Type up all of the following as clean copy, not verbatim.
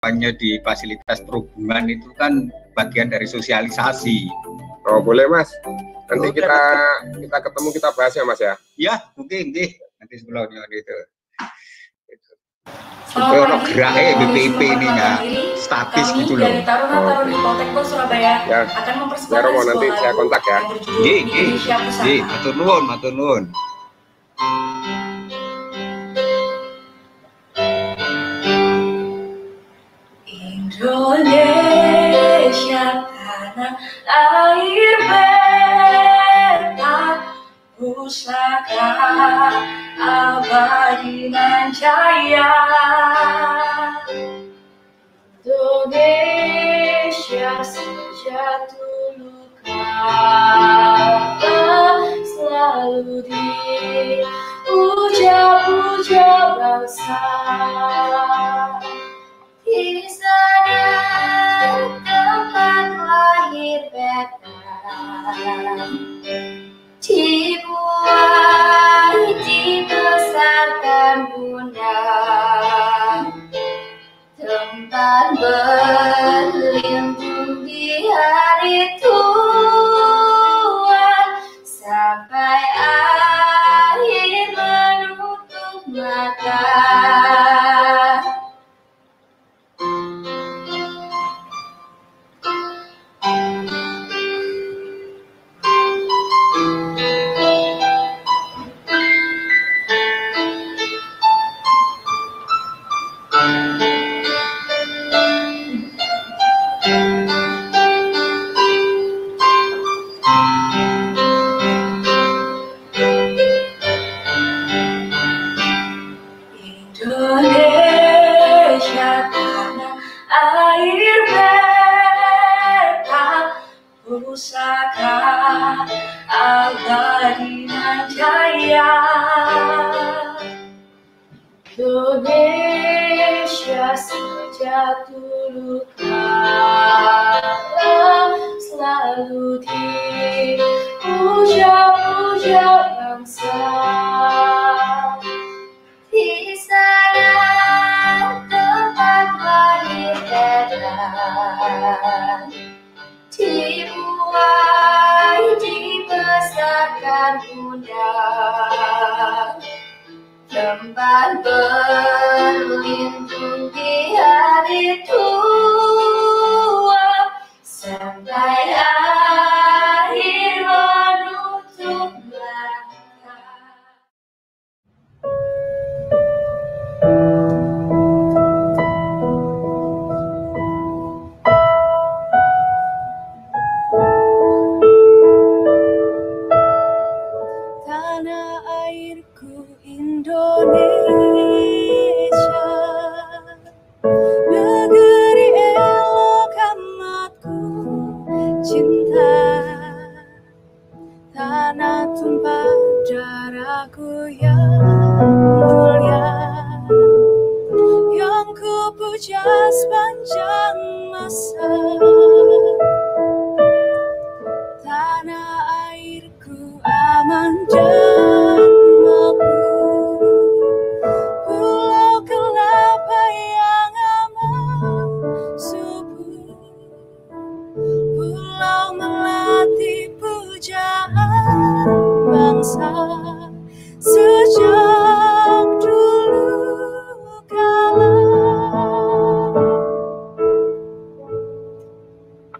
kampanye di fasilitas perhubungan itu kan bagian dari sosialisasi. Oh boleh Mas, nanti kita ketemu kita bahas ya Mas ya. Ya mungkin nanti sebelumnya itu. Kalau geraknya BPIP ini nggak statis gitu loh. Dari Taruna di Poltekpol Surabaya ya. akan mempersembahkan ya Romo, nanti saya kontak ya. Matur nuwun. Indonesia tanah air beta pusaka abadi nan jaya. Indonesia sejatuh luka selalu dipuja-puja bangsa. Di sana tempat lahir beta, dibuai dibesarkan bunda, tempat berlindung di hari tua, sampai akhir menutup mata. Indonesia tanah air beta pusaka abadi nan jaya. Indonesia sejatuh luka selalu dipuja-puja bangsa. Di sana tempat lahir beta, dibuai dibesarkan bunda, tempat berlindung di hari tua, sampai akhir menutup mata. Tanah airku Indonesia, negeri elok amatku cinta, tanah tumpah darahku yang mulia, yang ku puja sepanjang masa. Tanah airku aman dan makmur, pulau kelapa yang aman subur, pulau melati pujaan bangsa sejak dulu kala.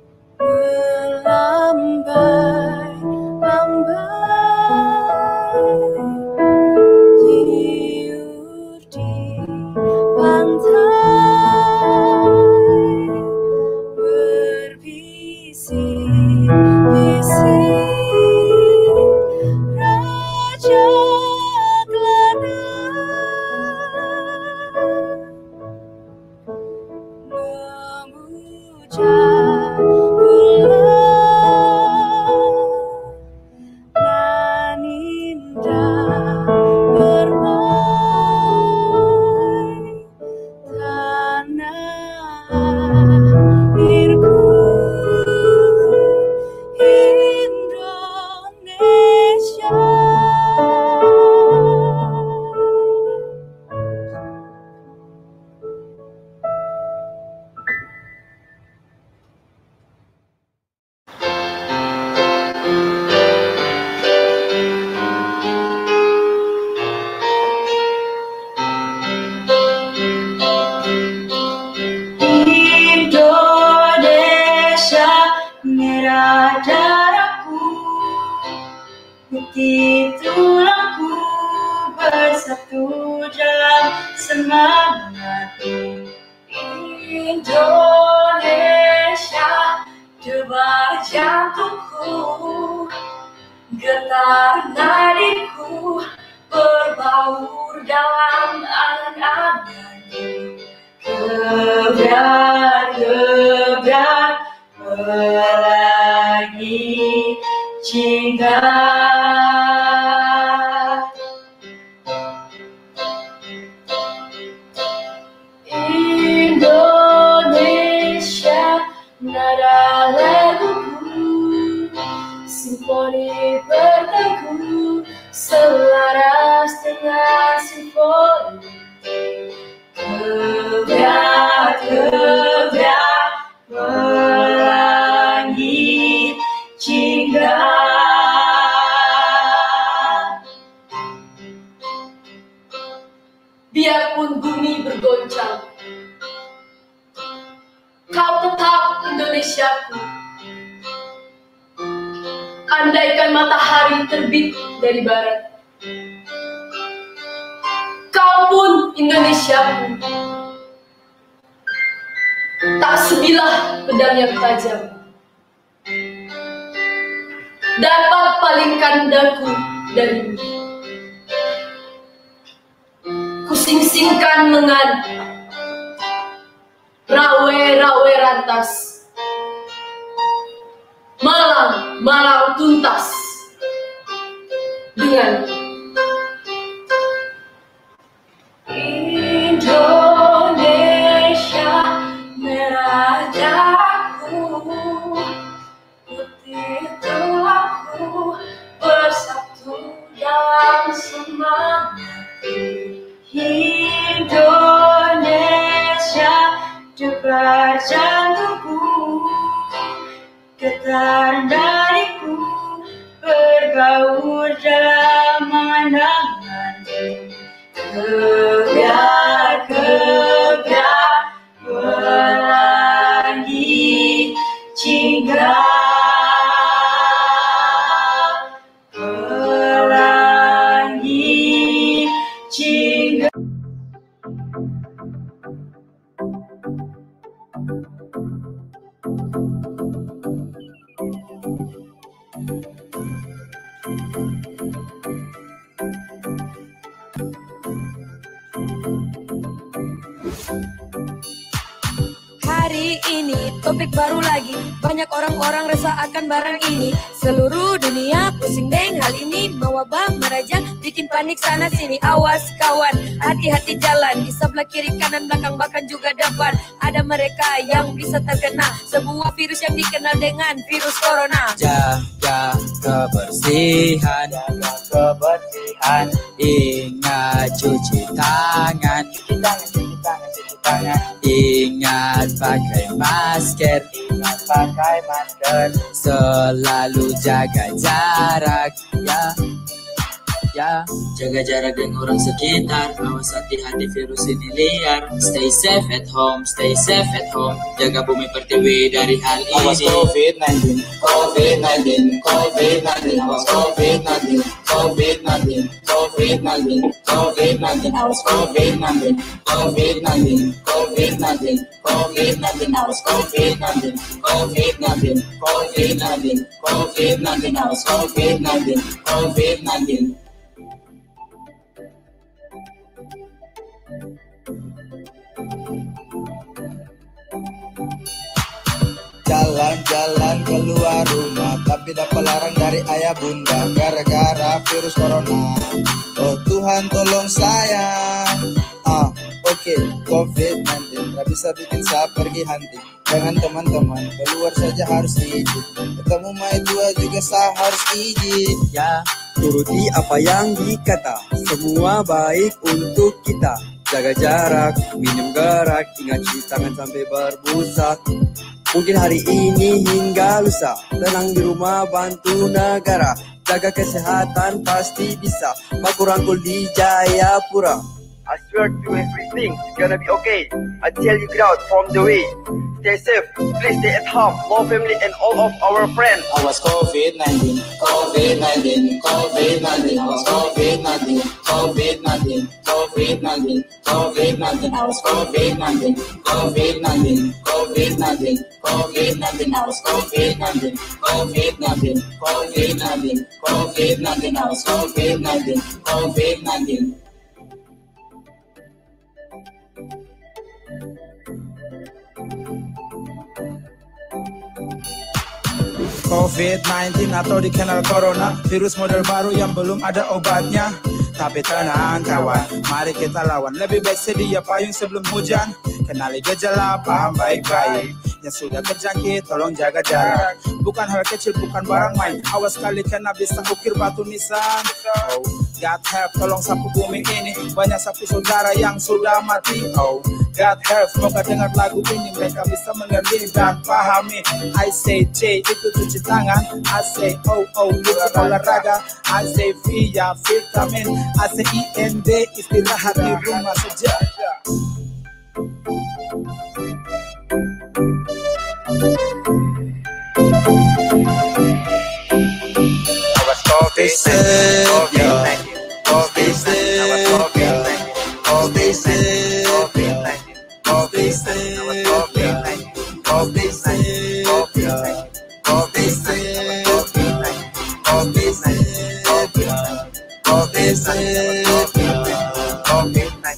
putih tulangku bersatu dalam semangat Indonesia, debar jantungku, getar nadiku, berbaur dalam angan-anganmu. Gebrak-gebrak pelangi cinta. Indonesia, nada laguku, simfoni berteguh, selaras dengan simfoni. Gebrak-gebrak pelangi cinta. Biarpun bumi bergoncang, kau tetap Indonesiaku. Andaikan matahari terbit dari barat, kau pun Indonesiaku. Tak sebilah pedang yang tajam dapat palingkan daku darimu. Kusingsingkan lengan rawe-rawe rantas, malang tuntas dengan Indonesia, merah darahku, putih tulangku, bersatu dalam semangat Indonesia, debar jantungku, getar nadiku, bergaul dalam angan-anganmu. Gebrak-gebrak pelangi cinta. Pelangi cinta. Hari ini topik baru lagi, banyak orang-orang resah akan barang ini. Seluruh dunia pusing deng hal ini, mewabah merajal bikin panik sana sini. Awas kawan, hati-hati jalan, di sebelah kiri kanan belakang bahkan juga depan. Ada mereka yang bisa terkena sebuah virus yang dikenal dengan virus corona. Jaga kebersihan, ingat cuci tangan, ingat pakai masker, selalu jaga jarak, ya, jaga jarak dengan orang sekitar, awas hati-hati virus ini liar. Stay safe at home, jaga bumi pertiwi dari hal ini. Awas COVID-19, awas COVID-19, awas COVID-19, awas COVID-19, awas COVID-19. Jalan-jalan keluar rumah, tapi dapat larang dari ayah bunda gara-gara virus corona. Oh Tuhan tolong saya. Oke, COVID-19 gak bisa bikin saya pergi hunting. Jangan teman-teman, keluar saja harus izin. Ketemu mai dua juga saya harus izin. Ya, turuti apa yang dikata, semua baik untuk kita. Jaga jarak, minum gerak, ingat cuci tangan sampai berbusa. Mungkin hari ini hingga lusa, tenang di rumah bantu negara. Jaga kesehatan pasti bisa, baku rangkul di Jayapura. I swear to everything is gonna be okay until you get out from the way. Stay safe, please stay at home, love family and all of our friends. I was COVID-19, COVID-19, COVID-19, I was COVID-19, COVID-19, COVID-19, COVID-19, I was COVID-19, COVID-19, COVID-19, COVID-19, I was COVID-19, COVID-19, COVID-19, COVID-19, I was COVID-19, COVID-19. COVID-19 atau dikenal Corona, virus model baru yang belum ada obatnya. Tapi tenang kawan, mari kita lawan. Lebih baik sedia payung sebelum hujan. Kenali gejala, paham baik-baik. Yang sudah terjangkit, tolong jaga jarak. Bukan hal kecil, bukan barang main. Awas kali kena bisa ukir batu nisan. Oh, God help, tolong sapu bumi ini. Banyak sapu saudara yang sudah mati. Oh, God help, semoga dengar lagu ini mereka bisa mengerti dan pahami. I say J itu cuci tangan, I say O itu olahraga, I say V ya vitamin, I say IND istirahat di rumah saja. Stay safe, stay safe, stay safe. Stay safe, stay safe, stay safe, stay safe.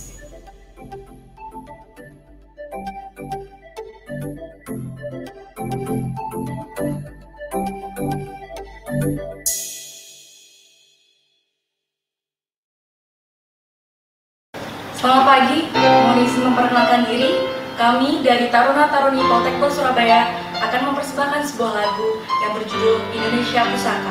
Selamat pagi, mohon izin memperkenalkan diri. Kami dari Taruna Taruni Poltekbo Surabaya akan mempersembahkan sebuah lagu yang berjudul Indonesia Pusaka.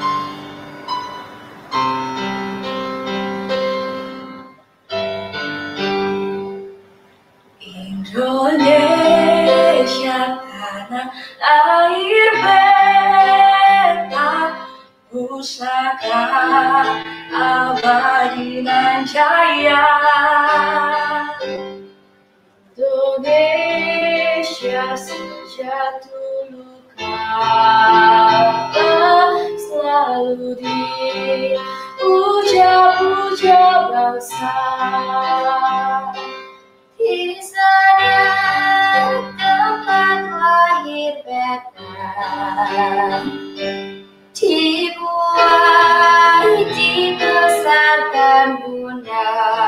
Indonesia tanah air beta, pusaka abadi nan jaya. Indonesia sejak dulu kala selalu dipuja-puja bangsa. Di sana tempat lahir beta, dibuai dibesarkan bunda,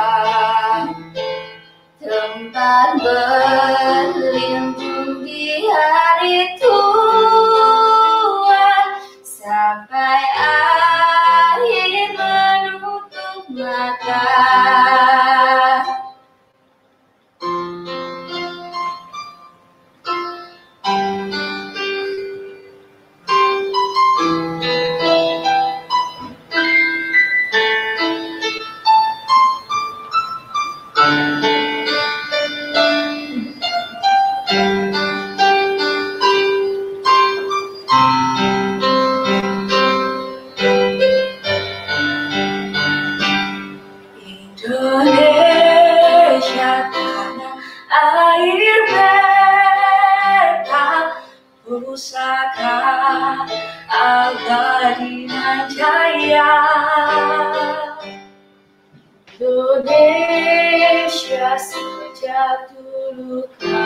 tempat berlindung di hari tua, sampai akhir menutup mata. Indonesia tanah air beta, pusaka abadi nan jaya. Indonesia sejak dulu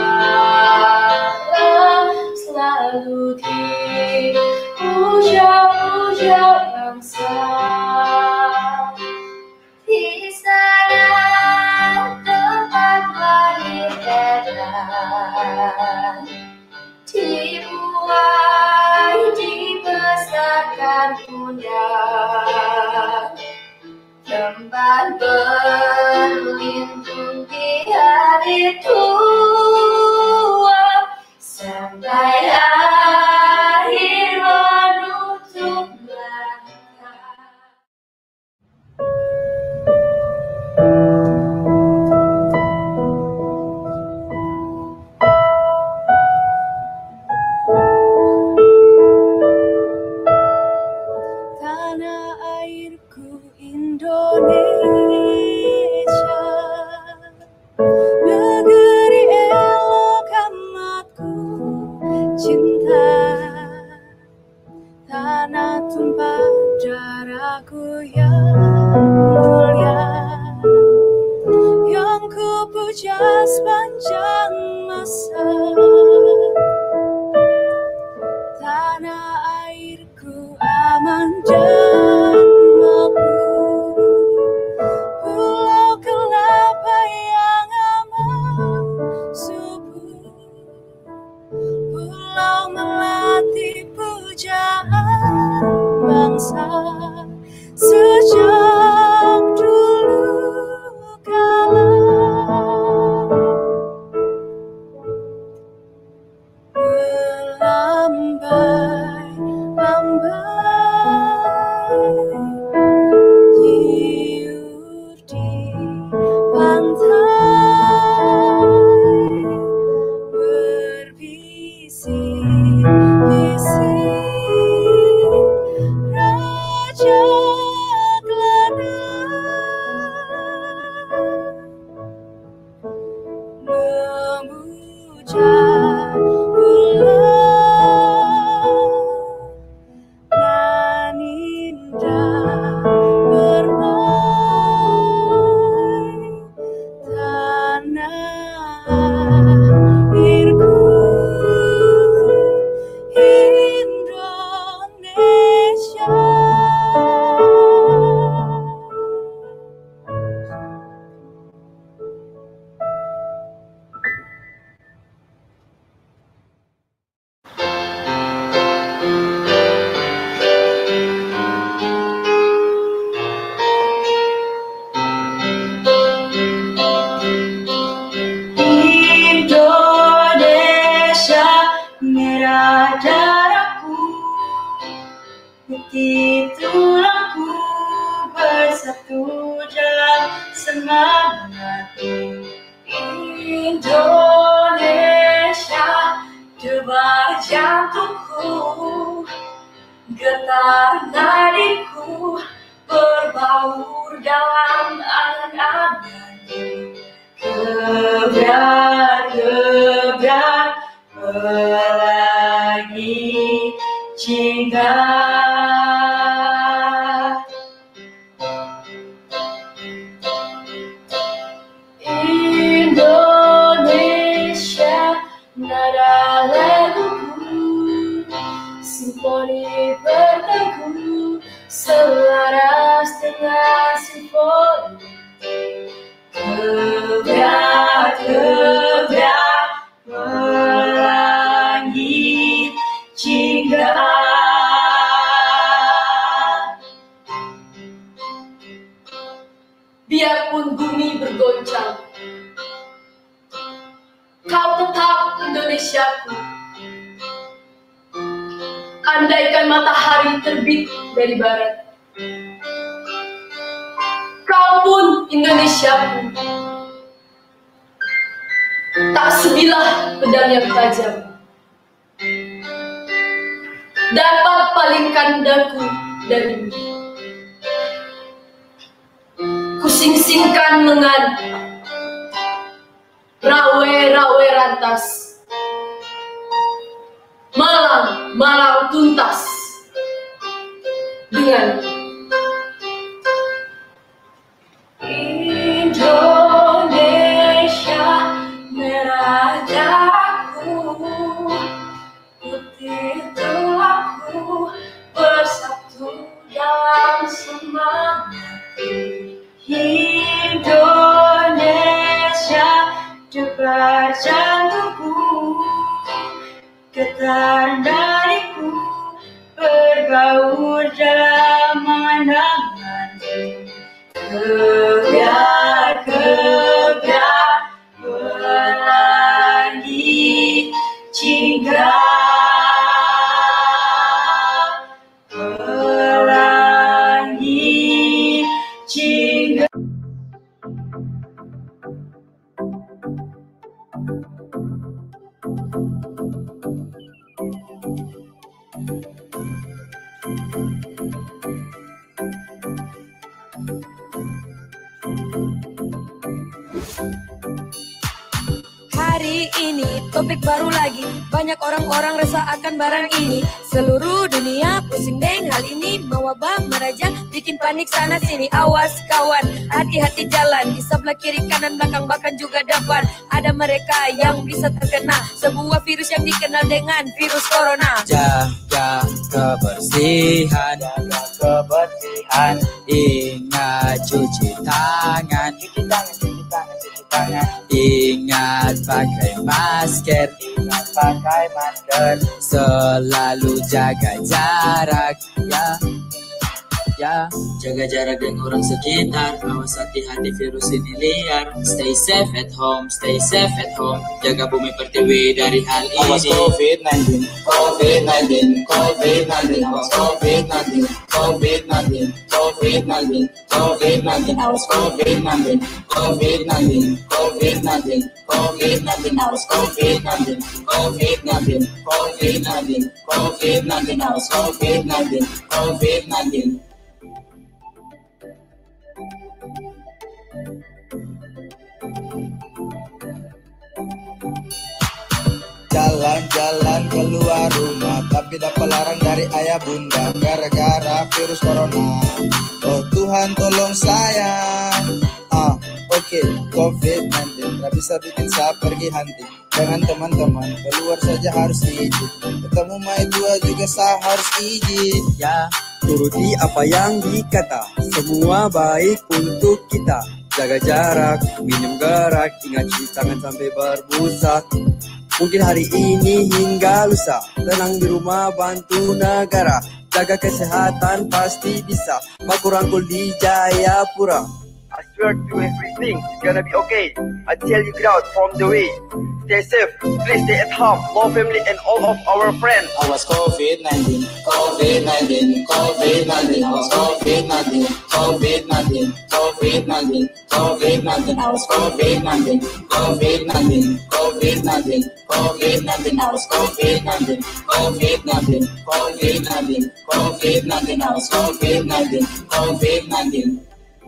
kala selalu dipuja-puja bangsa. Di sana tempat lahir beta, dibuai dibesarkan bunda, tempat berlindung di hari tua, sampai akhir menutup mata. Tanah airku Indonesia, berbisa sejak dulu kala. Melambai-lambai tiur di pantai, berbisik-bisik raja gelana, memuja bulan nan indah bermain tanah airku Indonesia. Indonesia, merah darahku, putih tulangku, bersatu dalam semangatku. Indonesia, debar jantungku, getar nadiku, berbaur dalam angan-anganku. Gebrak-gebrak pelangi cinggah, Indonesia, nada laguku, simfoni berteguh, selaras dengan simfoni. Gebrak-gebrak pelangi cinggah. Biarpun bumi bergoncang, kau tetap Indonesiaku. Andaikan matahari terbit dari barat, kau pun Indonesiaku. Tak sebilah pedang yang tajam dapat palingkan daku darimu. Kusing-singkan lengan, rawe-rawe rantas, malang-malang tuntas dengan Indonesia, merah darahku, putih tulangku, bersatu dalam semangatku. Indonesia, debar jantungku, getar nadiku, berbaur dalam angan-anganku. Gebrak-gebrak pelangi cinggah, pelangi cinggah. Hari ini topik baru lagi, banyak orang-orang resah akan barang ini. Seluruh dunia pusing deng hal ini, mewabah meraja bikin panik sana sini. Awas kawan, hati-hati jalan, di sebelah kiri kanan belakang bahkan juga depan ada mereka yang bisa terkena sebuah virus yang dikenal dengan virus corona. Jaga kebersihan, ingat cuci tangan, ingat pakai masker, selalu jaga jarak ya. Ya, jaga jarak dengan orang sekitar, awas hati-hati virus ini liar. Stay safe at home, stay safe at home. Jaga bumi pertiwi dari hal ini. Awas COVID-19, COVID-19, COVID-19, awas COVID-19, COVID-19, COVID-19, COVID-19, awas COVID-19, COVID-19, COVID-19, COVID-19, awas COVID-19, COVID-19, COVID-19, COVID-19, awas COVID-19, COVID-19. Jalan-jalan keluar rumah, tapi dapat larang dari ayah bunda gara-gara virus corona. Oh Tuhan tolong saya. Oke, COVID-19 tak bisa bikin saya pergi hunting. Dengan teman-teman keluar saja harus izin. Ketemu mai dua juga saya harus izin. Ya, turuti apa yang dikata, semua baik untuk kita. Jaga jarak, minum gerak, ingat cuci tangan sampai berbusa. Mungkin hari ini hingga lusa, tenang di rumah bantu negara. Jaga kesehatan pasti bisa, baku rangkul di Jayapura. I swear to everything is gonna be okay. I tell you get out from the way. Stay safe, please stay at home. Love family and all of our friends. Awas COVID-19, COVID-19, COVID-19, awas COVID-19, COVID-19, COVID-19, COVID-19, awas COVID-19, COVID-19, COVID-19, COVID-19, awas COVID-19, COVID-19, COVID-19, COVID-19, awas COVID-19, COVID-19.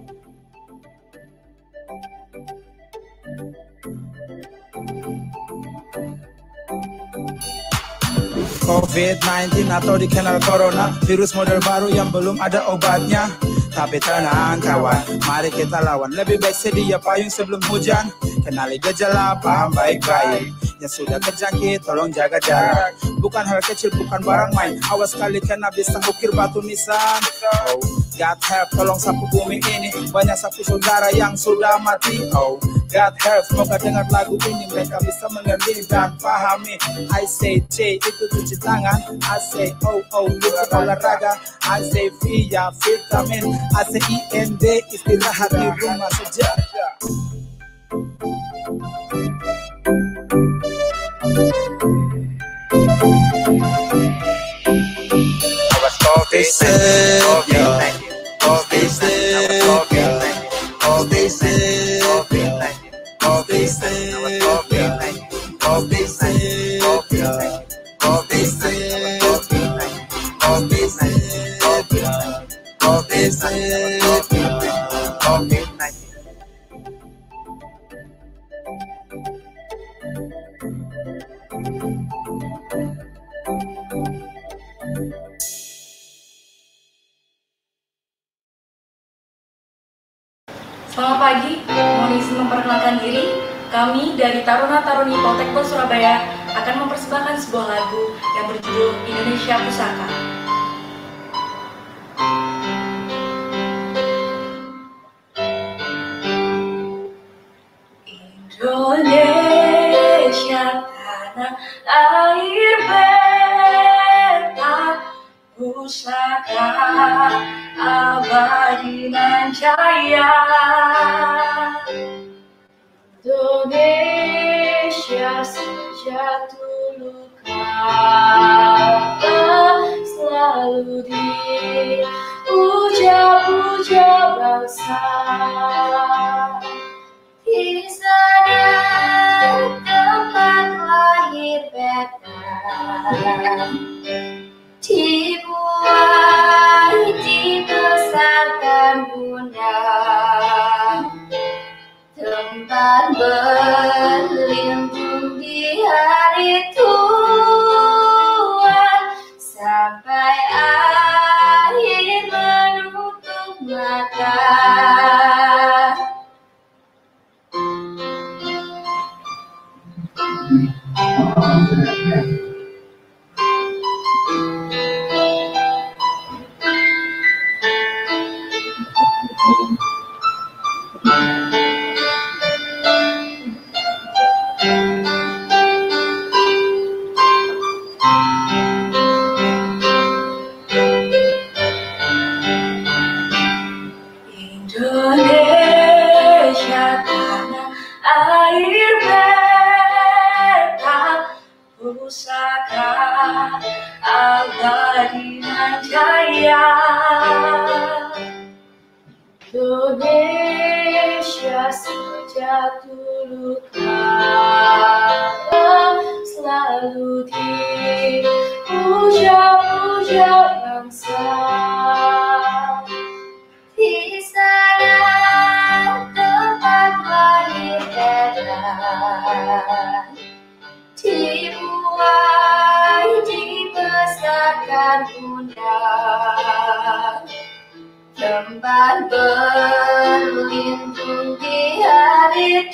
COVID-19 atau dikenal corona, virus model baru yang belum ada obatnya. Tapi tenang kawan, mari kita lawan. Lebih baik sedia payung sebelum hujan. Kenali gejala, paham baik-baik. Yang sudah terjangkit, tolong jaga jarak. Bukan hal kecil, bukan barang main. Awas kali kena bisa ukir batu nisan. Oh, God help, tolong sapu bumi ini. Banyak sapu saudara yang sudah mati. Oh, God help, semoga dengar lagu ini mereka bisa mengerti dan pahami. I say C, itu cuci tangan. I say O, itu olahraga. I say V, ya vitamin. I say IND, istirahat di rumah saja. Stay safe, stay safe, stay safe, stay Selamat pagi, mohon izin memperkenalkan diri. Kami dari Taruna Taruni Poltekbol Surabaya akan mempersembahkan sebuah lagu yang berjudul Indonesia Pusaka. Indonesia tanah air beta, pusaka abadi nan jaya. Indonesia sejak dulu kala selalu dipuja-puja bangsa. Di sana tempat lahir beta, dibuai dibesarkan bunda, tempat berlindung di hari tua, sampai akhir menutup mata. pusaka abadi nan jaya. Indonesia sejak dulu kala selalu dipuja-puja bangsa. Di sana tempat lahir dan dibuai dibesarkan bunda, tempat berlindung di hari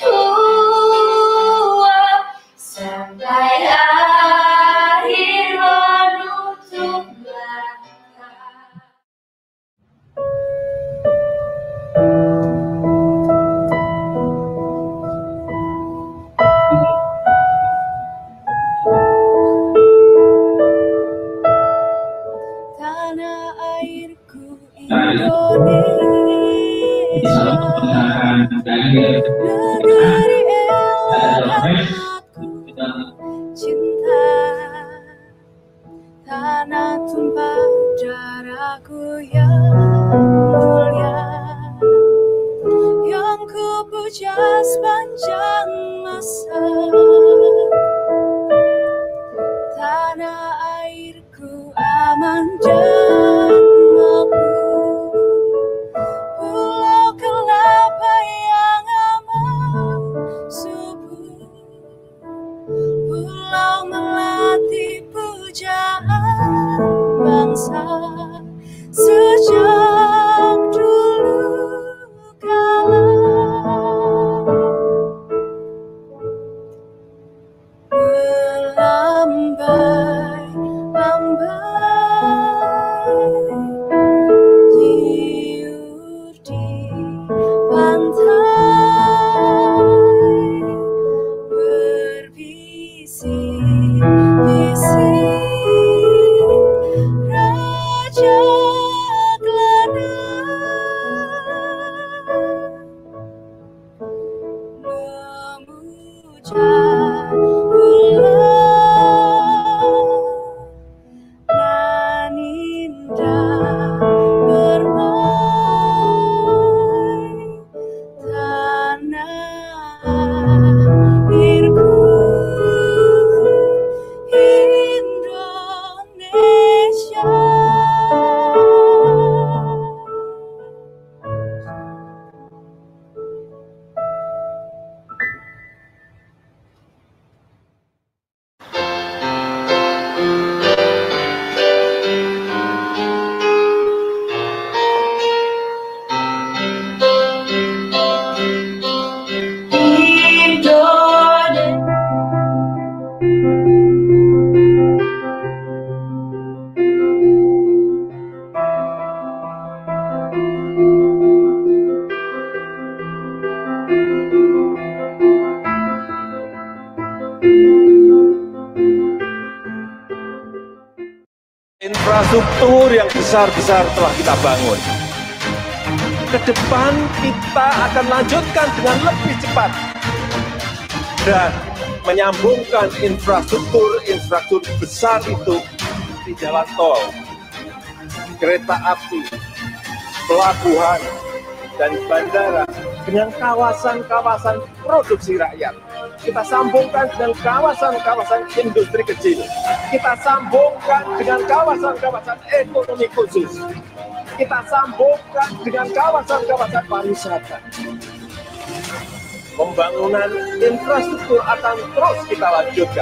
tua sampai akhir menutup mata. Tanah airku Indonesia, negeri elokku cinta, tanah tumpah darahku yang mulia, yang ku puja sepanjang masa. Tanah airku aman dan makmur, pulau kelapa yang aman subur, pulau melati pujaan bangsa sejak dulu kala. Tiur di pantai, berbisik-bisik raja Kelana, memuja nan indah bermain tanah airku Indonesia. Infrastruktur yang besar-besar telah kita bangun. Ke depan kita akan lanjutkan dengan lebih cepat dan menyambungkan infrastruktur besar itu di jalan tol, kereta api, pelabuhan, dan bandara dengan kawasan-kawasan produksi rakyat. Kita sambungkan dengan kawasan-kawasan industri kecil. Kita sambungkan dengan kawasan-kawasan ekonomi khusus. Kita sambungkan dengan kawasan-kawasan pariwisata. Pembangunan infrastruktur akan terus kita lanjutkan.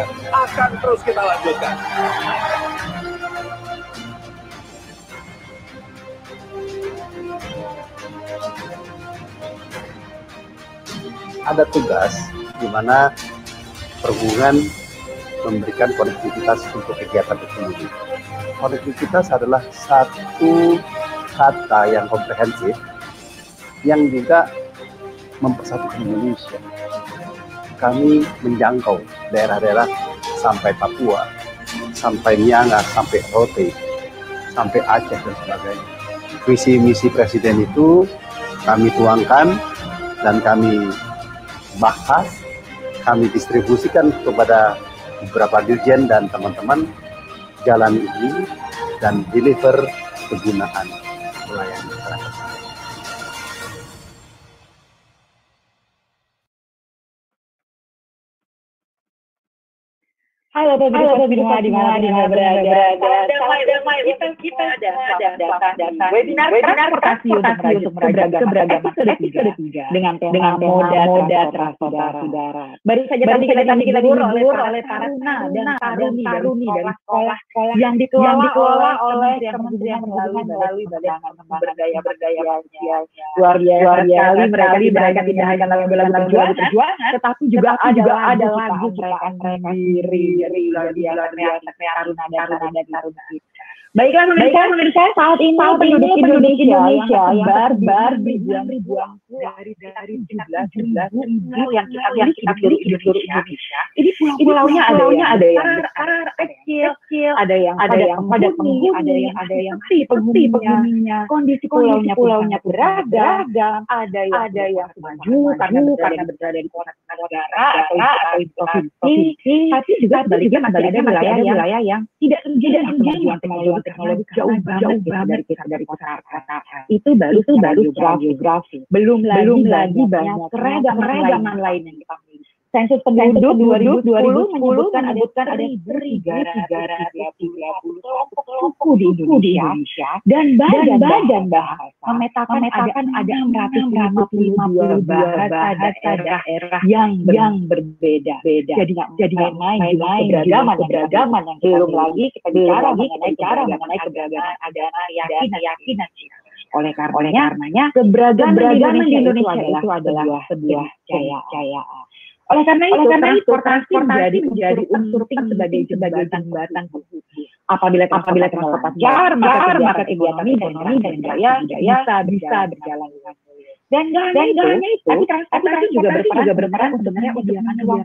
Ada tugas di mana perhubungan memberikan konektivitas untuk kegiatan ekonomi. Konektivitas adalah satu kata yang komprehensif yang juga mempersatukan Indonesia. Kami menjangkau daerah-daerah sampai Papua, sampai Miangas, sampai Rote, sampai Aceh dan sebagainya. Visi misi Presiden itu kami tuangkan dan kami bahas, kami distribusikan kepada beberapa dirjen dan teman-teman jalan ini dan deliver kegunaan melayani masyarakat. Halo teman-teman semua di mana berada. Damai kita ada webinar transportasi untuk keberagaman episode 3 dengan tema moda transportasi. Baru saja tadi kita dihibur oleh Taruna dan Taruni dari sekolah yang dikelola oleh Kementerian melalui Badan Pengembangan Berdaya Manusia. Luar biasa mereka tidak hanya lagu-lagu perjuangan, tetapi juga ada lagu mereka sendiri. Taruna dan Taruna. Baiklah pemirsa, saat ini penduduk Indonesia yang barbar ribuan dari 17.000 yang kita miliki di Indonesia. Ini pulaunya ada yang besar, kecil, ada yang padat penghuni, ada yang sepi penghuninya. Kondisi pulaunya beragam, ada yang maju karena berada di kota negara atau di provinsi, tapi juga sebaliknya masih ada wilayah yang tidak terjadi kemajuan teknologi jauh banget dari kota. Itu baru geografi. Belum lagi banyak keragaman lain yang kita miliki. Sensus penduduk 2010 menyebutkan ada 1.330 kelompok suku di Indonesia dan badan bahasa memetakan ada 652 bahasa daerah yang berbeda. Jadi main keberagaman yang belum lagi kita bicara mengenai keberagaman agama, keyakinan. Oleh karenanya keberagaman di Indonesia itu adalah sebuah keniscayaan. Oleh karena itu transportasi menjadi unsur penting sebagai jembatan penghubung. Apabila transportasi lancar, maka kegiatan ekonomi dan budaya bisa berjalan dengan baik. Dan itu, tapi transportasi juga berperan sebenarnya untuk menyediakan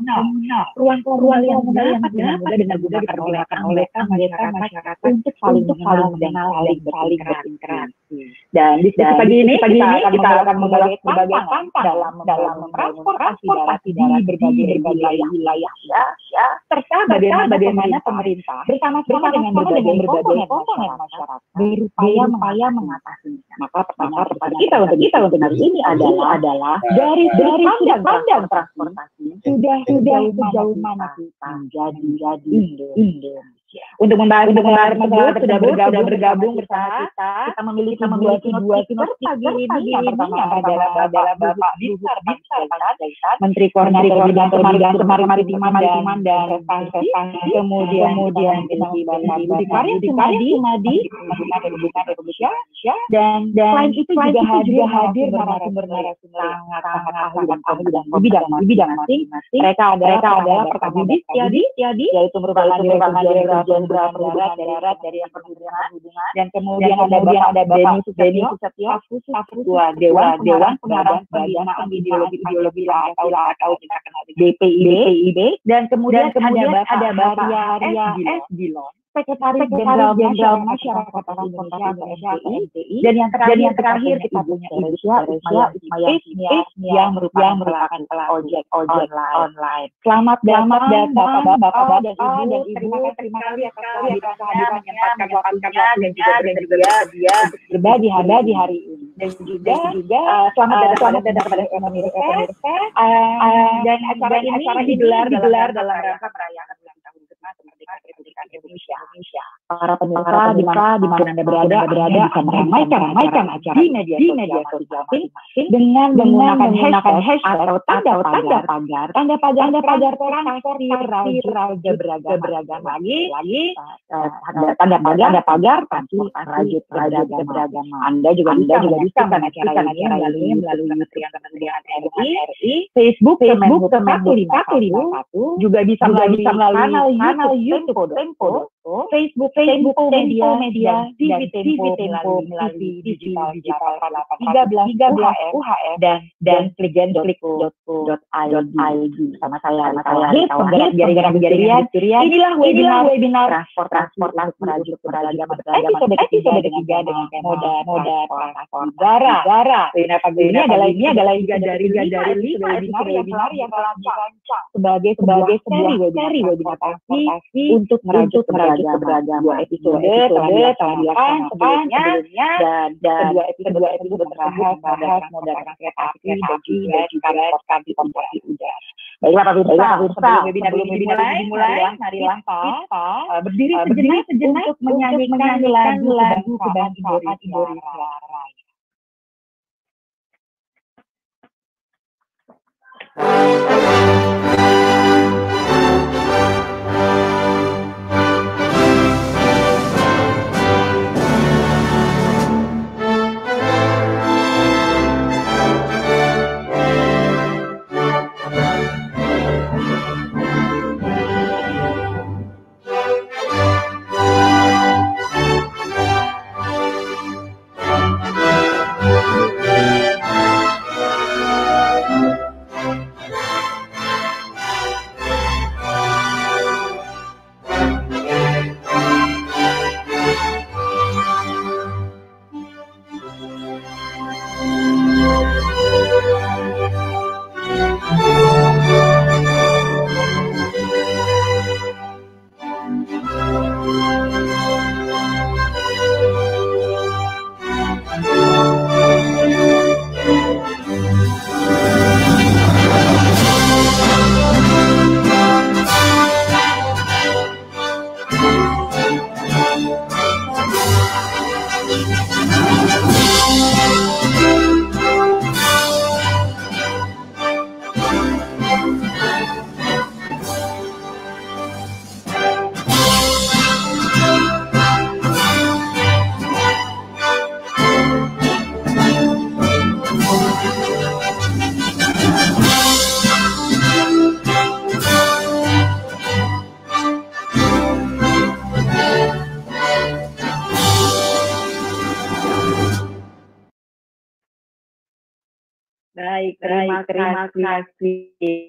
ruang yang dapat dengan mudah digunakan oleh masyarakat untuk saling mengenal dan saling berinteraksi. Dan di pagi ini kita akan membagi dalam transportasi darat di berbagai wilayah serta bagaimana pemerintah bersama-sama dengan berbagai komponen masyarakat berupaya mengatasinya. Maka pertanyaan kita untuk hari ini adalah dari pandang transportasi sudah sejauh mana kita menjadi Indonesia. Untuk membahas masalah tersebut sudah bergabung bersama kita memiliki dua sumber pagi ini. Yang pertama adalah Bapak Binsar Panjaitan, Menteri Koordinator Bidang Kemaritiman dan Investasi. Kemudian kita memiliki Budi Karya Sumadi, Republik Indonesia. Dan selain itu juga hadir narasumber sangat ahli di bidang masing-masing. Mereka adalah pertama Tiadi, yaitu merupakan Direktur Jenderal Darat dari yang perhubungan, dan kemudian ada Bapak Denny Susetio, Ketua Dewan Pengarah Pembinaan Ideologi atau kita kenal DPIB, dan kemudian ada Bapak Arya S. Dilon, Sekretaris Jenderal Masyarakat Indonesia atau SDI, dan yang terakhir kita punya Ibu Ismaya yang merupakan ojek online. Selamat datang Bapak dan Ibu, terima kasih atas kehadirannya, menyempatkan waktunya dan juga dia berbagi hari ini. Dan juga selamat datang kepada ekonomi dan acara ini digelar dalam rangka merayakan ulang tahun kemerdekaan Republik Indonesia. Para pemirsa di mana Anda berada bisa meramaikan acara di media sosial masing-masing dengan menggunakan hashtag atau tanda pagar transportasi Raja Beragam lagi tanda pagar transportasi Raja Beragam. Anda juga bisa menyaksikan acara ini melalui Kementerian Pendidikan RI, Facebook Kemenhub 151, juga bisa melalui kanal YouTube Tempo, Facebook Tempo Media, TV Tempo melalui digital 13 UHF dan klikgen.co.id. Sama saya penggerak jaringan Durian. Inilah webinar transportasi menuju keberagaman episode ketiga dengan moda udara. Webinar pagi ini adalah 3 dari 5 webinar yang telah dirancang sebagai sebuah seri webinar transportasi untuk merajut keberagaman. 2 episode telah dilaksanakan sebelumnya dan kedua episode membahas moda transportasi dan juga transportasi udara. Baiklah Pak Pemirsa, sebelum webinar dimulai, marilah kita berdiri sejenak untuk menyanyikan lagu kebangsaan Indonesia Raya. Terima kasih.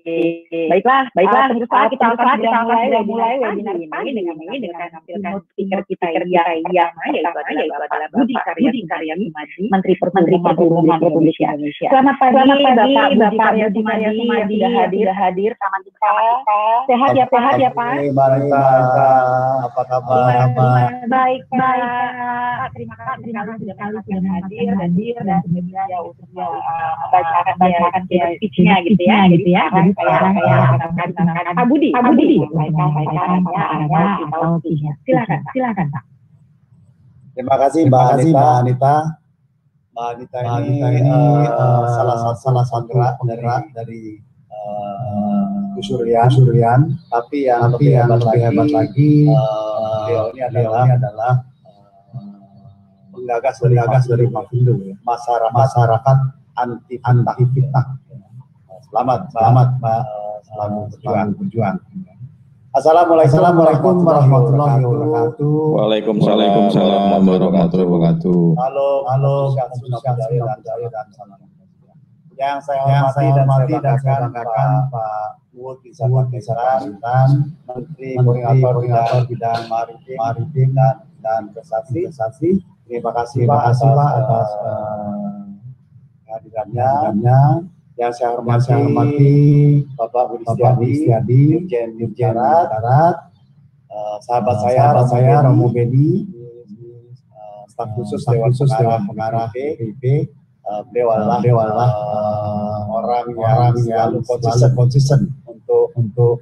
Baiklah, pemirsa, kita mulai webinar ini dengan menampilkan speaker kita yang yaitu adalah Budi Karya Sumadi, Menteri Perhubungan Republik Indonesia. Selamat pagi, Bapak Karya Sumadi sudah hadir sama kita. Sehat ya Pak? Apa kabar? Baik. Terima kasih sudah hadir dan kemudian untuk bacakan speech-nya gitu ya. Jadi sekarang saya akan Pak Budi silakan Pak. Terima kasih Mbak Anita. Mbak Anita ini salah satu penggerak dari Surian, tapi yang lebih hebat lagi beliau ini adalah penggagas dari Mafindo, masyarakat anti fitnah. Selamat Mbak, selamat berjuang. Assalamualaikum warahmatullahi wabarakatuh. Waalaikumsalam warahmatullahi wabarakatuh. Halo, dan salam. Yang saya hormati dan saya banggakan Pak Luhut Binsar dan Menteri Koordinator Bidang Maritim dan Investasi. Terima kasih Pak atas kehadirannya. Yang saya hormati Bapak Budi Setiadi, Dirjen Darat, sahabat saya Romo Bedi, staf khusus Dewan Pengarah PIP. Beliau adalah orang yang selalu konsisten untuk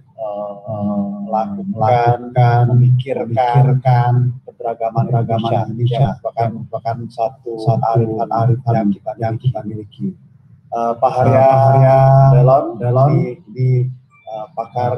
melakukan, memikirkan keberagaman Indonesia, bahkan satu arif yang kita miliki. Pak Harya Delon di pakar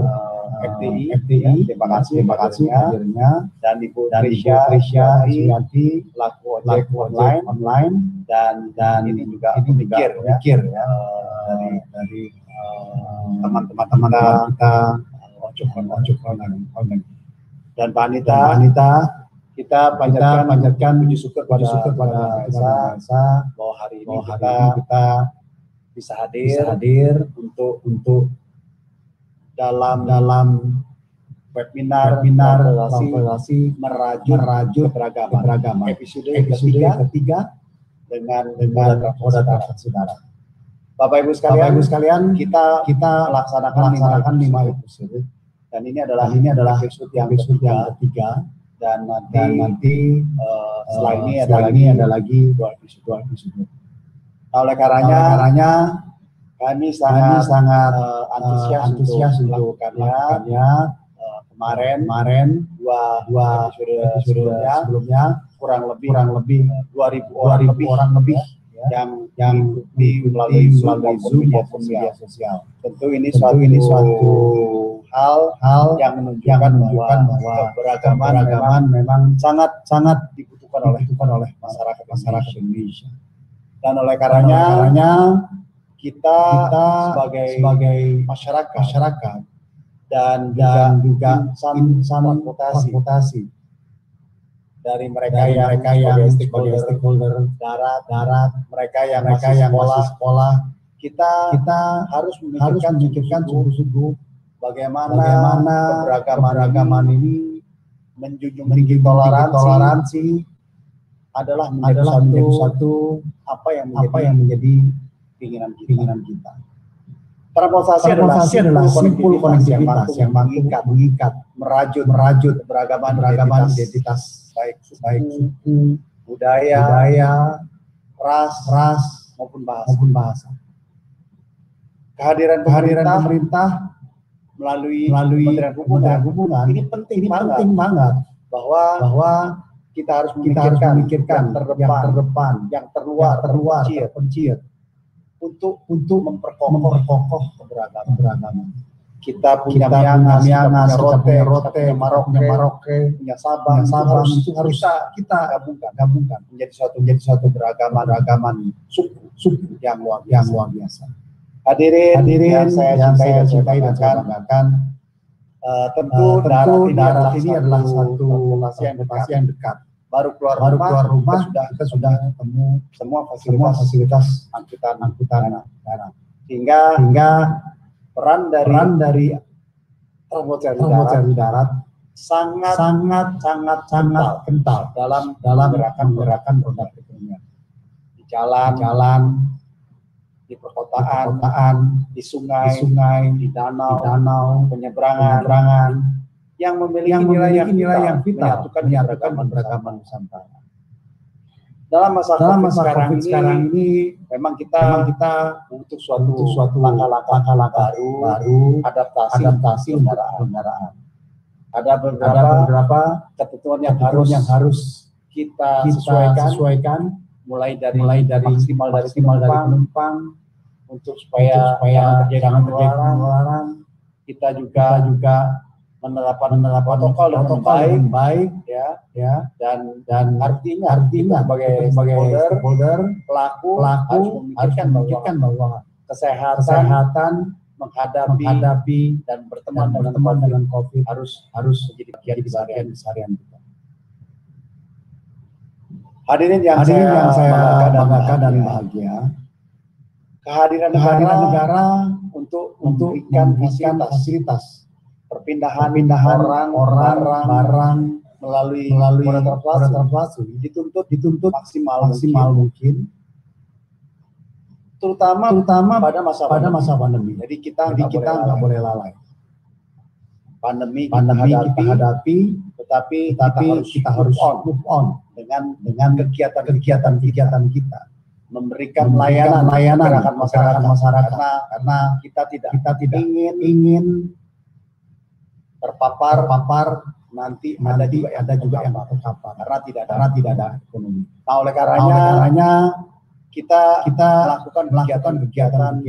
FTI, terima kasih hadirnya, dan Ibu Trisha Suyanti laku ojek online dan ini juga mikir ya dari teman-teman kita ojek online. dan Panita kita panjatkan puji syukur pada Tuhan Yang Esa bahwa hari ini kita bisa hadir untuk dalam webinar konferensi merajut keberagaman episode ketiga dengan moderator saudara. Bapak Ibu sekalian, kita laksanakan 5 episode dan ini adalah episode yang ketiga dan nanti setelah ini ada lagi 2 episode. Nah, oleh karenanya kami sangat antusias untuk karya kemarin dua episode sebelumnya kurang lebih 2.000 orang lebih yang diikuti melalui Zoom maupun media sosial. Tentu ini suatu hal yang menunjukkan bahwa keberagaman memang sangat dibutuhkan oleh masyarakat Indonesia. Dan oleh karenanya kita sebagai masyarakat dan juga transportasi dari mereka yang sebagai stakeholder darat, mereka yang sekolah, kita harus memikirkan sungguh-sungguh bagaimana keberagaman ini menjunjung tinggi toleransi adalah menjadi satu apa yang menjadi keinginan kita. Transportasi adalah simpul konektivitas yang mengikat, merajut beragaman identitas baik suku, budaya, ras maupun bahasa. Kehadiran pemerintah melalui Kementerian Perhubungan ini penting banget bahwa kita harus memikirkan yang terdepan, yang terluar, terpencil untuk memperkokoh keberagaman. Kita punya Miangas, kita punya Rote, Maroke, punya Sabang, itu harus kita gabungkan menjadi suatu beragaman suku yang luar biasa. Hadirin yang saya cintai dan saya banggakan, tentu darat ini adalah satu lokasi yang dekat. Baru keluar rumah kita sudah ketemu semua fasilitas angkutan darat. Hingga peran dari transportasi darat sangat kental dalam gerakan roda perekonomian. Di jalan, di perkotaan, di sungai, di danau, penyeberangan yang memiliki nilai yang vital menyatukan keberagaman Nusantara. Dalam masa COVID sekarang ini memang kita butuh suatu langkah baru adaptasi kendaraan. Ada beberapa ketentuan yang harus kita sesuaikan mulai dari maksimal dari penumpang untuk supaya jangan terjadi penularan. Kita juga menerapkan protokol dengan baik dan artinya sebagai stakeholder pelaku harus memikirkan bahwa kesehatan menghadapi dan berteman dengan COVID harus menjadi bagian keseharian kita. Hadirin yang saya banggakan dan bahagia, kehadiran negara untuk memberikan fasilitas perpindahan orang barang melalui moda transportasi dituntut maksimal mungkin, terutama pada masa pandemi. Jadi kita nggak boleh lalai. Pandemi kita hadapi, tetapi kita harus move on dengan kegiatan kita, memberikan layanan masyarakat karena kita tidak ingin terpapar nanti ada juga yang terpapar karena tidak ada ekonomi. Nah, oleh karenanya kita melakukan kegiatan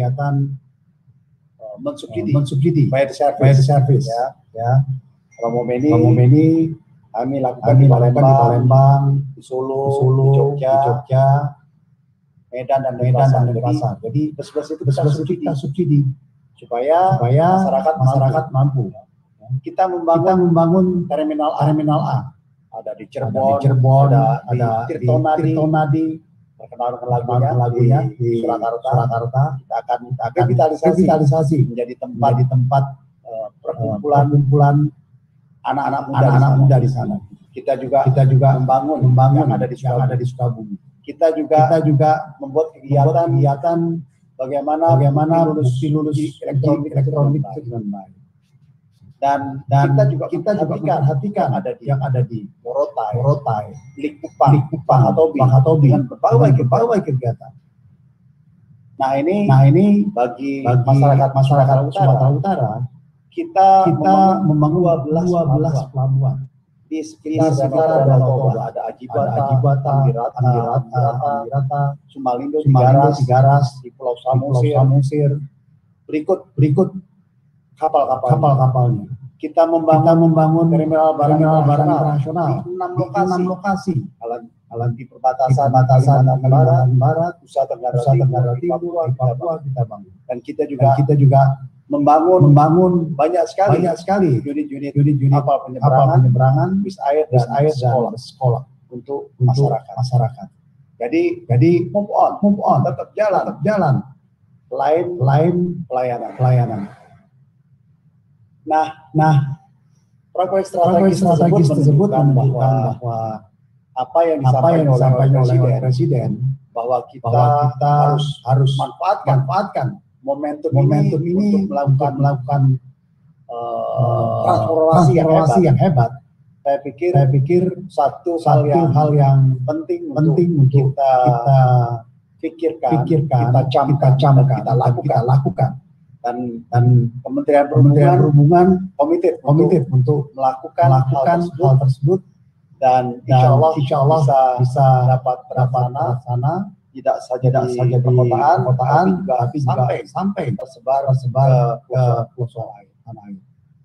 mensubsidi by the service ya. Promomeni kami lakukan di Palembang, di Solo, di Jogja, Medan dan Denpasar. Jadi bus itu kita subsidi supaya masyarakat mampu. Kita membangun terminal A. Ada di Cirebon, ada di Tirtonadi, terkenal lagunya di Surakarta. Kita akan revitalisasi menjadi tempat perkumpulan anak-anak muda di sana. Kita juga membangun yang ada di Sukabumi. Kita juga membuat kegiatan bagaimana lulus elektronik itu dengan baik. Dan kita juga perhatikan yang ada di Morotai, Likupang atau dengan berbagai kegiatan. Nah ini bagi masyarakat Sumatera Utara, kita membangun 12 pelabuhan di sekitar Danau Toba. Ada Ajibata, Anggirata, Sumalindo, Tigaras, di Pulau Samosir. Berikut kapal-kapalnya. Kita membangun terminal barang internasional di 6 lokasi. Di perbatasan Barat, Nusa Tenggara Timur, Papua kita bangun. Dan kita juga membangun banyak sekali unit kapal penyeberangan, bis air dan sekolah untuk masyarakat. Jadi move on, tetap jalan. Lain pelayanan. Nah, proyek strategis tersebut menunjukkan bahwa apa yang disampaikan oleh Presiden bahwa kita harus manfaatkan momentum ini untuk melakukan transformasi yang hebat. Saya pikir satu hal yang penting untuk kita pikirkan, kita camkan, kita lakukan. Dan Kementerian Perhubungan komited untuk melakukan hal tersebut, dan insya Allah bisa dapat terlaksana tidak saja di perkotaan tapi juga sampai tersebar ke pelosok tanah air.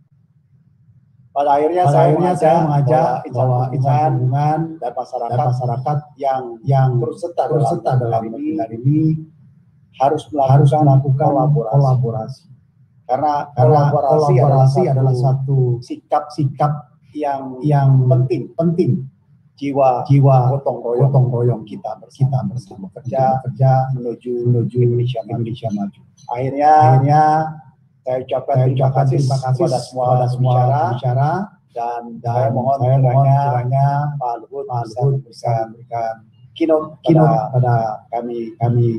Pada akhirnya saya mengajak bahwa insan hubungan dan masyarakat yang berserta dalam ini harus melakukan kolaborasi. Karena kolaborasi adalah satu sikap yang penting. Jiwa gotong royong kita bersama kerja menuju Indonesia maju. Akhirnya saya ucapkan terima kasih kepada semua bicara, dan saya mohon kiranya Pak Luhut bisa memberikan keynote pada kami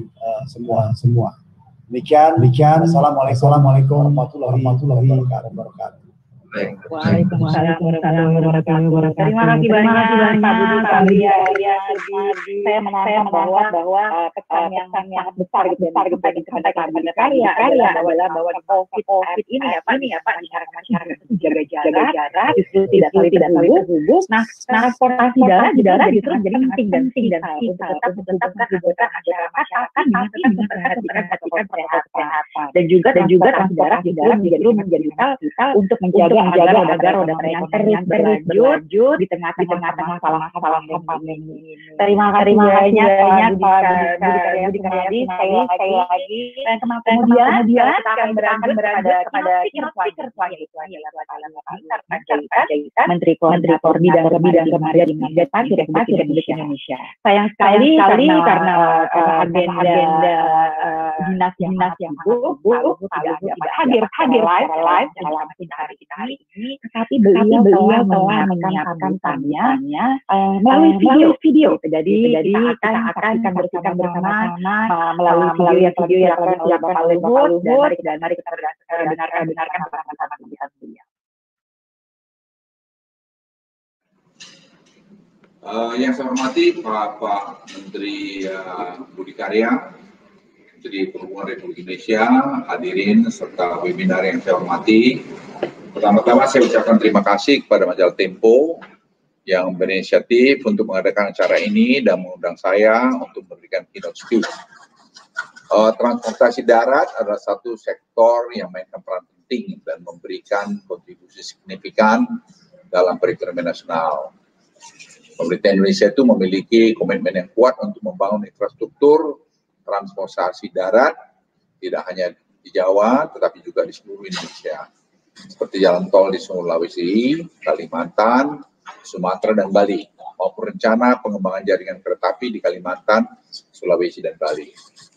semua. Demikian. Assalamualaikum warahmatullahi wabarakatuh. Waalaikumsalam warahmatullahi wabarakatuh. Terima kasih banyak Pak Budi, Pak Lia. Saya menangkap bahwa pesan yang sangat besar bagi kepada karya adalah bahwa COVID ini ya Pak, masyarakat jaga jarak, justru tidak saling terhubung. Nah, transportasi darat justru menjadi penting dan untuk tetap kehidupan masyarakat dengan tetap memperhatikan kesehatan. Dan juga transportasi darat justru menjadi vital untuk menjaga agar roda yang terus berlanjut di tengah-tengah masalah pandemi ini. Terima kasih banyak Pak Budi Karyadi sekali lagi. Dan kemudian kita akan berangkat kepada speaker selanjutnya Menteri Koordinator Bidang Kemaritiman dan Investasi Republik Indonesia. Sayang sekali karena agenda dinas yang sibuk tidak hadir live dalam hari kita ini, tetapi beliau telah menyiapkan tanya melalui video. Jadi kita akan bersama melalui video yang akan dilakukan oleh Bapak Luhut, dan mari kita dengarkan bersama-sama pembicaraan beliau. Yang saya hormati Pak Menteri Budi Karya, Menteri Perhubungan Republik Indonesia, hadirin serta webinar yang saya hormati. Pertama-tama saya ucapkan terima kasih kepada majalah Tempo yang berinisiatif untuk mengadakan acara ini dan mengundang saya untuk memberikan keynote speech. Transportasi darat adalah satu sektor yang mainkan peran penting dan memberikan kontribusi signifikan dalam perekonomian nasional. Pemerintah Indonesia itu memiliki komitmen yang kuat untuk membangun infrastruktur transportasi darat tidak hanya di Jawa tetapi juga di seluruh Indonesia. seperti jalan tol di Sulawesi, Kalimantan, Sumatera, dan Bali, maupun rencana pengembangan jaringan kereta api di Kalimantan, Sulawesi, dan Bali.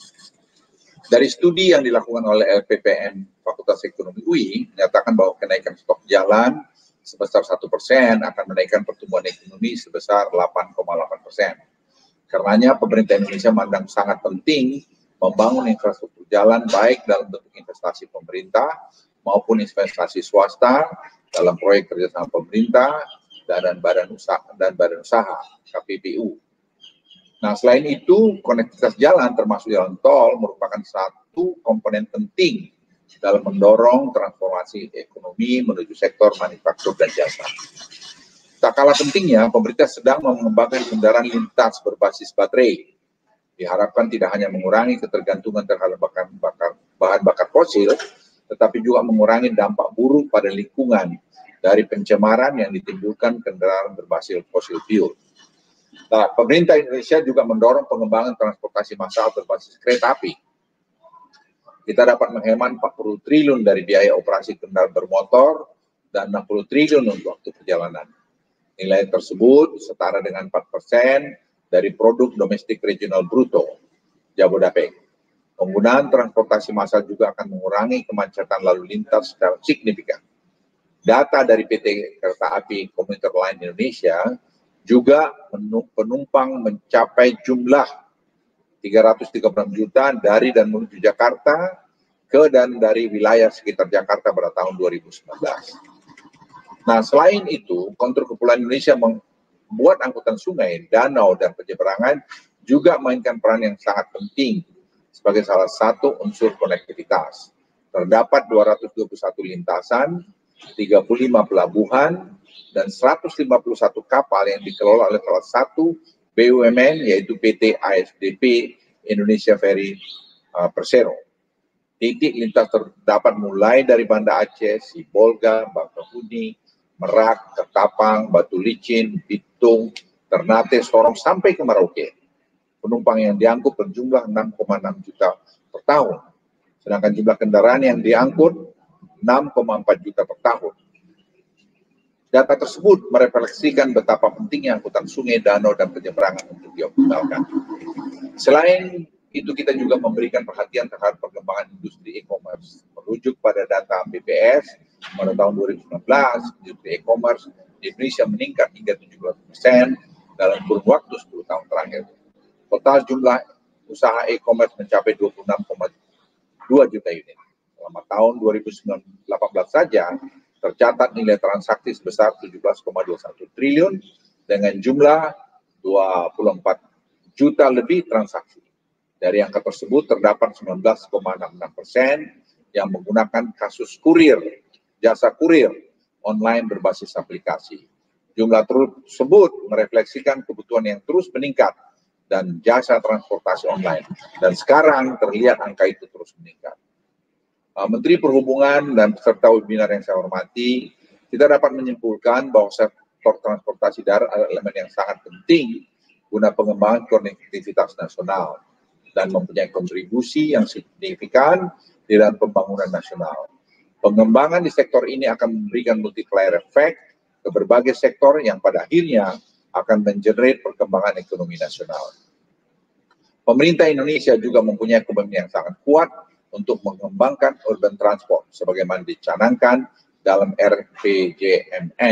Dari studi yang dilakukan oleh LPPM Fakultas Ekonomi UI, menyatakan bahwa kenaikan stok jalan sebesar 1% akan menaikkan pertumbuhan ekonomi sebesar 8,8%. Karenanya pemerintah Indonesia memandang sangat penting membangun infrastruktur jalan baik dalam bentuk investasi pemerintah maupun investasi swasta dalam proyek kerjasama pemerintah dan badan usaha KPBU. Nah, selain itu, konektivitas jalan termasuk jalan tol merupakan satu komponen penting dalam mendorong transformasi ekonomi menuju sektor manufaktur dan jasa. Tak kalah pentingnya, pemerintah sedang mengembangkan kendaraan lintas berbasis baterai. Diharapkan tidak hanya mengurangi ketergantungan terhadap bahan bakar fosil, tetapi juga mengurangi dampak buruk pada lingkungan dari pencemaran yang ditimbulkan kendaraan berbasis fosil fuel. Nah, pemerintah Indonesia juga mendorong pengembangan transportasi massal berbasis kereta api. Kita dapat menghemat 40 triliun dari biaya operasi kendaraan bermotor dan 60 triliun untuk waktu perjalanan. Nilai tersebut setara dengan 4% dari produk domestik regional bruto Jabodetabek. Penggunaan transportasi massal juga akan mengurangi kemacetan lalu lintas secara signifikan. Data dari PT Kereta Api Komuter Line Indonesia juga penumpang mencapai jumlah 336 juta dari dan menuju Jakarta ke dan dari wilayah sekitar Jakarta pada tahun 2019. Nah, selain itu, Kontur Kepulauan Indonesia membuat angkutan sungai, danau, dan penyeberangan juga memainkan peran yang sangat penting sebagai salah satu unsur konektivitas. Terdapat 221 lintasan, 35 pelabuhan, dan 151 kapal yang dikelola oleh salah satu BUMN, yaitu PT ASDP Indonesia Ferry Persero. Titik lintas terdapat mulai dari Banda Aceh, Sibolga, Bakahuni, Merak, Ketapang, Batu Licin, Bitung, Ternate, Sorong, sampai ke Merauke. Penumpang yang diangkut berjumlah 6,6 juta per tahun. Sedangkan jumlah kendaraan yang diangkut 6,4 juta per tahun. Data tersebut merefleksikan betapa pentingnya angkutan sungai, danau, dan penyeberangan untuk dioptimalkan. Selain itu, kita juga memberikan perhatian terhadap perkembangan industri e-commerce. Merujuk pada data BPS, pada tahun 2019, industri e-commerce di Indonesia meningkat hingga 17% dalam kurun waktu 10 tahun terakhir. Total jumlah usaha e-commerce mencapai 26,2 juta unit. Selama tahun 2018 saja, tercatat nilai transaksi sebesar 17,21 triliun dengan jumlah 24 juta lebih transaksi. Dari angka tersebut terdapat 19,66% yang menggunakan kasus kurir, jasa kurir online berbasis aplikasi. Jumlah tersebut merefleksikan kebutuhan yang terus meningkat dan jasa transportasi online. Dan sekarang terlihat angka itu terus meningkat. Menteri Perhubungan dan peserta webinar yang saya hormati, kita dapat menyimpulkan bahwa sektor transportasi darat adalah elemen yang sangat penting guna pengembangan konektivitas nasional dan mempunyai kontribusi yang signifikan di dalam pembangunan nasional. Pengembangan di sektor ini akan memberikan multiplier effect ke berbagai sektor yang pada akhirnya akan mengenerate perkembangan ekonomi nasional. Pemerintah Indonesia juga mempunyai komitmen yang sangat kuat untuk mengembangkan urban transport sebagaimana dicanangkan dalam RPJMN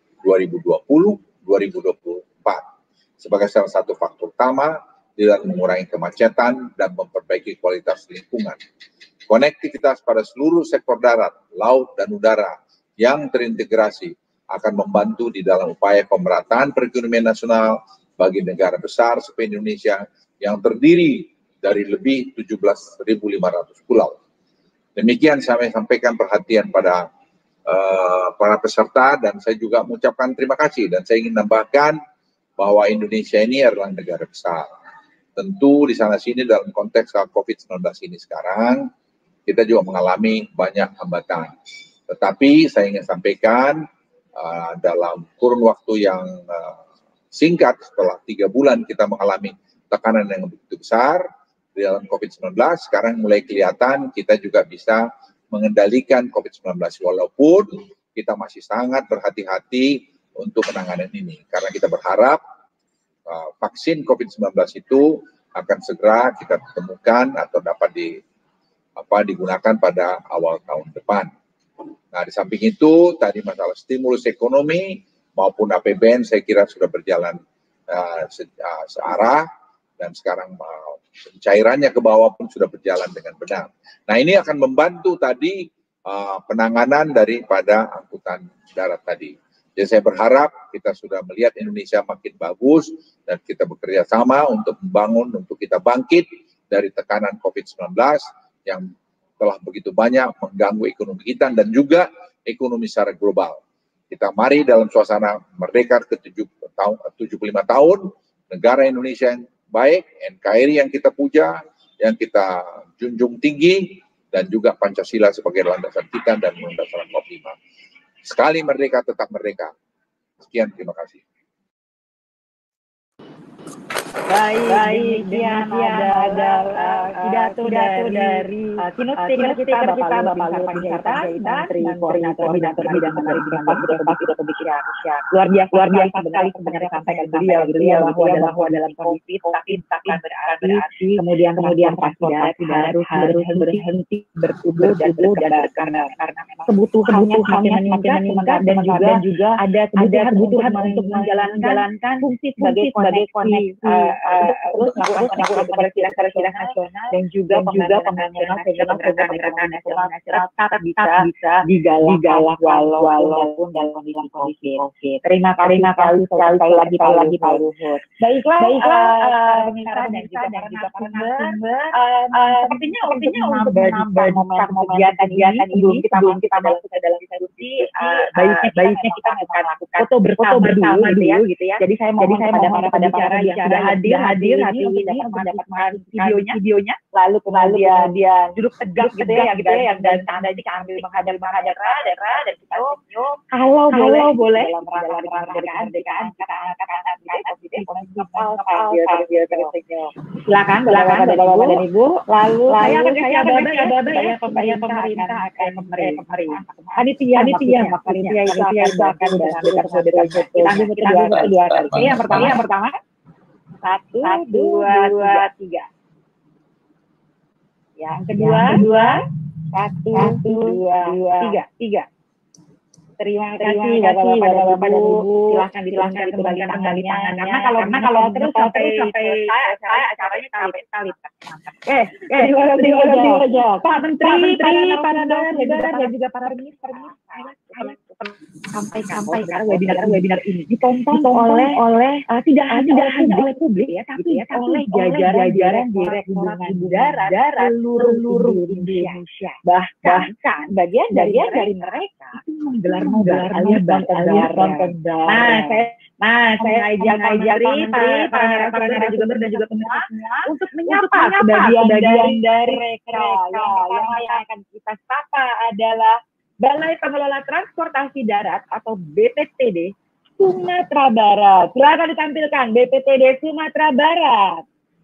2020-2024 sebagai salah satu faktor utama di dalam mengurangi kemacetan dan memperbaiki kualitas lingkungan. Konektivitas pada seluruh sektor darat, laut, dan udara yang terintegrasi akan membantu di dalam upaya pemerataan perekonomian nasional bagi negara besar seperti Indonesia yang terdiri dari lebih 17.500 pulau. Demikian saya sampaikan perhatian pada para peserta dan saya juga mengucapkan terima kasih dan saya ingin menambahkan bahwa Indonesia ini adalah negara besar. Tentu di sana sini dalam konteks COVID-19 ini sekarang kita juga mengalami banyak hambatan. Tetapi saya ingin sampaikan dalam kurun waktu yang singkat setelah 3 bulan kita mengalami tekanan yang begitu besar di dalam COVID-19, sekarang mulai kelihatan kita juga bisa mengendalikan COVID-19, walaupun kita masih sangat berhati-hati untuk penanganan ini, karena kita berharap vaksin COVID-19 itu akan segera kita temukan atau dapat digunakan pada awal tahun depan. Nah, di samping itu tadi masalah stimulus ekonomi maupun APBN saya kira sudah berjalan searah, dan sekarang pencairannya ke bawah pun sudah berjalan dengan benar. Nah, ini akan membantu tadi penanganan daripada angkutan darat tadi. Jadi saya berharap kita sudah melihat Indonesia makin bagus dan kita bekerja sama untuk membangun, untuk kita bangkit dari tekanan COVID-19 yang telah begitu banyak mengganggu ekonomi kita dan juga ekonomi secara global. Kita mari dalam suasana merdeka ke-75 tahun, negara Indonesia yang baik, NKRI yang kita puja, yang kita junjung tinggi, dan juga Pancasila sebagai landasan kita dan landasan Undang-Undang 45. Sekali merdeka, tetap merdeka. Sekian, terima kasih. Baik, demikian ada pidato dari keynote speaker kita Bapak Luhut Bin Sarpanjaitan, Menteri Koordinator Bidang Kemaritiman pidato Indonesia. Luar biasa sekali sebenarnya sampaikan beliau bahwa dalam kondisi tapi berarti kemudian transportasi harus berhenti bertumbuh dan karena kebutuhannya semakin meningkat dan juga ada kebutuhan untuk menjalankan fungsi sebagai koneksi terus melakukan koneksi nasional dan juga pembangunan nasional sehingga gerakan nasional tetap bisa digalak walaupun dalam kondisi COVID. Terima kasih sekali lagi Pak Luhut. Baiklah pemirsa dan juga narasumber, sepertinya untuk menambah momentum kegiatan ini sebelum kita masuk ke dalam diskusi, baiknya kita lakukan foto bersama dulu gitu ya. Jadi saya mohon kepada para pembicara yang sudah hadir hari ini mendapatkan videonya, lalu kemudian dia duduk tegak gitu ya, dan tandanya sambil menghadap dan kita kalau boleh dalam rangka kemerdekaan kita silakan Bapak dan Ibu. Lalu saya akan kasih pemerintah panitia itu akan kita ambil kedua kali. Yang pertama 1, 2, 3. Yang kedua 1, 2, 3. Terima kasih Bapak dan Ibu. Silahkan kembalikan tangannya. Karena kalau terus sampai selesai acaranya kali. Terima kasih Pak Menteri, para narasumber dan juga para pemirsa. Sampaikan webinar ini ditonton oleh tidak hanya oleh publik ya, tapi oleh jajaran Direktorat Udara seluruh Indonesia. Bahkan bagian dari mereka itu menggelar alias banten darat. Saya ajak para narasumber dan juga semua untuk menyapa sebagian dari mereka yang akan kita sapa adalah Balai Pengelola Transportasi Darat atau BPTD Sumatera Barat. Silakan ditampilkan BPTD Sumatera Barat.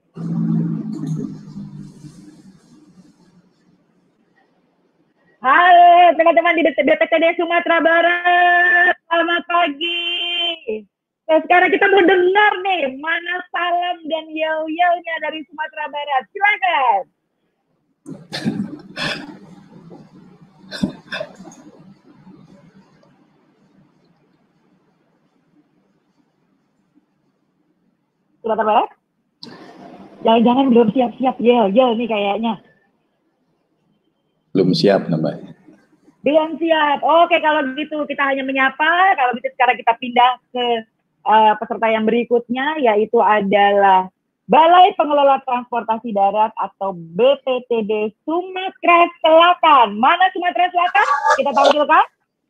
Halo teman-teman di BPTD Sumatera Barat, selamat pagi. Sekarang kita mau dengar nih mana salam dan yel-yelnya dari Sumatera Barat. Silakan. Sumatera Barat? Jangan belum siap-siap yel nih kayaknya. Belum siap namanya. Belum siap. Oke, kalau gitu kita hanya menyapa. Kalau gitu sekarang kita pindah ke peserta yang berikutnya, yaitu adalah Balai Pengelola Transportasi Darat atau BPTD Sumatera Selatan. Mana Sumatera Selatan? Kita tampilkan.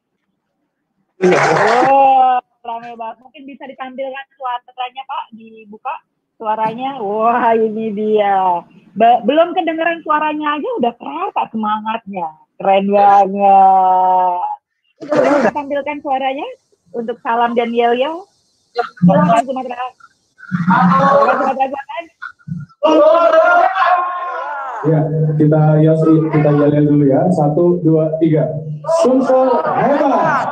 Oh, ramai banget. Mungkin bisa ditampilkan suaranya Pak, dibuka suaranya. Wah, ini dia. Belum kedengeran suaranya aja udah kerasa semangatnya. Keren banget. Kita tampilkan suaranya untuk salam dan yel-yel. Silakan Sumatera Selatan. Ya, kita yel dulu ya. 1, 2, 3. Sumsel hebat.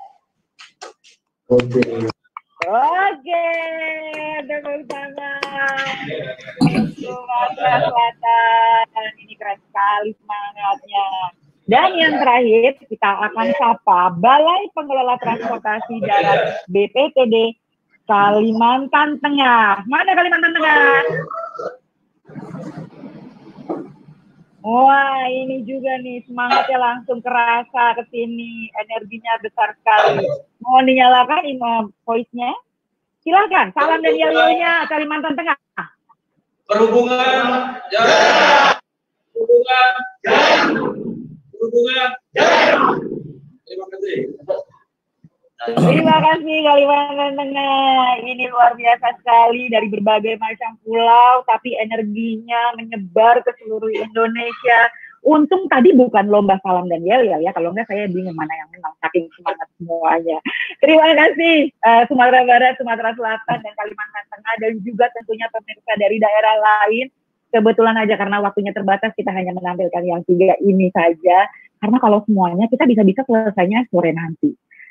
Oke. Oke, tepuk tangan. Sumatera Selatan, ini keren sekali semangatnya. Dan yang terakhir, kita akan sapa Balai Pengelola Transportasi Darat BPTD Kalimantan Tengah. Mana Kalimantan Tengah? Wah, ini juga nih semangatnya langsung kerasa ke sini, energinya besar sekali. Mau dinyalakan voice-nya? Silakan, salam dan yel-yelnya Kalimantan Tengah. Perhubungan jaya. Perhubungan jaya. Perhubungan jaya. Terima kasih. Terima kasih Kalimantan Tengah. Ini luar biasa sekali, dari berbagai macam pulau, tapi energinya menyebar ke seluruh Indonesia. Untung tadi bukan lomba salam dan yel ya, kalau enggak saya bingung mana yang menang, saking semangat semuanya. Terima kasih Sumatera Barat, Sumatera Selatan, dan Kalimantan Tengah, dan juga tentunya pemirsa dari daerah lain. Kebetulan aja karena waktunya terbatas, kita hanya menampilkan yang 3 ini saja. Karena kalau semuanya kita bisa-bisa selesainya sore nanti.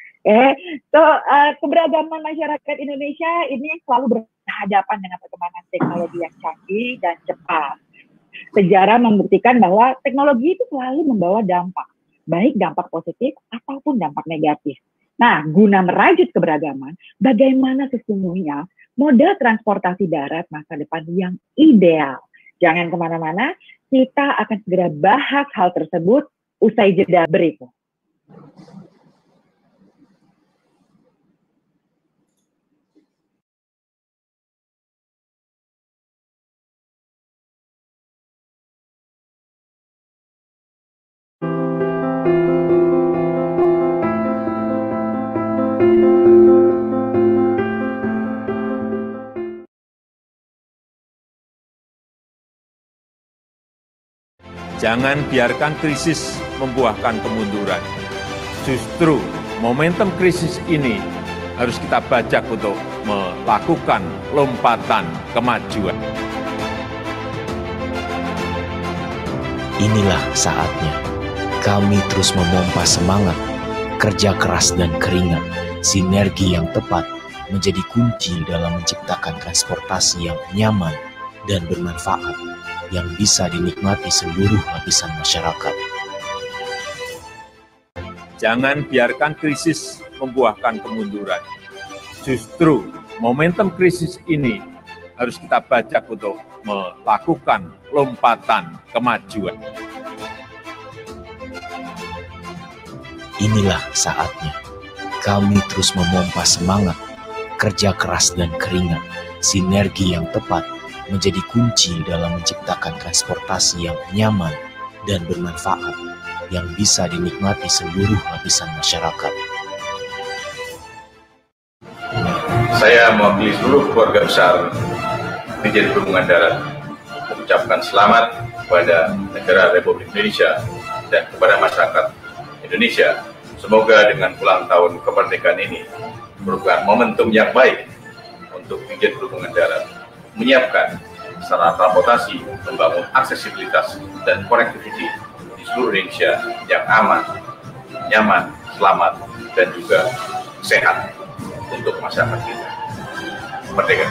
Keberagaman masyarakat Indonesia ini selalu berhadapan dengan perkembangan teknologi yang canggih dan cepat. Sejarah membuktikan bahwa teknologi itu selalu membawa dampak, baik dampak positif ataupun dampak negatif. Nah, guna merajut keberagaman, bagaimana sesungguhnya moda transportasi darat masa depan yang ideal? Jangan kemana-mana, kita akan segera bahas hal tersebut usai jeda berikut. Jangan biarkan krisis membuahkan kemunduran. Justru momentum krisis ini harus kita bajak untuk melakukan lompatan kemajuan. Inilah saatnya kami terus memompa semangat, kerja keras dan keringat. Sinergi yang tepat menjadi kunci dalam menciptakan transportasi yang nyaman dan bermanfaat, yang bisa dinikmati seluruh lapisan masyarakat. Jangan biarkan krisis membuahkan kemunduran. Justru momentum krisis ini harus kita bajak untuk melakukan lompatan kemajuan. Inilah saatnya kami terus memompa semangat, kerja keras dan keringat. Sinergi yang tepat menjadi kunci dalam menciptakan transportasi yang nyaman dan bermanfaat, yang bisa dinikmati seluruh lapisan masyarakat. Saya mewakili seluruh keluarga besar Dirjen Perhubungan Darat mengucapkan selamat kepada negara Republik Indonesia dan kepada masyarakat Indonesia. Semoga dengan ulang tahun kemerdekaan ini merupakan momentum yang baik untuk Dirjen Perhubungan Darat menyiapkan sarana transportasi, membangun aksesibilitas dan connectivity di seluruh Indonesia yang aman, nyaman, selamat, dan juga sehat untuk masyarakat kita. Merdeka!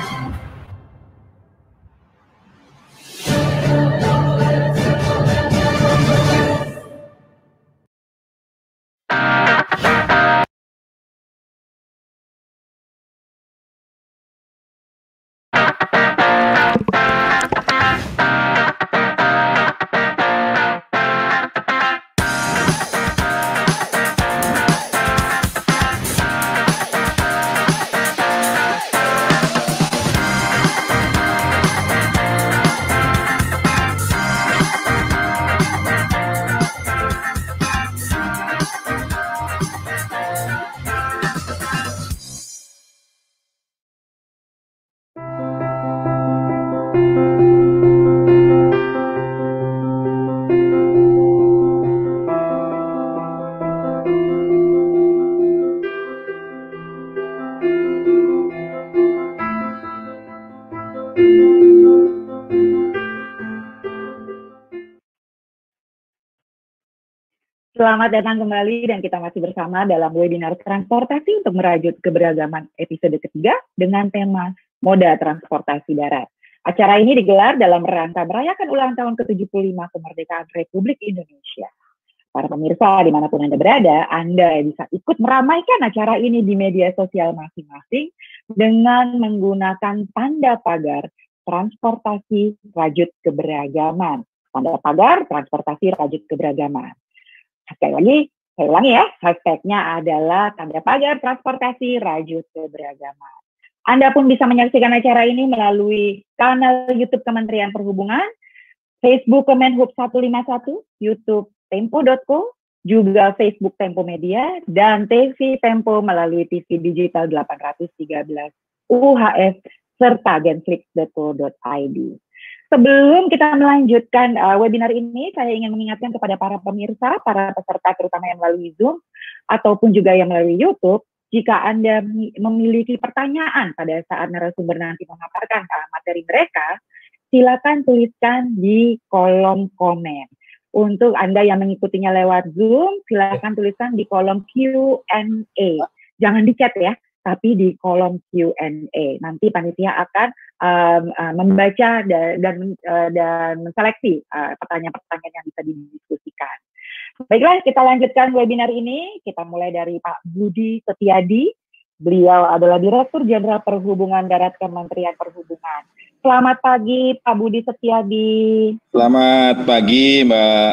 Selamat datang kembali dan kita masih bersama dalam webinar transportasi untuk merajut keberagaman episode ketiga dengan tema Moda Transportasi Darat. Acara ini digelar dalam rangka merayakan ulang tahun ke-75 kemerdekaan Republik Indonesia. Para pemirsa dimanapun Anda berada, Anda bisa ikut meramaikan acara ini di media sosial masing-masing dengan menggunakan tanda pagar transportasi rajut keberagaman. Tanda pagar transportasi rajut keberagaman. Sekali lagi, saya ulangi ya, hashtagnya adalah tanda pagar transportasi rajut keberagaman. Anda pun bisa menyaksikan acara ini melalui kanal YouTube Kementerian Perhubungan, Facebook Kemenhub 151, YouTube Tempo.co, juga Facebook Tempo Media, dan TV Tempo melalui TV Digital 813 UHF, serta genflix.co.id. Sebelum kita melanjutkan webinar ini, saya ingin mengingatkan kepada para pemirsa, para peserta terutama yang melalui Zoom, ataupun juga yang melalui YouTube, jika Anda memiliki pertanyaan pada saat narasumber nanti memaparkan materi mereka, silakan tuliskan di kolom komen. Untuk Anda yang mengikutinya lewat Zoom, silakan tuliskan di kolom Q&A. Jangan di chat ya, tapi di kolom Q&A. Nanti panitia akan membaca dan menseleksi pertanyaan-pertanyaan yang bisa didiskusikan. Baiklah, kita lanjutkan webinar ini. Kita mulai dari Pak Budi Setiadi. Beliau adalah Direktur Jenderal Perhubungan Darat Kementerian Perhubungan. Selamat pagi, Pak Budi Setiadi. Selamat pagi, Mbak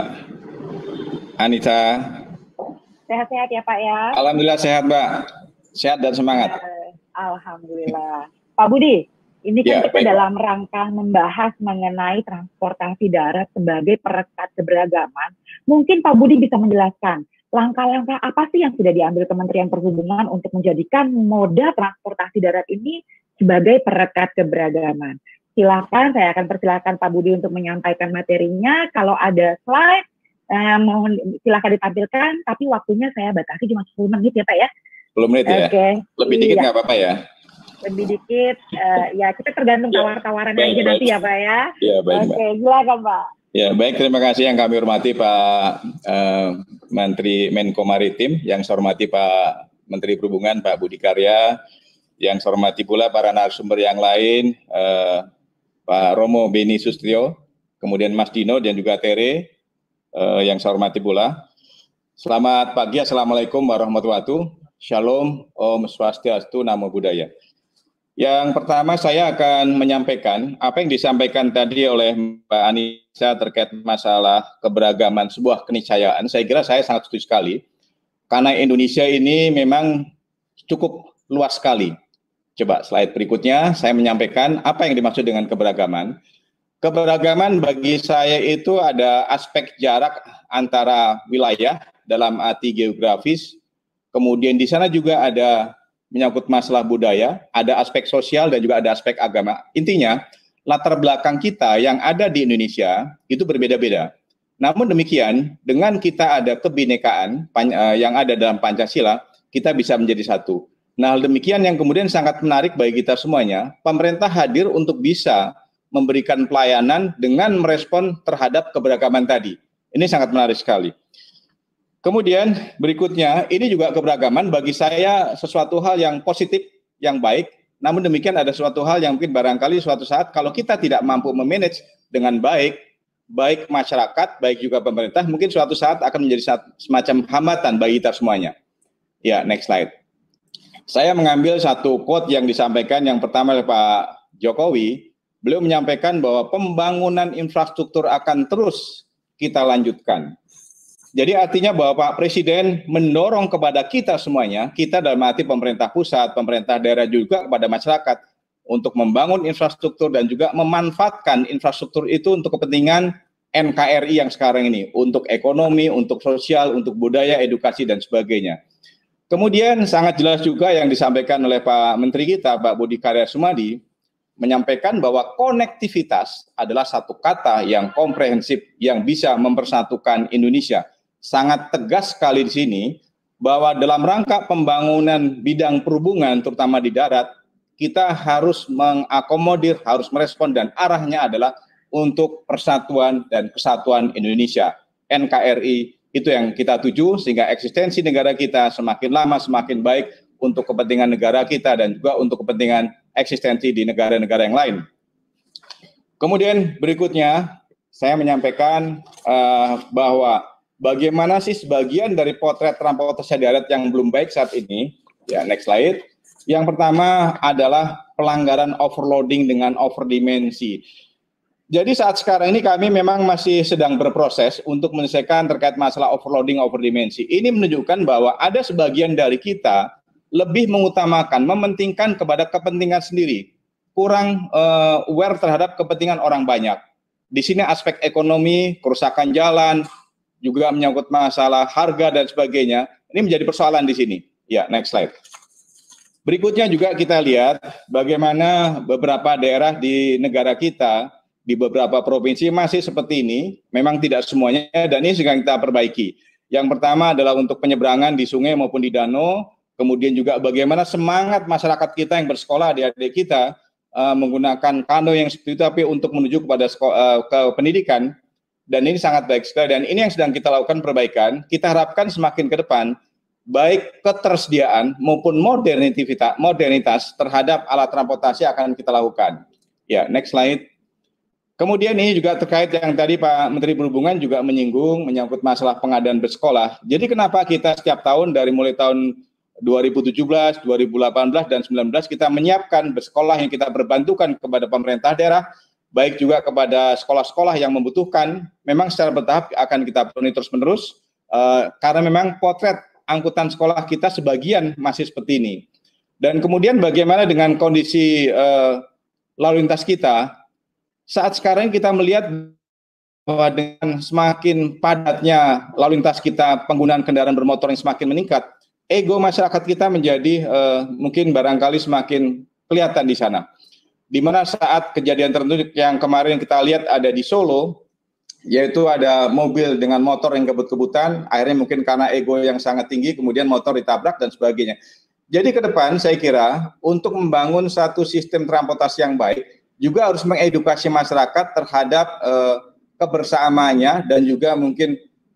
Anita. Sehat-sehat ya, Pak ya? Alhamdulillah sehat, Mbak. Sehat dan semangat. Alhamdulillah. Pak Budi, ini kan kita dalam rangka membahas mengenai transportasi darat sebagai perekat keberagaman. Mungkin Pak Budi bisa menjelaskan langkah-langkah apa sih yang sudah diambil Kementerian Perhubungan untuk menjadikan moda transportasi darat ini sebagai perekat keberagaman. Silakan, saya akan persilakan Pak Budi untuk menyampaikan materinya. Kalau ada slide, mohon silakan ditampilkan, tapi waktunya saya batasi cuma 10 menit ya Pak ya. 10 menit ya? Lebih dikit nggak apa-apa ya? Lebih dikit, ya kita tergantung tawar-tawaran aja nanti ya Pak ya. Ya, baik, Oke, silakan Pak. Ya, baik, terima kasih yang kami hormati Pak Menteri Menko Maritim, yang saya hormati Pak Menteri Perhubungan Pak Budi Karya, yang saya hormati pula para narasumber yang lain, Pak Romo Beni Sustrio, kemudian Mas Dino dan juga Tere, yang saya hormati pula. Selamat pagi, Assalamualaikum warahmatullahi wabarakatuh. Shalom, Om Swastiastu, Namo Buddhaya. Yang pertama saya akan menyampaikan apa yang disampaikan tadi oleh Mbak Anissa terkait masalah keberagaman sebuah keniscayaan. Saya kira saya sangat setuju sekali, karena Indonesia ini memang cukup luas sekali. Coba slide berikutnya, saya menyampaikan apa yang dimaksud dengan keberagaman. Keberagaman bagi saya itu ada aspek jarak antara wilayah dalam arti geografis. Kemudian di sana juga ada menyangkut masalah budaya, ada aspek sosial dan juga ada aspek agama. Intinya, latar belakang kita yang ada di Indonesia itu berbeda-beda. Namun demikian, dengan kita ada kebinekaan yang ada dalam Pancasila, kita bisa menjadi satu. Nah, hal demikian yang kemudian sangat menarik bagi kita semuanya, pemerintah hadir untuk bisa memberikan pelayanan dengan merespon terhadap keberagaman tadi. Ini sangat menarik sekali. Kemudian berikutnya, ini juga keberagaman bagi saya sesuatu hal yang positif, yang baik. Namun demikian ada suatu hal yang mungkin barangkali suatu saat kalau kita tidak mampu memanage dengan baik, baik masyarakat, baik juga pemerintah, mungkin suatu saat akan menjadi semacam hambatan bagi kita semuanya. Ya, next slide. Saya mengambil satu quote yang disampaikan yang pertama oleh Pak Jokowi. Beliau menyampaikan bahwa pembangunan infrastruktur akan terus kita lanjutkan. Jadi artinya bahwa Pak Presiden mendorong kepada kita semuanya, kita dalam arti pemerintah pusat, pemerintah daerah juga kepada masyarakat untuk membangun infrastruktur dan juga memanfaatkan infrastruktur itu untuk kepentingan NKRI yang sekarang ini, untuk ekonomi, untuk sosial, untuk budaya, edukasi, dan sebagainya. Kemudian sangat jelas juga yang disampaikan oleh Pak Menteri kita, Pak Budi Karya Sumadi, menyampaikan bahwa konektivitas adalah satu kata yang komprehensif yang bisa mempersatukan Indonesia. Sangat tegas sekali di sini bahwa dalam rangka pembangunan bidang perhubungan terutama di darat, kita harus mengakomodir, harus merespon dan arahnya adalah untuk persatuan dan kesatuan Indonesia, NKRI Itu yang kita tuju, sehingga eksistensi negara kita semakin lama semakin baik untuk kepentingan negara kita dan juga untuk kepentingan eksistensi di negara-negara yang lain. Kemudian berikutnya, saya menyampaikan bahwa bagaimana sih sebagian dari potret transportasi darat yang belum baik saat ini. Ya, next slide. Yang pertama adalah pelanggaran overloading dengan overdimensi. Jadi saat sekarang ini kami memang masih sedang berproses untuk menyelesaikan terkait masalah overloading overdimensi. Ini menunjukkan bahwa ada sebagian dari kita lebih mengutamakan, mementingkan kepada kepentingan sendiri, kurang aware terhadap kepentingan orang banyak. Di sini aspek ekonomi, kerusakan jalan, juga menyangkut masalah harga dan sebagainya. Ini menjadi persoalan di sini. Ya, next slide. Berikutnya juga kita lihat bagaimana beberapa daerah di negara kita, di beberapa provinsi masih seperti ini. Memang tidak semuanya, dan ini sedang kita perbaiki. Yang pertama adalah untuk penyeberangan di sungai maupun di danau. Kemudian juga bagaimana semangat masyarakat kita yang bersekolah, adik-adik kita, menggunakan kano yang seperti itu, tapi untuk menuju kepada ke pendidikan. Dan ini sangat baik sekali, dan ini yang sedang kita lakukan perbaikan. Kita harapkan semakin ke depan, baik ketersediaan maupun modernitas terhadap alat transportasi akan kita lakukan. Ya, next slide. Kemudian ini juga terkait yang tadi Pak Menteri Perhubungan juga menyinggung menyangkut masalah pengadaan bersekolah. Jadi kenapa kita setiap tahun dari mulai tahun 2017, 2018, dan 2019 kita menyiapkan bersekolah yang kita berbantukan kepada pemerintah daerah, baik juga kepada sekolah-sekolah yang membutuhkan. Memang secara bertahap akan kita penuhi terus-menerus, karena memang potret angkutan sekolah kita sebagian masih seperti ini. Dan kemudian bagaimana dengan kondisi lalu lintas kita? Saat sekarang kita melihat bahwa dengan semakin padatnya lalu lintas kita, penggunaan kendaraan bermotor yang semakin meningkat, ego masyarakat kita menjadi mungkin barangkali semakin kelihatan di sana. Di mana saat kejadian tertentu yang kemarin kita lihat ada di Solo, yaitu ada mobil dengan motor yang kebut-kebutan, akhirnya mungkin karena ego yang sangat tinggi, kemudian motor ditabrak dan sebagainya. Jadi ke depan saya kira untuk membangun satu sistem transportasi yang baik, juga harus mengedukasi masyarakat terhadap kebersamaannya dan juga mungkin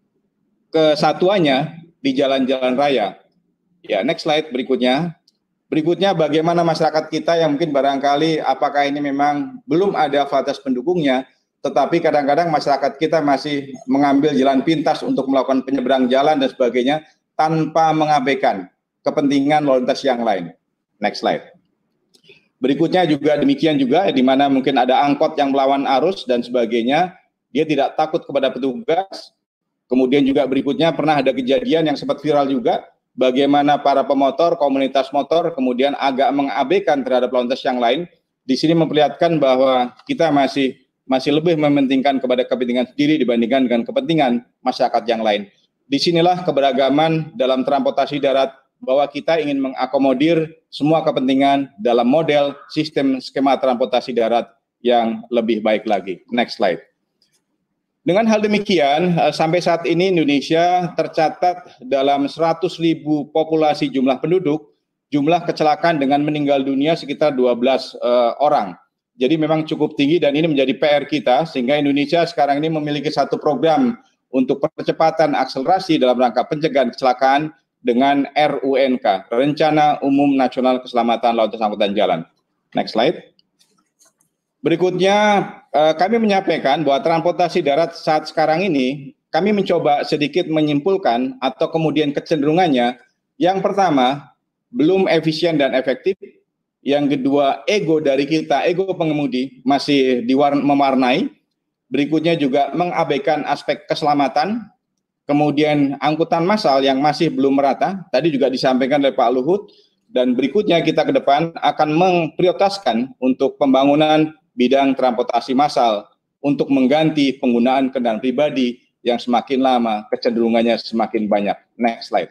kesatuannya di jalan-jalan raya. Ya, next slide berikutnya. Berikutnya bagaimana masyarakat kita yang mungkin barangkali apakah ini memang belum ada fasilitas pendukungnya, tetapi kadang-kadang masyarakat kita masih mengambil jalan pintas untuk melakukan penyeberang jalan dan sebagainya tanpa mengabaikan kepentingan lalu lintas yang lain. Next slide. Berikutnya juga demikian juga, di mana mungkin ada angkot yang melawan arus dan sebagainya, dia tidak takut kepada petugas. Kemudian juga berikutnya pernah ada kejadian yang sempat viral juga, bagaimana para pemotor, komunitas motor, kemudian agak mengabaikan terhadap lalu lintas yang lain. Di sini memperlihatkan bahwa kita masih lebih mementingkan kepada kepentingan sendiri dibandingkan dengan kepentingan masyarakat yang lain. Disinilah keberagaman dalam transportasi darat, bahwa kita ingin mengakomodir semua kepentingan dalam model sistem skema transportasi darat yang lebih baik lagi. Next slide. Dengan hal demikian, sampai saat ini Indonesia tercatat dalam 100.000 populasi jumlah penduduk, jumlah kecelakaan dengan meninggal dunia sekitar 12 orang. Jadi memang cukup tinggi dan ini menjadi PR kita, sehingga Indonesia sekarang ini memiliki satu program untuk percepatan akselerasi dalam rangka pencegahan kecelakaan dengan RUNK, Rencana Umum Nasional Keselamatan Lalu Lintas Angkutan Jalan. Next slide. Berikutnya, kami menyampaikan bahwa transportasi darat saat sekarang ini, kami mencoba sedikit menyimpulkan atau kemudian kecenderungannya, yang pertama, belum efisien dan efektif. Yang kedua, ego dari kita, ego pengemudi masih mewarnai. Berikutnya juga mengabaikan aspek keselamatan. Kemudian angkutan massal yang masih belum merata, tadi juga disampaikan oleh Pak Luhut, dan berikutnya kita ke depan akan memprioritaskan untuk pembangunan bidang transportasi massal untuk mengganti penggunaan kendaraan pribadi yang semakin lama kecenderungannya semakin banyak. Next slide.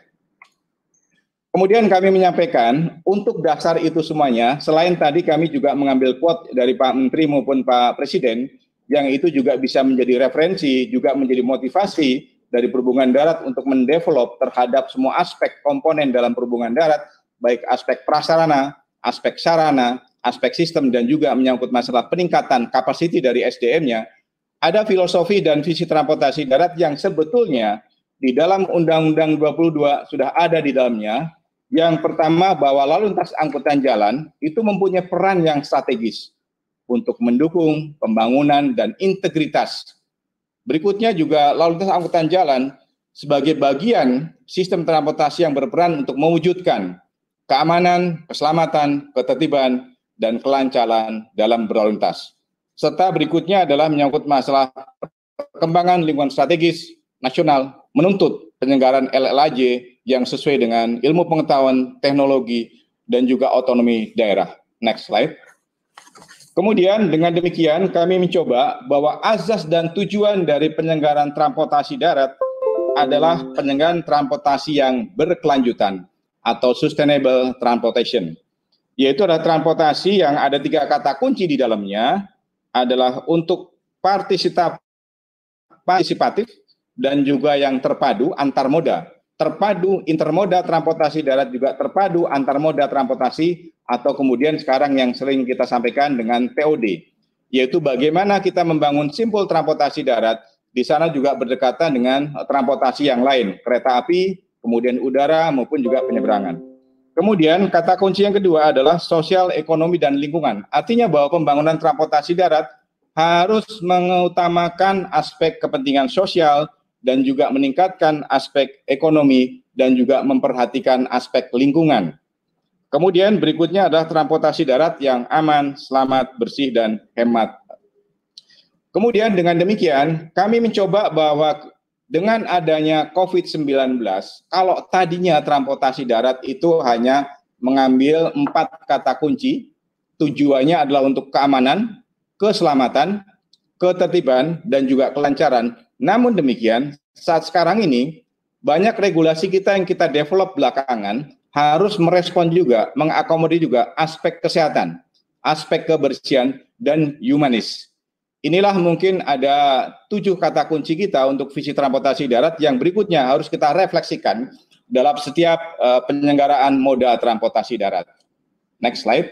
Kemudian kami menyampaikan untuk dasar itu semuanya, selain tadi kami juga mengambil quote dari Pak Menteri maupun Pak Presiden, yang itu juga bisa menjadi referensi, juga menjadi motivasi dari perhubungan darat untuk mendevelop terhadap semua aspek komponen dalam perhubungan darat, baik aspek prasarana, aspek sarana, aspek sistem, dan juga menyangkut masalah peningkatan kapasiti dari SDM-nya. Ada filosofi dan visi transportasi darat yang sebetulnya di dalam Undang-Undang 22 sudah ada di dalamnya. Yang pertama, bahwa lalu lintas angkutan jalan itu mempunyai peran yang strategis untuk mendukung pembangunan dan integritas. Berikutnya juga lalu lintas angkutan jalan sebagai bagian sistem transportasi yang berperan untuk mewujudkan keamanan, keselamatan, ketertiban, dan kelancaran dalam berlalu lintas. Serta berikutnya adalah menyangkut masalah perkembangan lingkungan strategis nasional, menuntut penyelenggaraan LLAJ yang sesuai dengan ilmu pengetahuan, teknologi, dan juga otonomi daerah. Next slide. Kemudian dengan demikian kami mencoba bahwa azas dan tujuan dari penyelenggaraan transportasi darat adalah penyelenggaraan transportasi yang berkelanjutan atau sustainable transportation. Yaitu adalah transportasi yang ada 3 kata kunci di dalamnya, adalah untuk partisipatif dan juga yang terpadu antar moda. Terpadu intermoda transportasi darat juga terpadu antar moda transportasi, atau kemudian sekarang yang sering kita sampaikan dengan TOD, yaitu bagaimana kita membangun simpul transportasi darat, di sana juga berdekatan dengan transportasi yang lain, kereta api, kemudian udara maupun juga penyeberangan. Kemudian kata kunci yang kedua adalah sosial, ekonomi, dan lingkungan. Artinya bahwa pembangunan transportasi darat harus mengutamakan aspek kepentingan sosial dan juga meningkatkan aspek ekonomi dan juga memperhatikan aspek lingkungan. Kemudian berikutnya adalah transportasi darat yang aman, selamat, bersih, dan hemat. Kemudian dengan demikian kami mencoba bahwa dengan adanya COVID-19, kalau tadinya transportasi darat itu hanya mengambil 4 kata kunci, tujuannya adalah untuk keamanan, keselamatan, ketertiban, dan juga kelancaran. Namun demikian, saat sekarang ini, banyak regulasi kita yang kita develop belakangan harus merespon juga, mengakomodir juga aspek kesehatan, aspek kebersihan, dan humanis. Inilah mungkin ada 7 kata kunci kita untuk visi transportasi darat yang berikutnya harus kita refleksikan dalam setiap penyelenggaraan moda transportasi darat. Next slide.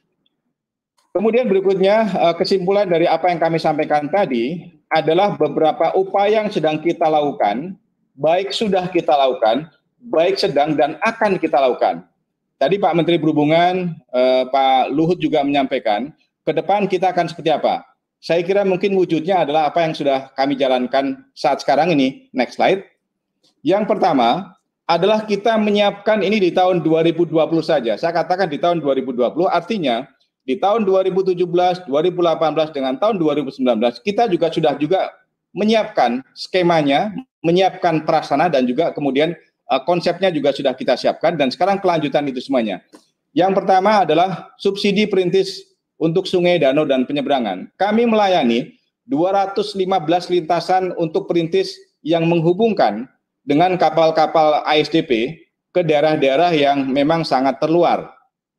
Kemudian berikutnya kesimpulan dari apa yang kami sampaikan tadi adalah beberapa upaya yang sedang kita lakukan, baik sudah kita lakukan, baik sedang dan akan kita lakukan. Tadi Pak Menteri Perhubungan, Pak Luhut juga menyampaikan, ke depan kita akan seperti apa? Saya kira mungkin wujudnya adalah apa yang sudah kami jalankan saat sekarang ini. Next slide. Yang pertama adalah kita menyiapkan ini di tahun 2020 saja. Saya katakan di tahun 2020, artinya di tahun 2017, 2018 dengan tahun 2019 kita sudah menyiapkan skemanya, menyiapkan prasarana dan juga kemudian konsepnya juga sudah kita siapkan dan sekarang kelanjutan itu semuanya. Yang pertama adalah subsidi perintis untuk sungai, danau, dan penyeberangan. Kami melayani 215 lintasan untuk perintis yang menghubungkan dengan kapal-kapal ASDP ke daerah-daerah yang memang sangat terluar.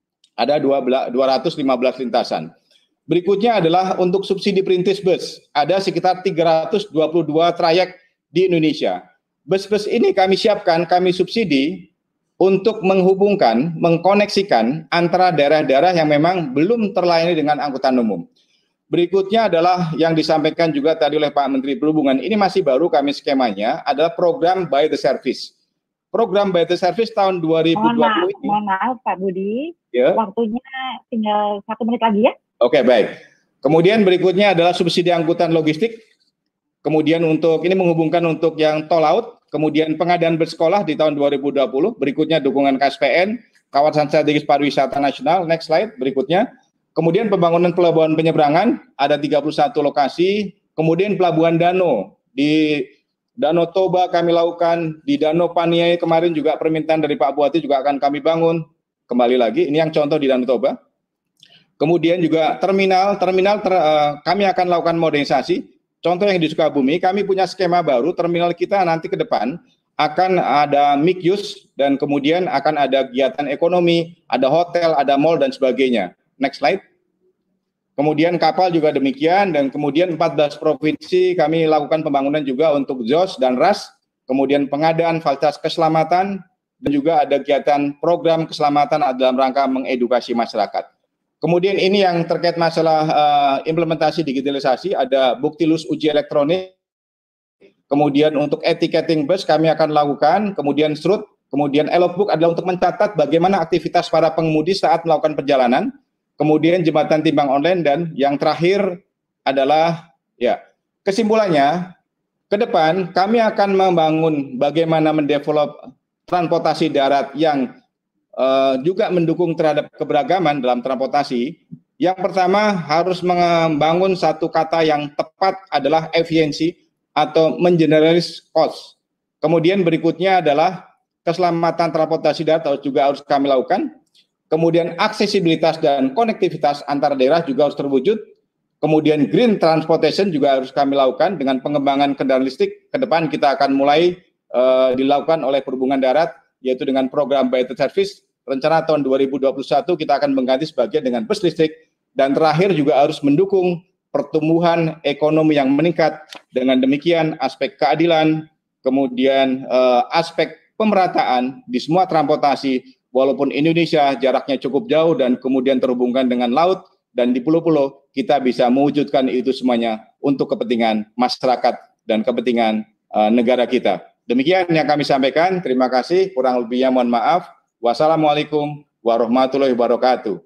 Ada 215 lintasan. Berikutnya adalah untuk subsidi perintis bus. Ada sekitar 322 trayek di Indonesia. Bus-bus ini kami siapkan, kami subsidi untuk menghubungkan, mengkoneksikan antara daerah-daerah yang memang belum terlayani dengan angkutan umum. Berikutnya adalah yang disampaikan juga tadi oleh Pak Menteri Perhubungan, ini masih baru kami skemanya, adalah program By the Service. Program By the Service tahun 2020 ini. Mohon maaf Pak Budi, ya. Waktunya tinggal 1 menit lagi ya. Oke, baik. Kemudian berikutnya adalah subsidi angkutan logistik. Kemudian untuk ini menghubungkan untuk yang tol laut. Kemudian pengadaan bersekolah di tahun 2020. Berikutnya dukungan KSPN, kawasan strategis pariwisata nasional. Next slide berikutnya. Kemudian pembangunan pelabuhan penyeberangan, ada 31 lokasi. Kemudian pelabuhan Danau, di Danau Toba kami lakukan, di Danau Paniai kemarin juga permintaan dari Pak Bupati juga akan kami bangun. Kembali lagi, ini yang contoh di Danau Toba. Kemudian juga kami akan lakukan modernisasi. Contoh yang di Sukabumi, kami punya skema baru, terminal kita nanti ke depan akan ada mixed use dan kemudian akan ada kegiatan ekonomi, ada hotel, ada mall dan sebagainya. Next slide. Kemudian kapal juga demikian dan kemudian 14 provinsi kami lakukan pembangunan juga untuk JOS dan RAS, kemudian pengadaan fasilitas keselamatan dan juga ada kegiatan program keselamatan dalam rangka mengedukasi masyarakat. Kemudian ini yang terkait masalah implementasi digitalisasi, ada bukti lulus uji elektronik kemudian untuk etiquetting bus kami akan lakukan, kemudian SRUT, kemudian logbook adalah untuk mencatat bagaimana aktivitas para pengemudi saat melakukan perjalanan, kemudian jembatan timbang online, dan yang terakhir adalah ya kesimpulannya, ke depan kami akan membangun bagaimana mendevelop transportasi darat yang juga mendukung terhadap keberagaman dalam transportasi. Yang pertama harus membangun satu kata yang tepat adalah efisiensi atau mengeneralis cost. Kemudian berikutnya adalah keselamatan transportasi darat juga harus kami lakukan. Kemudian aksesibilitas dan konektivitas antar daerah juga harus terwujud. Kemudian green transportation juga harus kami lakukan dengan pengembangan kendaraan listrik. Ke depan kita akan mulai dilakukan oleh Perhubungan Darat, yaitu dengan program Better Service. Rencana tahun 2021 kita akan mengganti sebagian dengan bus listrik. Dan terakhir juga harus mendukung pertumbuhan ekonomi yang meningkat. Dengan demikian aspek keadilan, kemudian aspek pemerataan di semua transportasi, walaupun Indonesia jaraknya cukup jauh dan kemudian terhubungkan dengan laut dan di pulau-pulau, kita bisa mewujudkan itu semuanya untuk kepentingan masyarakat dan kepentingan negara kita. Demikian yang kami sampaikan. Terima kasih. Kurang lebihnya mohon maaf. Wassalamualaikum warahmatullahi wabarakatuh.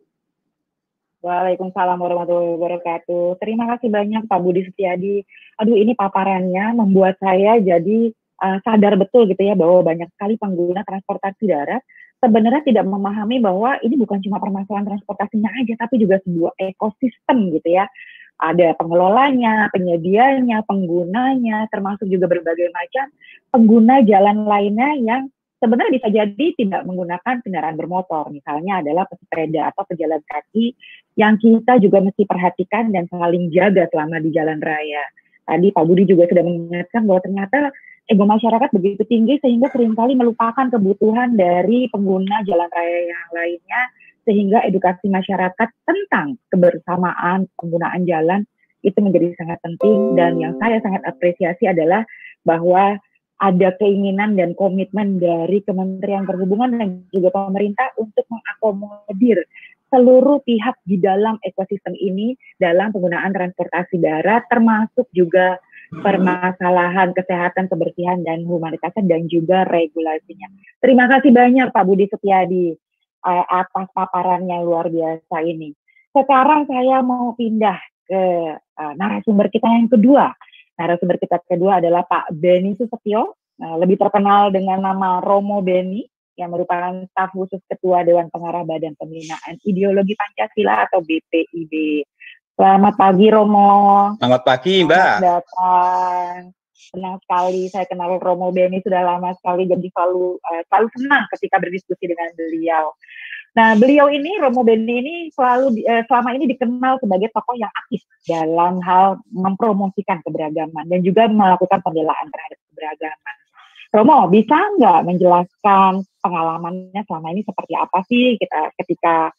Waalaikumsalam warahmatullahi wabarakatuh. Terima kasih banyak Pak Budi Setiadi. Aduh, ini paparannya membuat saya jadi sadar betul gitu ya, bahwa banyak sekali pengguna transportasi darat sebenarnya tidak memahami bahwa ini bukan cuma permasalahan transportasinya aja, tapi juga sebuah ekosistem gitu ya. Ada pengelolanya, penyedianya, penggunanya, termasuk juga berbagai macam pengguna jalan lainnya yang sebenarnya bisa jadi tidak menggunakan kendaraan bermotor. Misalnya adalah pesepeda atau pejalan kaki yang kita juga mesti perhatikan dan saling jaga selama di jalan raya. Tadi Pak Budi juga sudah mengingatkan bahwa ternyata ego masyarakat begitu tinggi sehingga seringkali melupakan kebutuhan dari pengguna jalan raya yang lainnya, sehingga edukasi masyarakat tentang kebersamaan penggunaan jalan itu menjadi sangat penting. Dan yang saya sangat apresiasi adalah bahwa ada keinginan dan komitmen dari Kementerian Perhubungan dan juga pemerintah untuk mengakomodir seluruh pihak di dalam ekosistem ini dalam penggunaan transportasi darat, termasuk juga permasalahan kesehatan, kebersihan, dan humanitasan, dan juga regulasinya. Terima kasih banyak Pak Budi Setiadi atas paparannya luar biasa ini. Sekarang saya mau pindah ke narasumber kita yang kedua. Narasumber kita kedua adalah Pak Beni Susetio, lebih terkenal dengan nama Romo Beni, yang merupakan staf khusus Ketua Dewan Pengarah Badan Pembinaan Ideologi Pancasila atau BPIB. Selamat pagi Romo. Selamat pagi Mbak. Selamat datang. Senang sekali saya kenal Romo Beni sudah lama sekali, jadi selalu senang ketika berdiskusi dengan beliau. Nah, beliau ini, Romo Beni ini selalu selama ini dikenal sebagai tokoh yang aktif dalam hal mempromosikan keberagaman dan juga melakukan pembelaan terhadap keberagaman. Romo, bisa nggak menjelaskan pengalamannya selama ini seperti apa sih kita ketika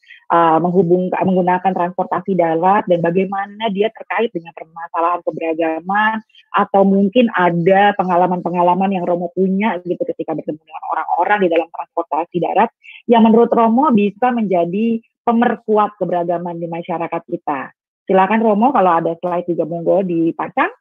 menggunakan transportasi darat dan bagaimana dia terkait dengan permasalahan keberagaman, atau mungkin ada pengalaman-pengalaman yang Romo punya gitu ketika bertemu dengan orang-orang di dalam transportasi darat yang menurut Romo bisa menjadi pemerkuat keberagaman di masyarakat kita. Silakan Romo, kalau ada slide juga monggo dipasang.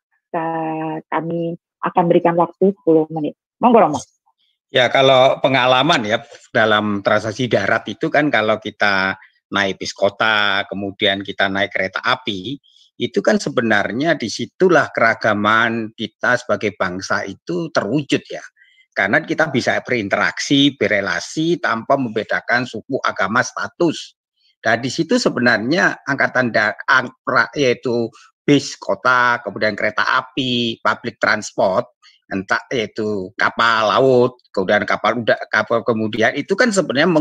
Kami akan berikan waktu 10 menit. Monggo Romo. Ya, kalau pengalaman ya dalam transportasi darat itu kan kalau kita naik bis kota, kemudian kita naik kereta api, itu kan sebenarnya disitulah keragaman kita sebagai bangsa itu terwujud ya. Karena kita bisa berinteraksi, berelasi tanpa membedakan suku, agama, status. Dan di situ sebenarnya angkatan darat yaitu bis kota, kemudian kereta api, public transport, entah yaitu kapal laut, kemudian kapal udara, kapal kemudian itu kan sebenarnya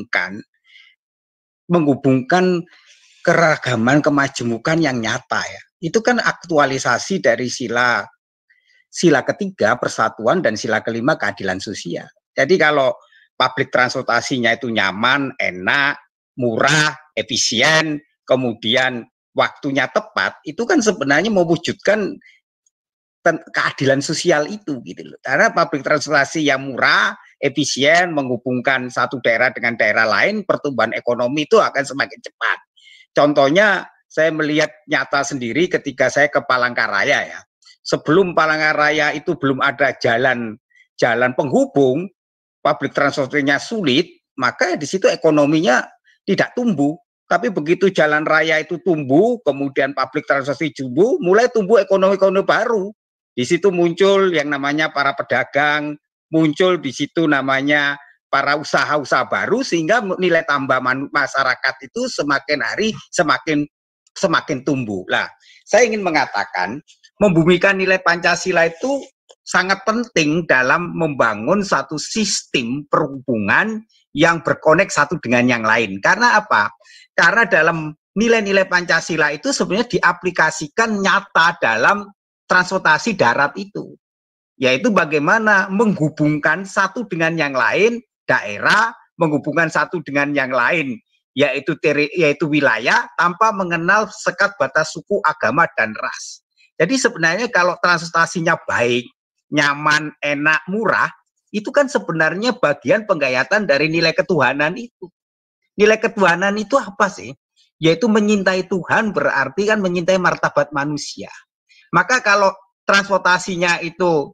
menghubungkan keragaman kemajemukan yang nyata ya. Itu kan aktualisasi dari sila ketiga persatuan dan sila kelima keadilan sosial. Jadi kalau public transportasinya itu nyaman, enak, murah, efisien, kemudian waktunya tepat, itu kan sebenarnya mewujudkan keadilan sosial itu gitu loh. Karena public transportasi yang murah, efisien, menghubungkan satu daerah dengan daerah lain, pertumbuhan ekonomi itu akan semakin cepat. Contohnya saya melihat nyata sendiri ketika saya ke Palangkaraya ya. sebelum Palangkaraya itu belum ada jalan penghubung, public transportnya sulit, maka di situ ekonominya tidak tumbuh. Tapi begitu jalan raya itu tumbuh, kemudian public transportasi tumbuh, mulai tumbuh ekonomi-ekonomi baru. Di situ muncul yang namanya para pedagang, muncul di situ namanya para usaha-usaha baru, sehingga nilai tambah masyarakat itu semakin hari semakin tumbuh. Lah, saya ingin mengatakan membumikan nilai Pancasila itu sangat penting dalam membangun satu sistem perhubungan yang berkonek satu dengan yang lain. Karena apa? Karena dalam nilai-nilai Pancasila itu sebenarnya diaplikasikan nyata dalam transportasi darat itu. Yaitu bagaimana menghubungkan satu dengan yang lain, daerah, menghubungkan satu dengan yang lain, yaitu wilayah, tanpa mengenal sekat batas suku, agama, dan ras. Jadi sebenarnya kalau transportasinya baik, nyaman, enak, murah, itu kan sebenarnya bagian penggayatan dari nilai ketuhanan itu. Nilai ketuhanan itu apa sih? Yaitu menyintai Tuhan, berarti kan menyintai martabat manusia. Maka kalau transportasinya itu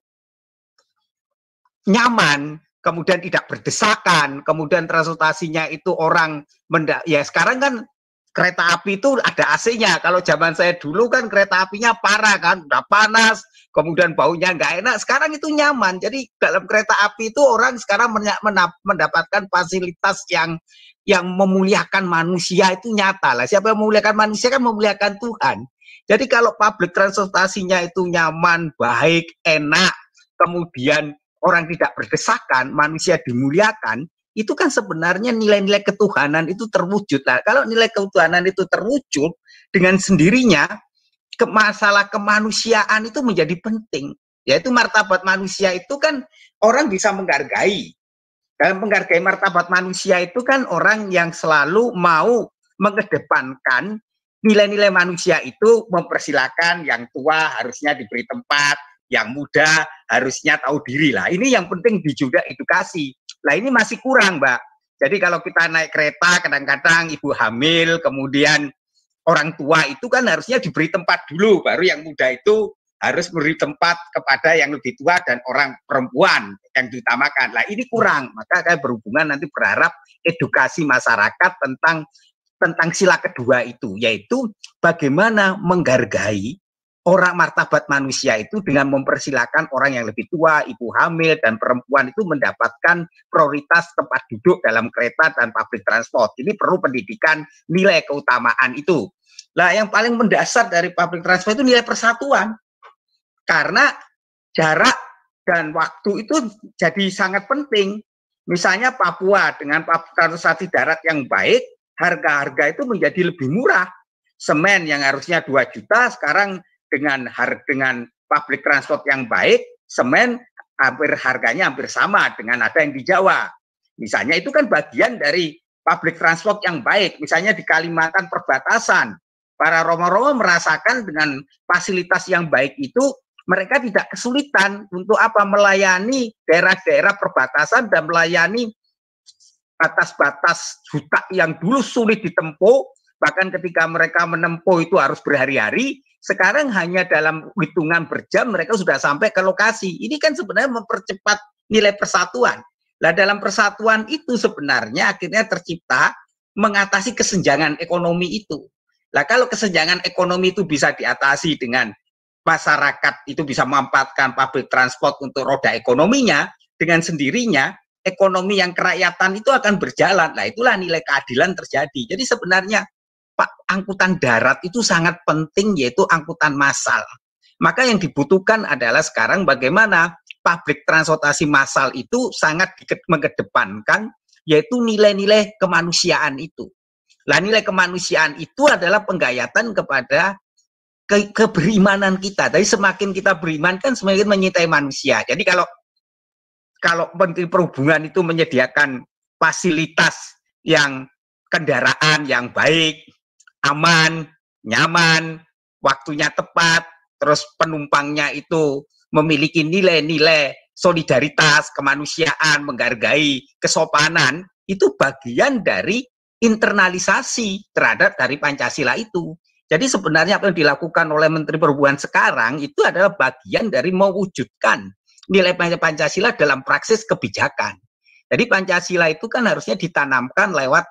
nyaman, kemudian tidak berdesakan, kemudian transportasinya itu orang, ya sekarang kan kereta api itu ada AC-nya. Kalau zaman saya dulu kan kereta apinya parah kan, udah panas, kemudian baunya nggak enak. Sekarang itu nyaman. Jadi dalam kereta api itu orang sekarang mendapatkan fasilitas yang memuliakan manusia itu nyata lah. Siapa yang memuliakan manusia kan memuliakan Tuhan. Jadi kalau public transportasinya itu nyaman, baik, enak, kemudian orang tidak berdesakan, manusia dimuliakan, itu kan sebenarnya nilai-nilai ketuhanan itu terwujud. Nah, kalau nilai ketuhanan itu terwujud dengan sendirinya, masalah kemanusiaan itu menjadi penting. Yaitu martabat manusia itu kan orang bisa menghargai. Dalam menghargai martabat manusia itu kan orang yang selalu mau mengedepankan nilai-nilai manusia itu, mempersilakan yang tua harusnya diberi tempat, yang muda harusnya tahu diri lah. Ini yang penting juga edukasi. Nah ini masih kurang, Mbak. Jadi kalau kita naik kereta, kadang-kadang ibu hamil, kemudian orang tua itu kan harusnya diberi tempat dulu, baru yang muda itu harus memberi tempat kepada yang lebih tua dan orang perempuan yang diutamakan. Nah ini kurang, maka saya berhubungan nanti berharap edukasi masyarakat tentang sila kedua itu, yaitu bagaimana menghargai orang martabat manusia itu dengan mempersilakan orang yang lebih tua, ibu hamil, dan perempuan itu mendapatkan prioritas tempat duduk dalam kereta dan public transport. Ini perlu pendidikan nilai keutamaan itu. Nah, yang paling mendasar dari public transport itu nilai persatuan. Karena jarak dan waktu itu jadi sangat penting. Misalnya Papua dengan transportasi darat yang baik, harga-harga itu menjadi lebih murah. Semen yang harusnya 2 juta, sekarang dengan public transport yang baik, semen harganya hampir sama dengan ada yang di Jawa. Misalnya itu kan bagian dari public transport yang baik. Misalnya di Kalimantan perbatasan, para Romo-Romo merasakan dengan fasilitas yang baik itu, mereka tidak kesulitan untuk melayani daerah-daerah perbatasan dan melayani batas-batas hutan yang dulu sulit ditempuh, bahkan ketika mereka menempuh itu harus berhari-hari. Sekarang hanya dalam hitungan berjam mereka sudah sampai ke lokasi. Ini kan sebenarnya mempercepat nilai persatuan. Nah, dalam persatuan itu sebenarnya akhirnya tercipta mengatasi kesenjangan ekonomi itu. Nah, kalau kesenjangan ekonomi itu bisa diatasi dengan masyarakat itu bisa memanfaatkan public transport untuk roda ekonominya, dengan sendirinya ekonomi yang kerakyatan itu akan berjalan. Nah, itulah nilai keadilan terjadi. Jadi sebenarnya angkutan darat itu sangat penting, yaitu angkutan massal. Maka yang dibutuhkan adalah sekarang bagaimana public transportasi massal itu sangat mengedepankan, yaitu nilai-nilai kemanusiaan itu. Nah, nilai kemanusiaan itu adalah penggayatan kepada keberimanan kita. Jadi semakin kita beriman kan semakin menyintai manusia. Jadi kalau Menteri Perhubungan itu menyediakan fasilitas yang kendaraan yang baik, aman, nyaman, waktunya tepat, terus penumpangnya itu memiliki nilai-nilai solidaritas, kemanusiaan, menghargai, kesopanan, itu bagian dari internalisasi terhadap dari Pancasila itu. Jadi sebenarnya apa yang dilakukan oleh Menteri Perhubungan sekarang itu adalah bagian dari mewujudkan nilai Pancasila dalam praksis kebijakan. Jadi Pancasila itu kan harusnya ditanamkan lewat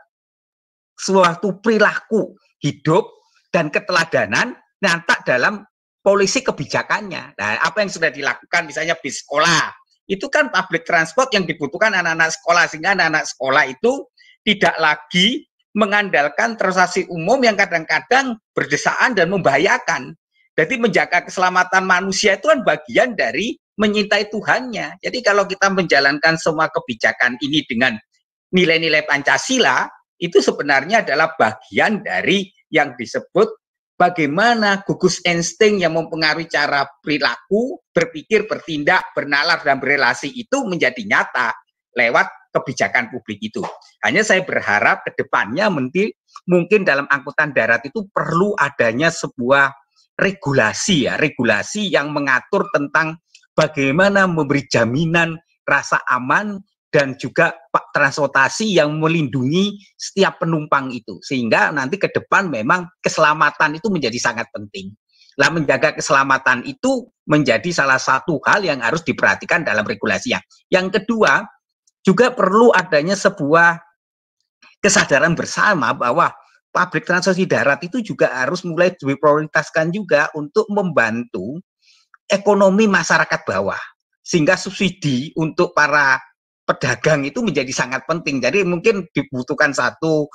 suatu perilaku hidup dan keteladanan nyata dalam polisi kebijakannya. Nah, apa yang sudah dilakukan misalnya bis sekolah, itu kan public transport yang dibutuhkan anak-anak sekolah, sehingga anak-anak sekolah itu tidak lagi mengandalkan transportasi umum yang kadang-kadang berdesaan dan membahayakan. Jadi menjaga keselamatan manusia itu kan bagian dari menyintai Tuhannya. Jadi kalau kita menjalankan semua kebijakan ini dengan nilai-nilai Pancasila, itu sebenarnya adalah bagian dari yang disebut bagaimana gugus insting yang mempengaruhi cara perilaku, berpikir, bertindak, bernalar, dan berelasi itu menjadi nyata lewat kebijakan publik itu. Hanya saya berharap ke depannya mungkin dalam angkutan darat itu perlu adanya sebuah regulasi ya, regulasi yang mengatur tentang bagaimana memberi jaminan rasa aman dan juga transportasi yang melindungi setiap penumpang itu. Sehingga nanti ke depan memang keselamatan itu menjadi sangat penting. Lah menjaga keselamatan itu menjadi salah satu hal yang harus diperhatikan dalam regulasinya. Yang kedua, juga perlu adanya sebuah kesadaran bersama bahwa public transportasi darat itu juga harus mulai diprioritaskan juga untuk membantu ekonomi masyarakat bawah. Sehingga subsidi untuk para pedagang itu menjadi sangat penting. Jadi mungkin dibutuhkan satu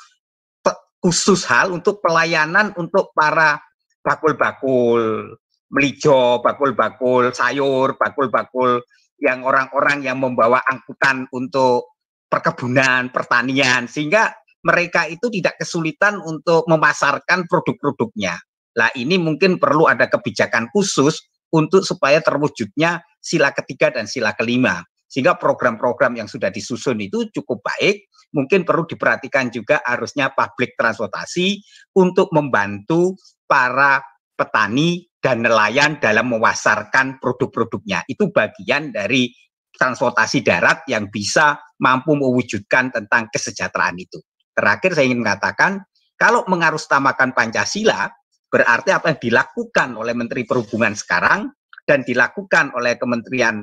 khusus hal untuk pelayanan untuk para bakul-bakul melijo, bakul-bakul sayur, bakul-bakul yang orang-orang yang membawa angkutan untuk perkebunan, pertanian, sehingga mereka itu tidak kesulitan untuk memasarkan produk-produknya. Nah, ini mungkin perlu ada kebijakan khusus untuk supaya terwujudnya sila ketiga dan sila kelima. Sehingga program-program yang sudah disusun itu cukup baik, mungkin perlu diperhatikan juga harusnya publik transportasi untuk membantu para petani dan nelayan dalam memasarkan produk-produknya. Itu bagian dari transportasi darat yang bisa mampu mewujudkan tentang kesejahteraan itu. Terakhir saya ingin mengatakan, kalau mengarusutamakan Pancasila, berarti apa yang dilakukan oleh Menteri Perhubungan sekarang dan dilakukan oleh Kementerian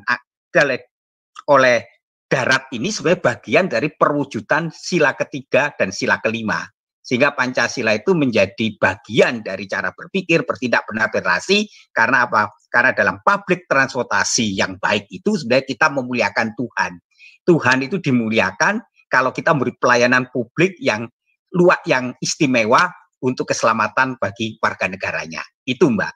oleh darat ini sebagai bagian dari perwujudan sila ketiga dan sila kelima. Sehingga Pancasila itu menjadi bagian dari cara berpikir, bertindak, benar, berrelasi. Karena apa? Karena dalam public transportasi yang baik itu sebenarnya kita memuliakan Tuhan. Tuhan itu dimuliakan kalau kita memberi pelayanan publik yang luas, yang istimewa untuk keselamatan bagi warga negaranya. Itu, Mbak.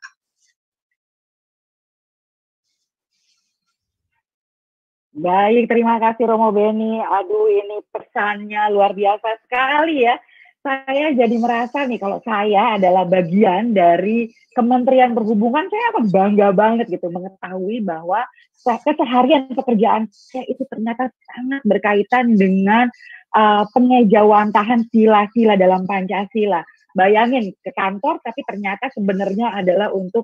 Baik, terima kasih Romo Beni. Aduh, ini pesannya luar biasa sekali ya. Saya jadi merasa nih kalau saya adalah bagian dari Kementerian Perhubungan, saya akan bangga banget gitu mengetahui bahwa keseharian pekerjaan saya itu ternyata sangat berkaitan dengan pengejawantahan sila-sila dalam Pancasila. Bayangin ke kantor, tapi ternyata sebenarnya adalah untuk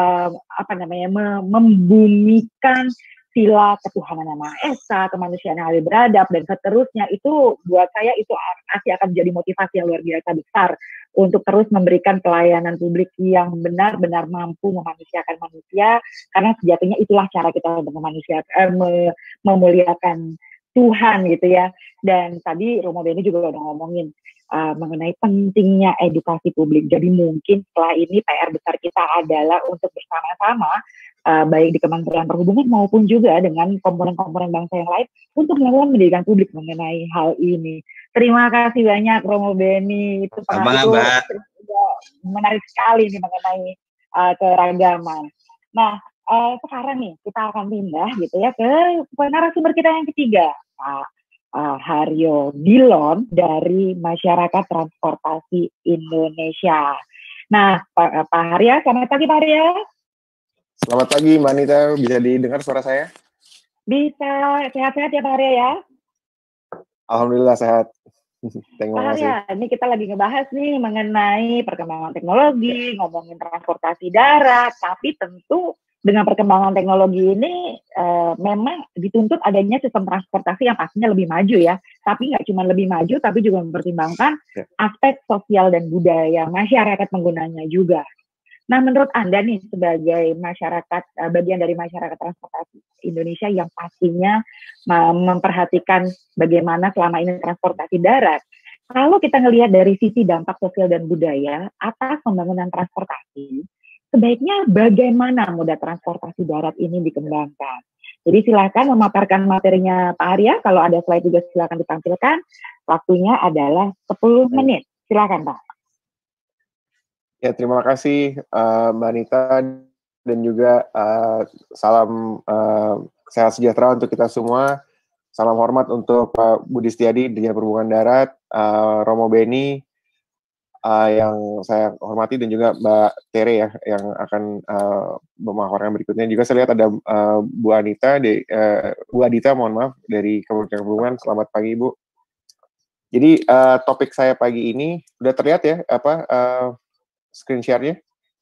membumikan sila ketuhanan yang Maha Esa, kemanusiaan yang adil beradab, dan seterusnya. Itu buat saya itu pasti akan menjadi motivasi yang luar biasa besar untuk terus memberikan pelayanan publik yang benar-benar mampu memanusiakan manusia, karena sejatinya itulah cara kita untuk memuliakan Tuhan gitu ya. Dan tadi Romo Beni juga udah ngomongin mengenai pentingnya edukasi publik. Jadi mungkin setelah ini PR besar kita adalah untuk bersama-sama baik di Kementerian Perhubungan maupun juga dengan komponen-komponen bangsa yang lain untuk melakukan pendidikan publik mengenai hal ini. Terima kasih banyak Romo Beni. Itu menarik sekali nih mengenai keragaman. Nah, sekarang nih kita akan pindah gitu ya ke narasumber kita yang ketiga, Pak Haryo Dilon dari Masyarakat Transportasi Indonesia. Nah, Pak Haryo, selamat pagi Pak Haryo. Selamat pagi Mbak Anita, bisa didengar suara saya? Bisa, sehat-sehat ya Pak Haryo ya? Alhamdulillah sehat. Pak Haryo, ini kita lagi ngebahas nih mengenai perkembangan teknologi, ngomongin transportasi darat, tapi tentu dengan perkembangan teknologi ini memang dituntut adanya sistem transportasi yang pastinya lebih maju ya. Tapi nggak cuma lebih maju, tapi juga mempertimbangkan aspek sosial dan budaya masyarakat penggunanya juga. Nah, menurut Anda nih sebagai masyarakat, bagian dari masyarakat transportasi Indonesia yang pastinya memperhatikan bagaimana selama ini transportasi darat, kalau kita ngelihat dari sisi dampak sosial dan budaya atas pembangunan transportasi, sebaiknya bagaimana moda transportasi darat ini dikembangkan. Jadi silakan memaparkan materinya Pak Arya. Kalau ada slide juga silakan ditampilkan. Waktunya adalah 10 menit. Silakan Pak. Ya, terima kasih Mbak Anita dan juga salam sehat sejahtera untuk kita semua. Salam hormat untuk Pak Budi Setiadi, Dirjen Perhubungan Darat, Romo Beni, yang saya hormati, dan juga Mbak Tere ya yang akan memaparkan berikutnya. Juga saya lihat ada Bu Adita, mohon maaf, dari Kementerian Perhubungan. Selamat pagi Ibu. Jadi topik saya pagi ini udah terlihat ya screen share-nya?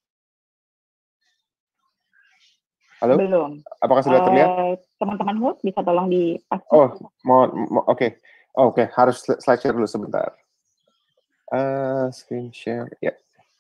Halo? Belum. Apakah sudah terlihat? Teman-teman host bisa tolong di-pass. Oh, oke. Oke, harus slide share dulu sebentar. Screen share, ya.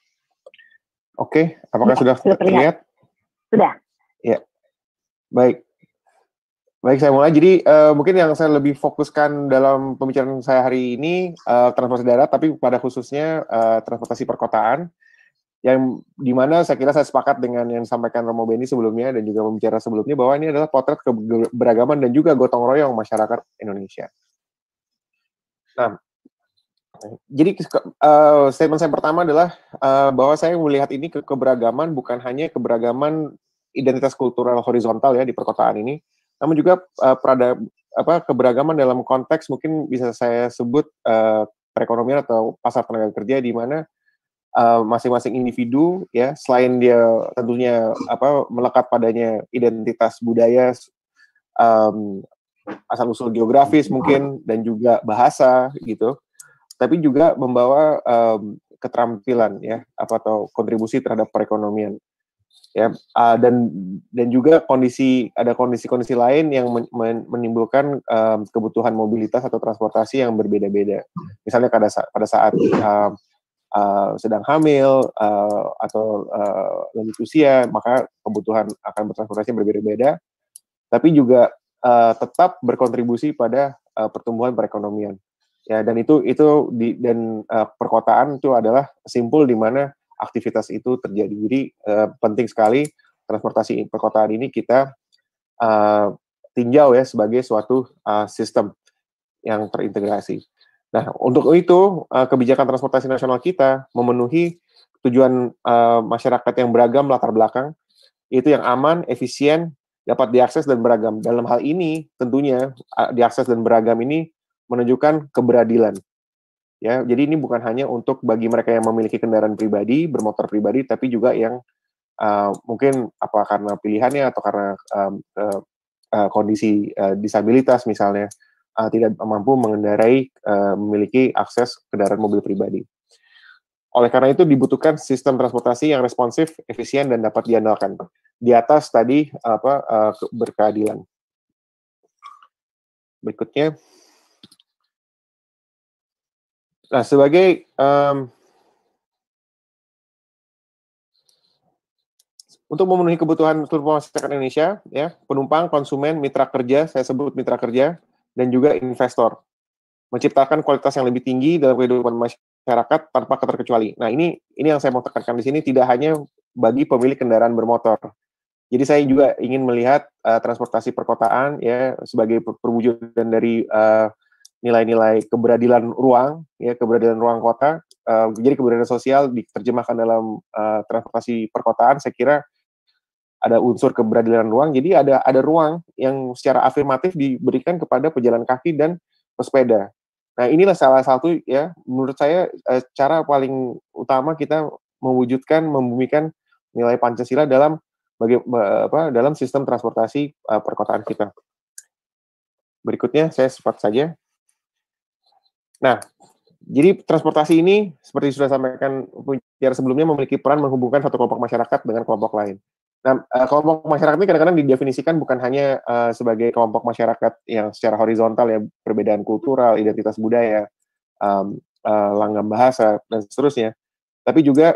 Oke, apakah sudah terlihat? Sudah. Ya, baik. Baik, saya mulai. Jadi mungkin yang saya lebih fokuskan dalam pembicaraan saya hari ini transportasi darat, tapi pada khususnya transportasi perkotaan, yang dimana saya kira saya sepakat dengan yang disampaikan Romo Beni sebelumnya dan juga pembicara sebelumnya bahwa ini adalah potret keberagaman dan juga gotong royong masyarakat Indonesia. Nah, jadi statement saya pertama adalah bahwa saya melihat ini keberagaman bukan hanya keberagaman identitas kultural horizontal ya di perkotaan ini, namun juga keberagaman dalam konteks mungkin bisa saya sebut perekonomian atau pasar tenaga kerja, di mana masing-masing individu ya, selain dia tentunya melekat padanya identitas budaya, asal usul geografis mungkin, dan juga bahasa gitu, tapi juga membawa keterampilan ya atau kontribusi terhadap perekonomian ya, dan juga ada kondisi-kondisi lain yang menimbulkan kebutuhan mobilitas atau transportasi yang berbeda-beda. Misalnya pada saat sedang hamil atau lanjut usia, maka kebutuhan akan bertransportasi berbeda-beda, tapi juga tetap berkontribusi pada pertumbuhan perekonomian. Ya, dan perkotaan itu adalah simpul di mana aktivitas itu terjadi. Jadi penting sekali transportasi perkotaan ini kita tinjau ya sebagai suatu sistem yang terintegrasi. Nah, untuk itu kebijakan transportasi nasional kita memenuhi tujuan masyarakat yang beragam latar belakang, itu yang aman, efisien, dapat diakses dan beragam. Dalam hal ini tentunya diakses dan beragam ini menunjukkan keberadilan. Ya, jadi ini bukan hanya untuk bagi mereka yang memiliki kendaraan pribadi, bermotor pribadi, tapi juga yang mungkin karena pilihannya atau karena kondisi disabilitas misalnya, tidak mampu mengendarai, memiliki akses kendaraan mobil pribadi. Oleh karena itu dibutuhkan sistem transportasi yang responsif, efisien, dan dapat diandalkan. Di atas tadi berkeadilan. Berikutnya. Nah, sebagai untuk memenuhi kebutuhan seluruh masyarakat Indonesia, ya, penumpang, konsumen, mitra kerja, saya sebut mitra kerja, dan juga investor, menciptakan kualitas yang lebih tinggi dalam kehidupan masyarakat tanpa keterkecuali. Nah, ini yang saya mau tekankan di sini, tidak hanya bagi pemilik kendaraan bermotor. Jadi saya juga ingin melihat transportasi perkotaan ya sebagai perwujudan dari nilai-nilai keberadilan ruang, ya, keberadilan ruang kota. Jadi keberadilan sosial diterjemahkan dalam transportasi perkotaan. Saya kira ada unsur keberadilan ruang, jadi ada ruang yang secara afirmatif diberikan kepada pejalan kaki dan pesepeda. Nah, inilah salah satu ya menurut saya cara paling utama kita membumikan nilai Pancasila dalam dalam sistem transportasi perkotaan kita. Berikutnya saya cepat saja. Nah, jadi transportasi ini seperti sudah sampaikan sebelumnya memiliki peran menghubungkan satu kelompok masyarakat dengan kelompok lain. Nah, kelompok masyarakat ini kadang-kadang didefinisikan bukan hanya sebagai kelompok masyarakat yang secara horizontal ya, perbedaan kultural, identitas budaya, langgam bahasa, dan seterusnya, tapi juga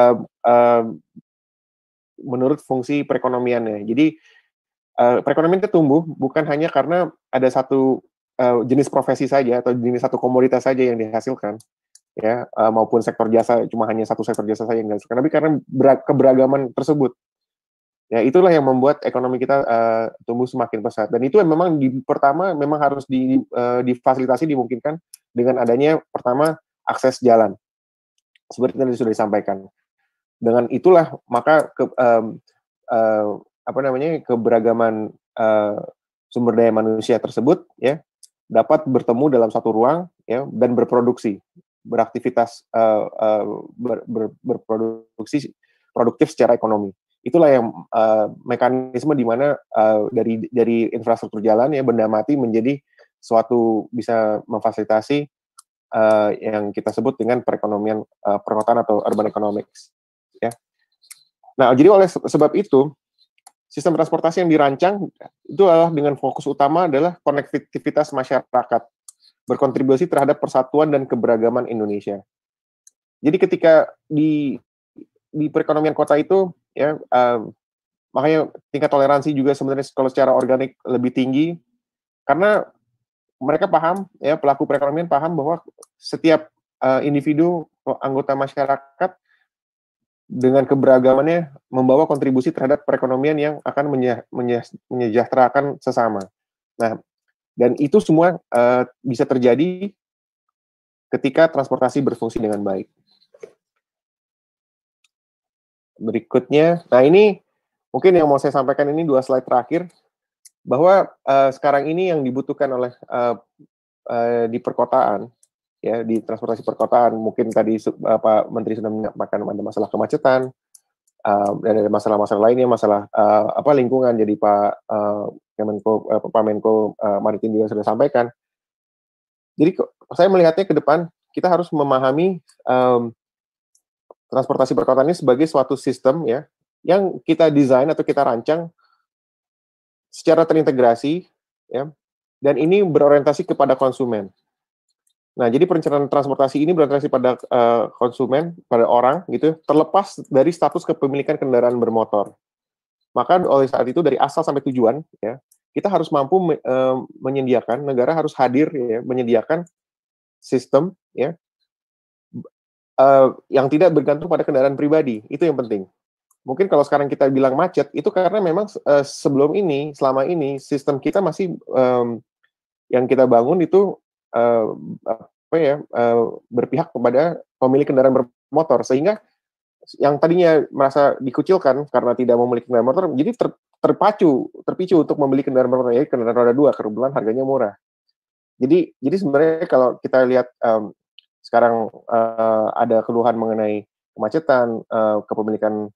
menurut fungsi perekonomiannya. Jadi, perekonomian itu tumbuh bukan hanya karena ada satu jenis profesi saja atau jenis satu komoditas saja yang dihasilkan, ya, maupun sektor jasa, cuma hanya satu sektor jasa saja yang dihasilkan, tapi karena keberagaman tersebut. Ya, itulah yang membuat ekonomi kita tumbuh semakin pesat. Dan itu memang pertama memang harus difasilitasi, dimungkinkan dengan adanya pertama akses jalan. Seperti yang sudah disampaikan. Dengan itulah maka keberagaman sumber daya manusia tersebut ya dapat bertemu dalam satu ruang ya dan berproduksi, beraktivitas berproduksi produktif secara ekonomi. Itulah yang mekanisme di mana dari infrastruktur jalan ya benda mati menjadi suatu bisa memfasilitasi yang kita sebut dengan perekonomian perkotaan atau urban economics ya. Nah, jadi oleh sebab itu sistem transportasi yang dirancang itu adalah dengan fokus utama adalah konektivitas masyarakat, berkontribusi terhadap persatuan dan keberagaman Indonesia. Jadi ketika di perekonomian kota itu ya makanya tingkat toleransi juga sebenarnya kalau secara organik lebih tinggi karena mereka paham ya, pelaku perekonomian paham bahwa setiap individu anggota masyarakat dengan keberagamannya membawa kontribusi terhadap perekonomian yang akan menyejahterakan sesama. Nah, dan itu semua bisa terjadi ketika transportasi berfungsi dengan baik. Berikutnya, nah ini mungkin yang mau saya sampaikan ini 2 slide terakhir, bahwa sekarang ini yang dibutuhkan oleh di perkotaan, ya di transportasi perkotaan, mungkin tadi Pak Menteri sudah menyampaikan ada masalah kemacetan, dan ada masalah-masalah lainnya, masalah lingkungan, jadi Pak Menko Maritim juga sudah sampaikan. Jadi saya melihatnya ke depan, kita harus memahami transportasi perkotaan ini sebagai suatu sistem ya yang kita desain atau kita rancang secara terintegrasi ya, dan ini berorientasi kepada konsumen. Nah, jadi perencanaan transportasi ini berorientasi pada konsumen, pada orang gitu, terlepas dari status kepemilikan kendaraan bermotor. Maka oleh saat itu dari asal sampai tujuan ya, kita harus mampu menyediakan, negara harus hadir ya, menyediakan sistem ya yang tidak bergantung pada kendaraan pribadi. Itu yang penting. Mungkin kalau sekarang kita bilang macet, itu karena memang selama ini sistem kita masih yang kita bangun itu berpihak kepada pemilik kendaraan bermotor, sehingga yang tadinya merasa dikucilkan karena tidak memiliki kendaraan motor, jadi terpicu untuk membeli kendaraan bermotor, ya kendaraan roda 2, kebetulan harganya murah. Jadi sebenarnya kalau kita lihat sekarang ada keluhan mengenai kemacetan, kepemilikan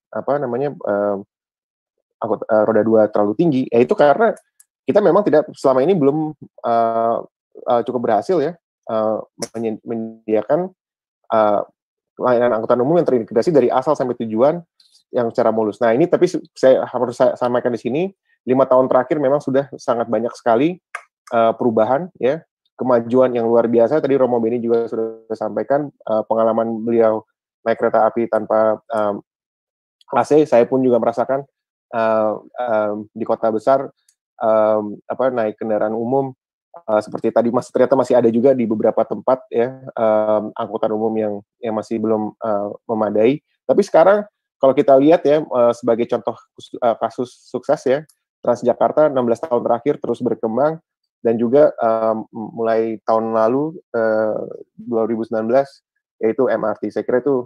roda 2 terlalu tinggi, ya itu karena kita memang tidak selama ini belum cukup berhasil ya menyediakan layanan angkutan umum yang terintegrasi dari asal sampai tujuan yang secara mulus. Nah ini tapi saya harus sampaikan di sini, 5 tahun terakhir memang sudah sangat banyak sekali perubahan ya, kemajuan yang luar biasa. Tadi Romo Beni juga sudah sampaikan pengalaman beliau naik kereta api tanpa AC. Saya pun juga merasakan di kota besar naik kendaraan umum seperti tadi ternyata masih ada juga di beberapa tempat ya angkutan umum yang masih belum memadai. Tapi sekarang kalau kita lihat ya sebagai contoh kasus sukses ya, Transjakarta 16 tahun terakhir terus berkembang. Dan juga mulai tahun lalu 2019 yaitu MRT, saya kira itu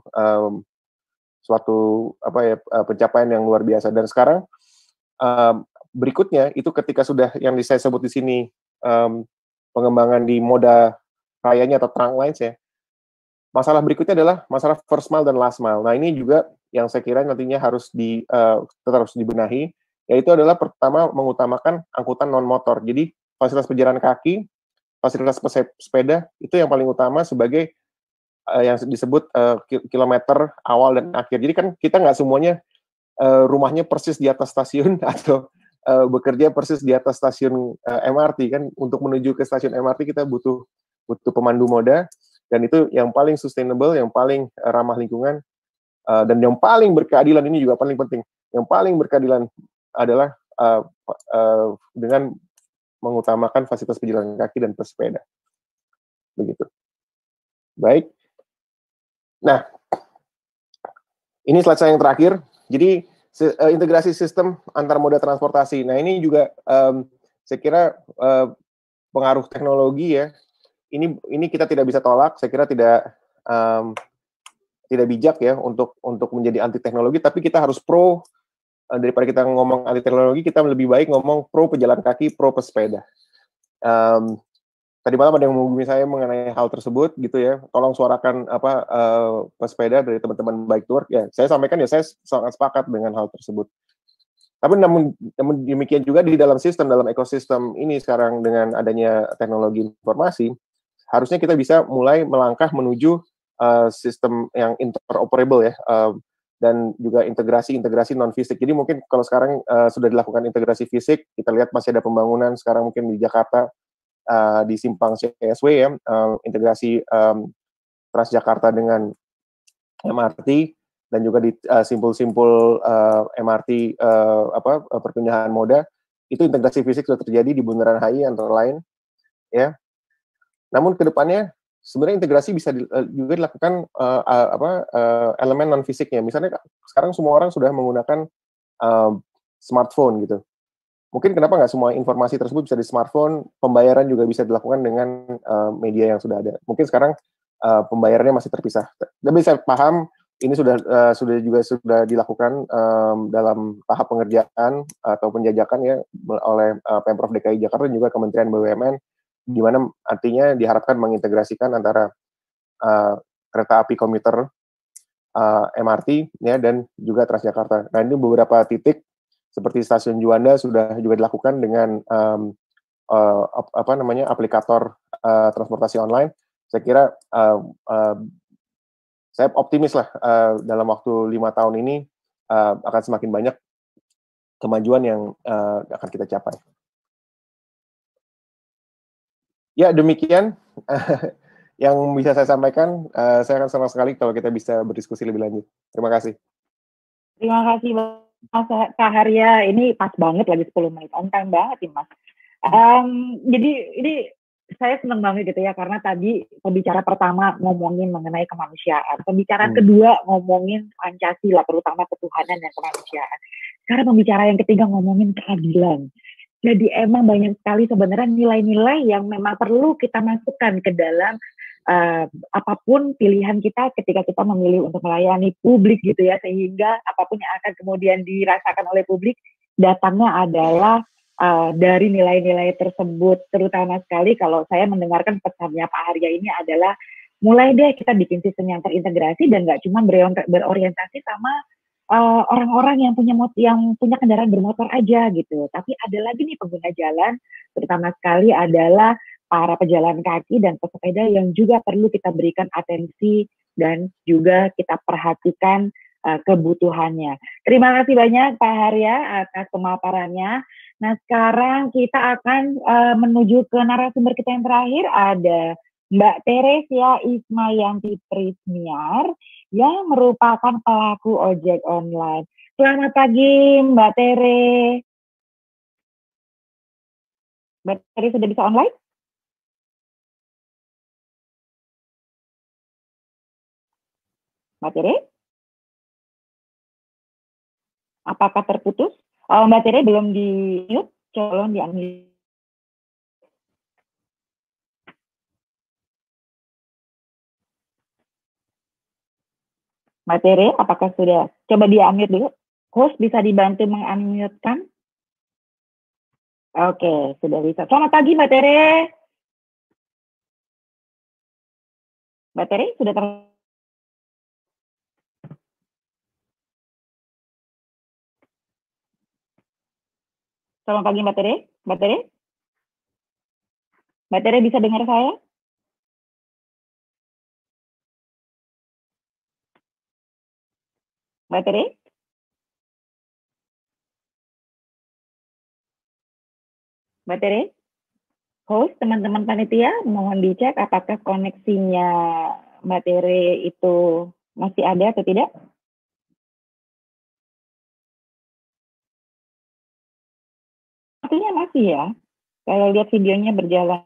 suatu pencapaian yang luar biasa. Dan sekarang berikutnya itu ketika sudah yang saya sebut di sini pengembangan di moda rayanya atau trunk lines ya, masalah berikutnya adalah masalah first mile dan last mile. Nah ini juga yang saya kira nantinya harus tetap harus dibenahi, yaitu adalah pertama mengutamakan angkutan non motor. Jadi fasilitas pejalan kaki, fasilitas sepeda itu yang paling utama sebagai yang disebut kilometer awal dan akhir. Jadi kan kita nggak semuanya rumahnya persis di atas stasiun atau bekerja persis di atas stasiun MRT kan. Untuk menuju ke stasiun MRT kita butuh pemandu moda, dan itu yang paling sustainable, yang paling ramah lingkungan, dan yang paling berkeadilan. Ini juga paling penting. Yang paling berkeadilan adalah dengan mengutamakan fasilitas pejalan kaki dan pesepeda. Begitu. Baik. Nah, ini slide saya yang terakhir. Jadi integrasi sistem antar moda transportasi. Nah, ini juga saya kira pengaruh teknologi ya. Ini kita tidak bisa tolak. Saya kira tidak bijak ya untuk menjadi anti teknologi, tapi kita harus pro. Daripada kita ngomong anti teknologi, kita lebih baik ngomong pro pejalan kaki, pro pesepeda. Tadi malam ada yang menghubungi saya mengenai hal tersebut gitu ya. Tolong suarakan pesepeda dari teman-teman Bike to Work ya. Saya sampaikan ya, saya sangat sepakat dengan hal tersebut. Tapi namun demikian juga di dalam dalam ekosistem ini sekarang dengan adanya teknologi informasi, harusnya kita bisa mulai melangkah menuju sistem yang interoperable ya, dan juga integrasi non fisik. Jadi mungkin kalau sekarang sudah dilakukan integrasi fisik, kita lihat masih ada pembangunan sekarang mungkin di Jakarta, di simpang CSW ya, integrasi Transjakarta dengan MRT, dan juga di simpul-simpul MRT perpindahan moda, itu integrasi fisik sudah terjadi di Bundaran HI antara lain ya. Namun kedepannya sebenarnya integrasi bisa juga dilakukan elemen non fisiknya. Misalnya sekarang semua orang sudah menggunakan smartphone gitu. Mungkin kenapa nggak semua informasi tersebut bisa di smartphone, pembayaran juga bisa dilakukan dengan media yang sudah ada. Mungkin sekarang pembayarannya masih terpisah. Tapi saya paham ini sudah dilakukan dalam tahap pengerjaan atau penjajakan ya oleh Pemprov DKI Jakarta dan juga Kementerian BUMN, di mana artinya diharapkan mengintegrasikan antara kereta api komuter MRT ya dan juga Transjakarta. Nah, ini beberapa titik seperti stasiun Juanda sudah juga dilakukan dengan aplikator transportasi online. Saya kira saya optimis lah dalam waktu 5 tahun ini akan semakin banyak kemajuan yang akan kita capai. Ya, demikian yang bisa saya sampaikan. Saya akan senang sekali kalau kita bisa berdiskusi lebih lanjut. Terima kasih. Terima kasih Mas Kak Harya. Ini pas banget lagi 10 menit. On time banget nih Mas. Jadi ini saya senang banget gitu ya, karena tadi pembicara pertama ngomongin mengenai kemanusiaan. Pembicara kedua ngomongin Pancasila, terutama ketuhanan dan kemanusiaan. Sekarang pembicara yang ketiga ngomongin keadilan. Jadi emang banyak sekali sebenarnya nilai-nilai yang memang perlu kita masukkan ke dalam apapun pilihan kita ketika kita memilih untuk melayani publik gitu ya, sehingga apapun yang akan kemudian dirasakan oleh publik datangnya adalah dari nilai-nilai tersebut. Terutama sekali kalau saya mendengarkan pesannya Pak Harya ini adalah mulai deh kita bikin sistem yang terintegrasi dan nggak cuma berorientasi sama orang-orang yang punya kendaraan bermotor aja gitu, tapi ada lagi nih pengguna jalan, terutama sekali adalah para pejalan kaki dan pesepeda yang juga perlu kita berikan atensi dan juga kita perhatikan kebutuhannya. Terima kasih banyak Pak Harya atas pemaparannya. Nah, sekarang kita akan menuju ke narasumber kita yang terakhir, ada Mbak Teresia Ismayanti Prismiar yang merupakan pelaku ojek online. Selamat pagi Mbak Tere. Mbak Tere sudah bisa online? Mbak Tere? Apakah terputus? Oh, Mbak Tere belum di-mute, tolong di-unmute. Mbak Tere, apakah sudah? Coba di-unmute dulu. Host bisa dibantu meng-unmute-kan? Oke, sudah bisa. Selamat pagi Mbak Tere. Mbak Tere, sudah Selamat pagi Mbak Tere. Mbak Tere? Mbak Tere bisa dengar saya? Mbak Tere? Mbak Tere, host, teman-teman panitia, mohon dicek apakah koneksinya Mbak Tere itu masih ada atau tidak? Artinya masih ya, kalau lihat videonya berjalan.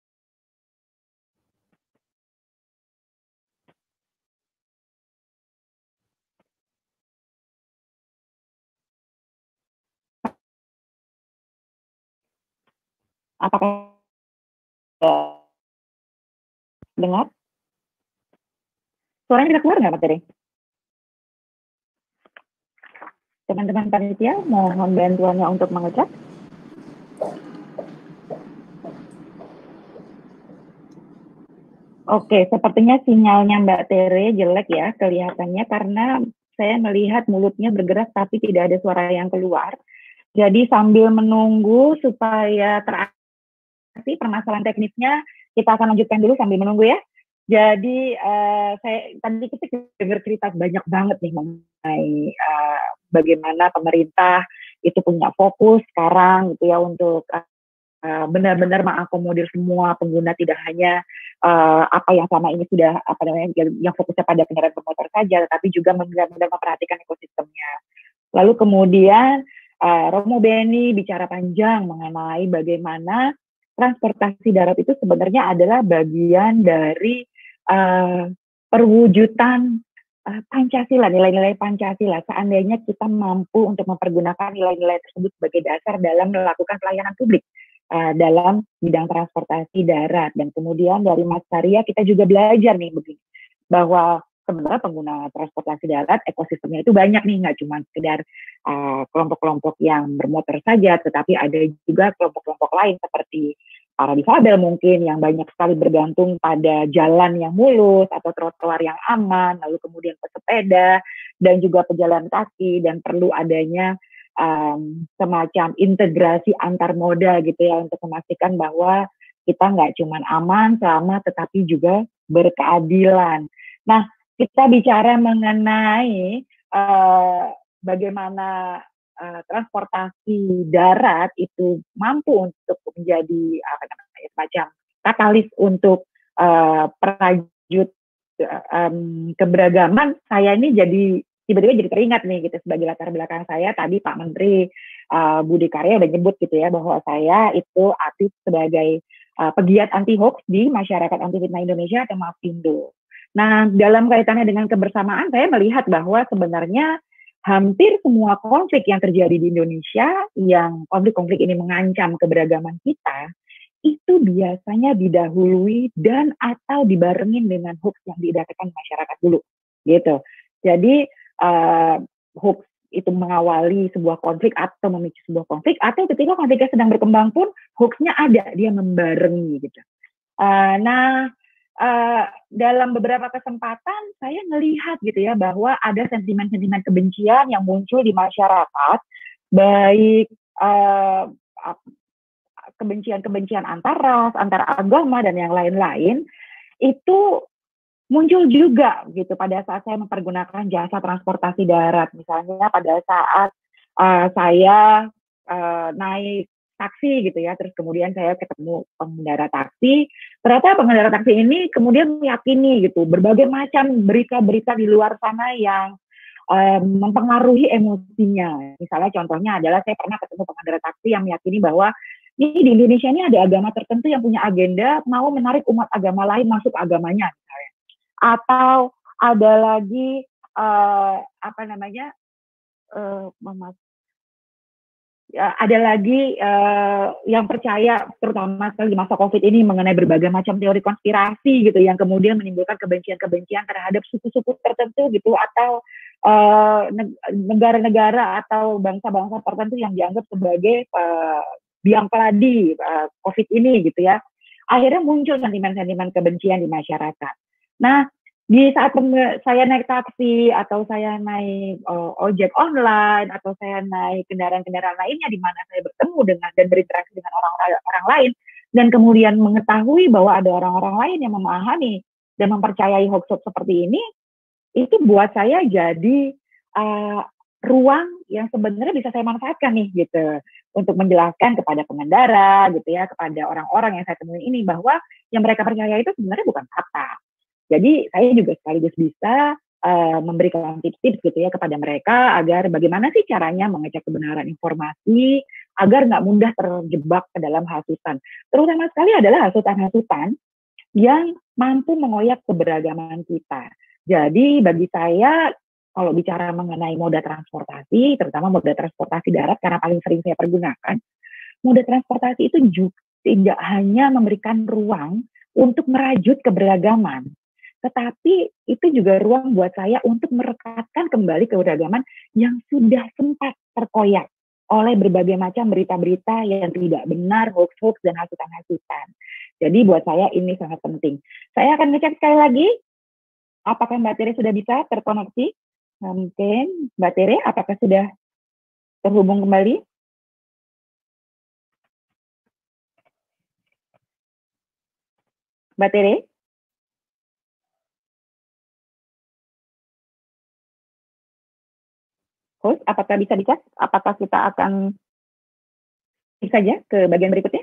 Apakah dengar? Suaranya bisa keluar nggak, Pak Tere? Teman-teman panitia, mohon bantuannya untuk mengecek. Oke, sepertinya sinyalnya Mbak Tere jelek ya kelihatannya karena saya melihat mulutnya bergerak tapi tidak ada suara yang keluar. Jadi sambil menunggu supaya teratasi permasalahan teknisnya, kita akan lanjutkan dulu sambil menunggu ya. Jadi saya tadi kita dengar cerita banyak banget nih mengenai bagaimana pemerintah itu punya fokus sekarang gitu ya untuk benar-benar mengakomodir semua pengguna, tidak hanya apa yang selama ini sudah yang fokusnya pada kendaraan bermotor saja, tetapi juga benar-benar memperhatikan ekosistemnya. Lalu kemudian Romo Beni bicara panjang mengenai bagaimana transportasi darat itu sebenarnya adalah bagian dari perwujudan Pancasila, nilai-nilai Pancasila. Seandainya kita mampu untuk mempergunakan nilai-nilai tersebut sebagai dasar dalam melakukan pelayanan publik dalam bidang transportasi darat. Dan kemudian dari Mas Karya kita juga belajar nih begini, bahwa sebenarnya pengguna transportasi darat ekosistemnya itu banyak nih, nggak cuma sekedar kelompok-kelompok yang bermotor saja, tetapi ada juga kelompok-kelompok lain seperti para difabel mungkin yang banyak sekali bergantung pada jalan yang mulus atau trotoar yang aman, lalu kemudian pesepeda dan juga pejalan kaki, dan perlu adanya semacam integrasi antar moda gitu ya untuk memastikan bahwa kita nggak cuma aman, selamat, tetapi juga berkeadilan. Nah, kita bicara mengenai bagaimana transportasi darat itu mampu untuk menjadi semacam katalis untuk perajut keberagaman. Saya ini tiba-tiba jadi teringat nih gitu, sebagai latar belakang saya tadi Pak Menteri Budi Karya udah nyebut gitu ya bahwa saya itu aktif sebagai pegiat anti hoax di Masyarakat Anti Fitnah Indonesia atau MAFINDO. Nah, dalam kaitannya dengan kebersamaan, saya melihat bahwa sebenarnya hampir semua konflik yang terjadi di Indonesia, yang konflik-konflik ini mengancam keberagaman kita, itu biasanya didahului dan atau dibarengin dengan hoax yang diadakan masyarakat dulu, gitu. Jadi hoax itu mengawali sebuah konflik atau memicu sebuah konflik, atau ketika konfliknya sedang berkembang pun hoaxnya ada, dia membarengi gitu. Dalam beberapa kesempatan saya melihat gitu ya bahwa ada sentimen-sentimen kebencian yang muncul di masyarakat, baik kebencian-kebencian antar ras, antar agama dan yang lain-lain, itu muncul juga gitu pada saat saya mempergunakan jasa transportasi darat. Misalnya pada saat saya naik taksi gitu ya, terus kemudian saya ketemu pengendara taksi, ternyata pengendara taksi ini kemudian meyakini gitu berbagai macam berita-berita di luar sana yang mempengaruhi emosinya. Misalnya contohnya adalah saya pernah ketemu pengendara taksi yang meyakini bahwa ini di Indonesia ini ada agama tertentu yang punya agenda mau menarik umat agama lain masuk agamanya misalnya. Atau ada lagi ada lagi yang percaya terutama sekali di masa COVID ini mengenai berbagai macam teori konspirasi gitu yang kemudian menimbulkan kebencian-kebencian terhadap suku-suku tertentu gitu, atau negara-negara atau bangsa-bangsa tertentu yang dianggap sebagai biang keladi COVID ini gitu ya. Akhirnya muncul sentimen-sentimen kebencian di masyarakat. Nah, di saat saya naik taksi atau saya naik ojek online atau saya naik kendaraan-kendaraan lainnya di mana saya bertemu dengan dan berinteraksi dengan orang lain dan kemudian mengetahui bahwa ada orang-orang lain yang memahami dan mempercayai hoax seperti ini, itu buat saya jadi ruang yang sebenarnya bisa saya manfaatkan nih gitu untuk menjelaskan kepada pengendara gitu ya, kepada orang-orang yang saya temui ini bahwa yang mereka percaya itu sebenarnya bukan fakta. Jadi saya juga sekaligus bisa memberikan tips-tips gitu ya kepada mereka agar bagaimana sih caranya mengecek kebenaran informasi agar nggak mudah terjebak ke dalam hasutan. Terutama sekali adalah hasutan-hasutan yang mampu mengoyak keberagaman kita. Jadi bagi saya kalau bicara mengenai moda transportasi, terutama moda transportasi darat karena paling sering saya pergunakan, moda transportasi itu juga tidak hanya memberikan ruang untuk merajut keberagaman, tetapi itu juga ruang buat saya untuk merekatkan kembali keberagaman yang sudah sempat terkoyak oleh berbagai macam berita-berita yang tidak benar, hoax-hoax, dan hasutan-hasutan. Jadi buat saya ini sangat penting. Saya akan ngecek sekali lagi, apakah Mbak Tere sudah bisa terkoneksi? Mungkin Mbak Tere, apakah sudah terhubung kembali? Mbak Tere? Host, apakah bisa dicek? Apakah kita akan klik saja ke bagian berikutnya?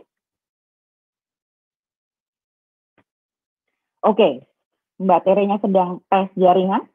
Oke, Mbak Terenya sedang tes jaringan.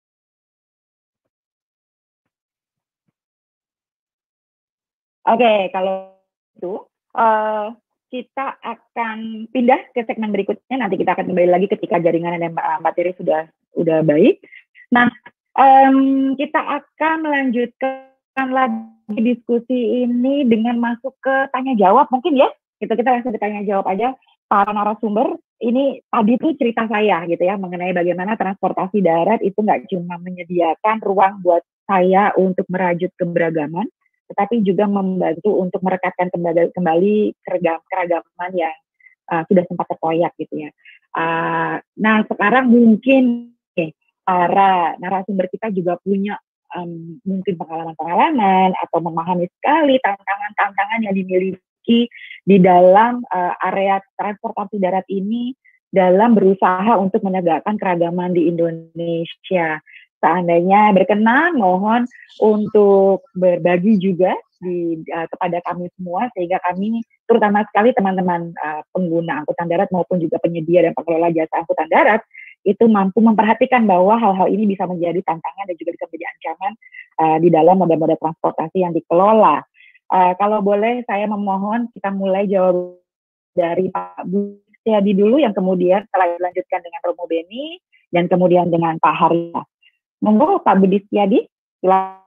Oke, kalau itu kita akan pindah ke segmen berikutnya. Nanti kita akan kembali lagi ketika jaringan dan Mbak Tere sudah baik. Nah, kita akan melanjutkan lagi diskusi ini dengan masuk ke tanya jawab mungkin ya. Kita langsung ke tanya jawab aja para narasumber. Ini tadi tuh cerita saya gitu ya mengenai bagaimana transportasi darat itu nggak cuma menyediakan ruang buat saya untuk merajut keberagaman, tetapi juga membantu untuk merekatkan kembali keragaman yang sudah sempat terkoyak gitu ya. Nah sekarang mungkin para narasumber kita juga punya mungkin pengalaman-pengalaman atau memahami sekali tantangan-tantangan yang dimiliki di dalam area transportasi darat ini dalam berusaha untuk menegakkan keragaman di Indonesia. Seandainya berkenan, mohon untuk berbagi juga kepada kami semua, sehingga kami, terutama sekali teman-teman pengguna angkutan darat maupun juga penyedia dan pengelola jasa angkutan darat, itu mampu memperhatikan bahwa hal-hal ini bisa menjadi tantangan dan juga bisa menjadi ancaman di dalam moda-moda transportasi yang dikelola. Kalau boleh saya memohon kita mulai jawab dari Pak Budistiadi dulu, yang kemudian setelah dilanjutkan dengan Romo Beni dan kemudian dengan Pak Harya. Monggo Pak Budistiadi, silakan.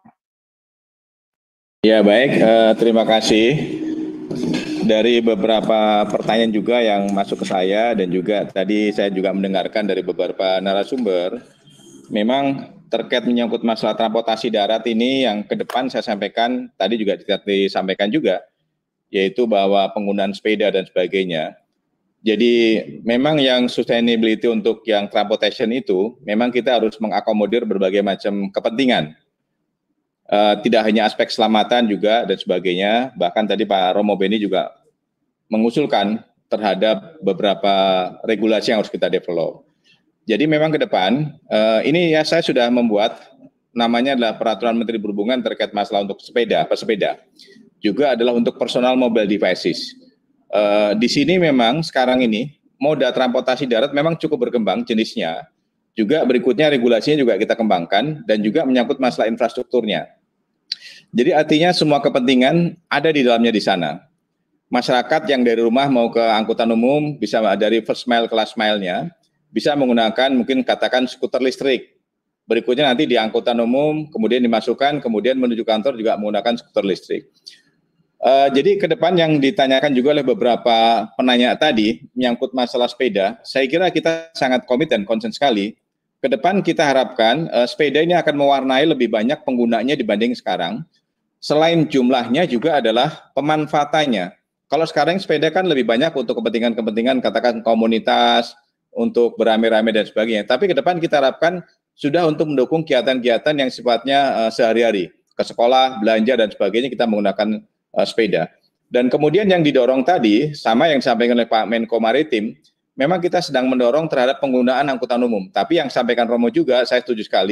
Ya baik, terima kasih. Dari beberapa pertanyaan juga yang masuk ke saya dan juga tadi saya juga mendengarkan dari beberapa narasumber, memang terkait menyangkut masalah transportasi darat ini yang ke depan saya sampaikan, tadi juga disampaikan juga, yaitu bahwa penggunaan sepeda dan sebagainya. Jadi memang yang sustainability untuk yang transportation itu, memang kita harus mengakomodir berbagai macam kepentingan. Tidak hanya aspek keselamatan juga dan sebagainya, bahkan tadi Pak Romo Beni juga mengusulkan terhadap beberapa regulasi yang harus kita develop. Jadi memang ke depan, ini ya saya sudah membuat namanya adalah Peraturan Menteri Perhubungan terkait masalah untuk pesepeda. Juga adalah untuk personal mobile devices. Di sini memang sekarang ini moda transportasi darat memang cukup berkembang jenisnya. Juga berikutnya regulasinya juga kita kembangkan dan juga menyangkut masalah infrastrukturnya. Jadi artinya semua kepentingan ada di dalamnya di sana. Masyarakat yang dari rumah mau ke angkutan umum bisa dari first mile ke last mile-nya, bisa menggunakan mungkin katakan skuter listrik. Berikutnya nanti di angkutan umum, kemudian dimasukkan, kemudian menuju kantor juga menggunakan skuter listrik. Jadi ke depan yang ditanyakan juga oleh beberapa penanya tadi, menyangkut masalah sepeda, saya kira kita sangat komit dan konsen sekali. Ke depan kita harapkan sepeda ini akan mewarnai lebih banyak penggunanya dibanding sekarang. Selain jumlahnya juga adalah pemanfaatannya. Kalau sekarang sepeda kan lebih banyak untuk kepentingan-kepentingan katakan komunitas, untuk beramai-ramai dan sebagainya. Tapi ke depan kita harapkan sudah untuk mendukung kegiatan-kegiatan yang sifatnya sehari-hari. Ke sekolah, belanja, dan sebagainya kita menggunakan sepeda. Dan kemudian yang didorong tadi, sama yang disampaikan oleh Pak Menko Maritim, memang kita sedang mendorong terhadap penggunaan angkutan umum. Tapi yang disampaikan Romo juga, saya setuju sekali,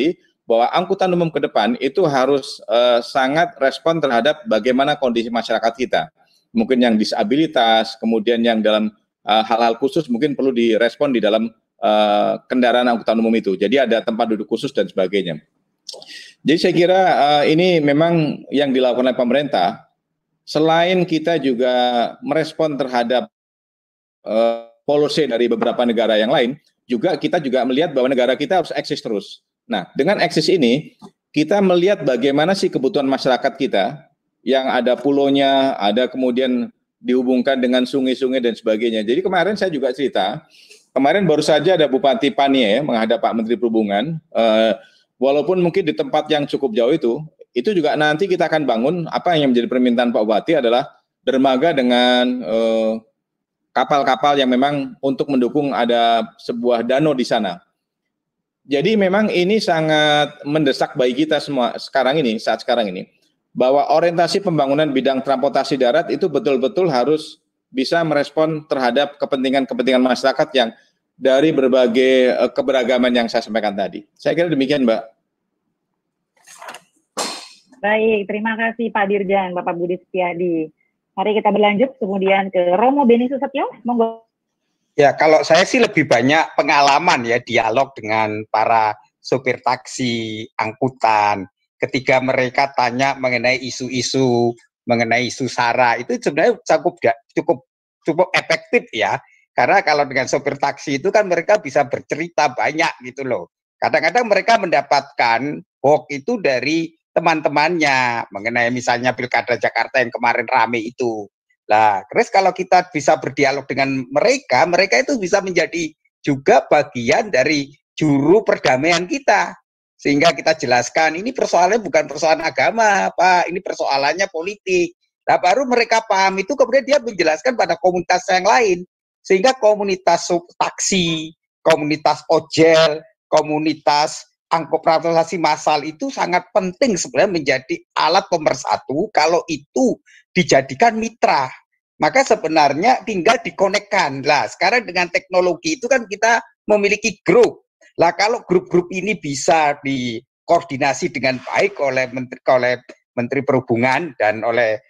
bahwa angkutan umum ke depan itu harus sangat respon terhadap bagaimana kondisi masyarakat kita. Mungkin yang disabilitas, kemudian yang dalam hal-hal khusus mungkin perlu direspon di dalam kendaraan angkutan umum itu. Jadi ada tempat duduk khusus dan sebagainya. Jadi saya kira ini memang yang dilakukan oleh pemerintah. Selain kita juga merespon terhadap policy dari beberapa negara yang lain, kita juga melihat bahwa negara kita harus eksis terus. Nah, dengan eksis ini, kita melihat bagaimana sih kebutuhan masyarakat kita, yang ada pulaunya, ada kemudian dihubungkan dengan sungai-sungai dan sebagainya. Jadi kemarin saya juga cerita, kemarin baru saja ada Bupati Panie menghadap Pak Menteri Perhubungan, walaupun mungkin di tempat yang cukup jauh itu juga nanti kita akan bangun, apa yang menjadi permintaan Pak Bupati adalah dermaga dengan kapal-kapal yang memang untuk mendukung ada sebuah danau di sana. Jadi memang ini sangat mendesak bagi kita semua saat sekarang ini, bahwa orientasi pembangunan bidang transportasi darat itu betul-betul harus bisa merespon terhadap kepentingan-kepentingan masyarakat yang dari berbagai keberagaman yang saya sampaikan tadi. Saya kira demikian, Mbak. Baik, terima kasih Pak Dirjen, Bapak Budi Setiadi. Mari kita berlanjut kemudian ke Romo Beni Susetyo, monggo. Ya, kalau saya sih lebih banyak pengalaman ya, dialog dengan para sopir taksi, angkutan, ketika mereka tanya mengenai isu-isu, mengenai isu SARA, itu sebenarnya cukup efektif ya. Karena kalau dengan sopir taksi itu kan mereka bisa bercerita banyak gitu loh. Kadang-kadang mereka mendapatkan hoax itu dari teman-temannya mengenai misalnya Pilkada Jakarta yang kemarin rame itu. Nah, terus kalau kita bisa berdialog dengan mereka, mereka itu bisa menjadi juga bagian dari juru perdamaian kita. Sehingga kita jelaskan, ini persoalannya bukan persoalan agama, Pak, ini persoalannya politik. Nah, baru mereka paham itu, kemudian dia menjelaskan pada komunitas yang lain. Sehingga komunitas taksi, komunitas ojol, komunitas angkut transportasi massal itu sangat penting sebenarnya menjadi alat pemersatu kalau itu dijadikan mitra. Maka sebenarnya tinggal dikonekkan. Lah, sekarang dengan teknologi itu kan kita memiliki grup. Lah, kalau grup-grup ini bisa dikoordinasi dengan baik oleh Menteri Perhubungan dan oleh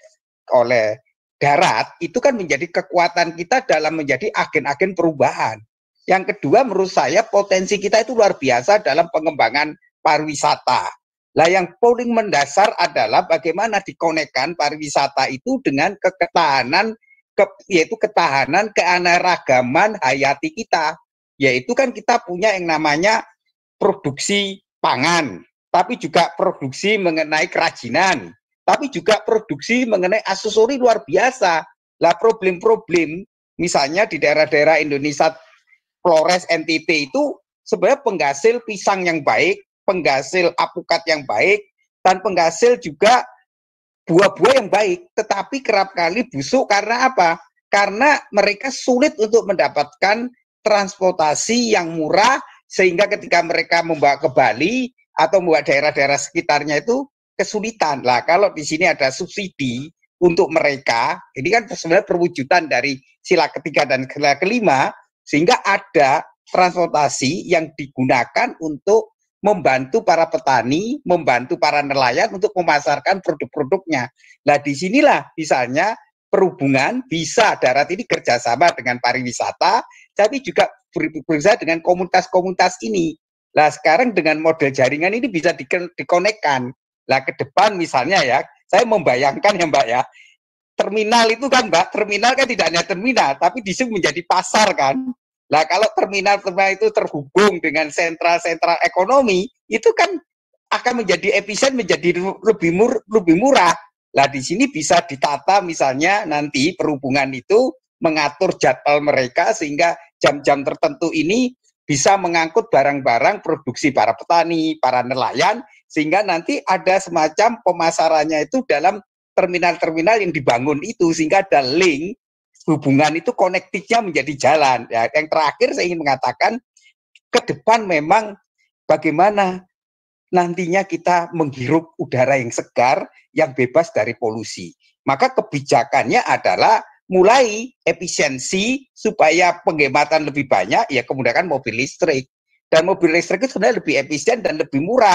darat, itu kan menjadi kekuatan kita dalam menjadi agen-agen perubahan. Yang kedua, menurut saya potensi kita itu luar biasa dalam pengembangan pariwisata. Lah, yang paling mendasar adalah bagaimana dikonekkan pariwisata itu dengan ketahanan, yaitu ketahanan keanekaragaman hayati kita. Yaitu kan kita punya yang namanya produksi pangan, tapi juga produksi mengenai kerajinan, tapi juga produksi mengenai aksesori luar biasa. Lah, problem-problem misalnya di daerah-daerah Indonesia, Flores, NTT itu sebenarnya penghasil pisang yang baik, penghasil apukat yang baik, dan penghasil juga buah-buah yang baik, tetapi kerap kali busuk karena apa? Karena mereka sulit untuk mendapatkan transportasi yang murah, sehingga ketika mereka membawa ke Bali atau membawa daerah-daerah sekitarnya itu kesulitan. Lah, kalau di sini ada subsidi untuk mereka, ini kan sebenarnya perwujudan dari sila ketiga dan sila kelima, sehingga ada transportasi yang digunakan untuk membantu para petani, membantu para nelayan untuk memasarkan produk-produknya. Nah, disinilah misalnya perhubungan bisa darat ini kerjasama dengan pariwisata, tapi juga berusaha dengan komunitas-komunitas ini. Nah, sekarang dengan model jaringan ini bisa dikonekkan. Nah, ke depan misalnya ya, saya membayangkan ya Mbak ya, terminal itu kan Mbak, terminal kan tidak hanya terminal, tapi di sini menjadi pasar kan. Nah, kalau terminal-terminal itu terhubung dengan sentral-sentral ekonomi, itu kan akan menjadi efisien, menjadi lebih murah. Nah, di sini bisa ditata misalnya nanti perhubungan itu mengatur jadwal mereka sehingga jam-jam tertentu ini bisa mengangkut barang-barang produksi para petani, para nelayan, sehingga nanti ada semacam pemasarannya itu dalam terminal-terminal yang dibangun itu, sehingga ada link hubungan itu konektifnya menjadi jalan. Ya, yang terakhir saya ingin mengatakan ke depan memang bagaimana nantinya kita menghirup udara yang segar, yang bebas dari polusi. Maka kebijakannya adalah mulai efisiensi supaya penghematan lebih banyak, ya kemudian mobil listrik. Dan mobil listrik itu sebenarnya lebih efisien dan lebih murah.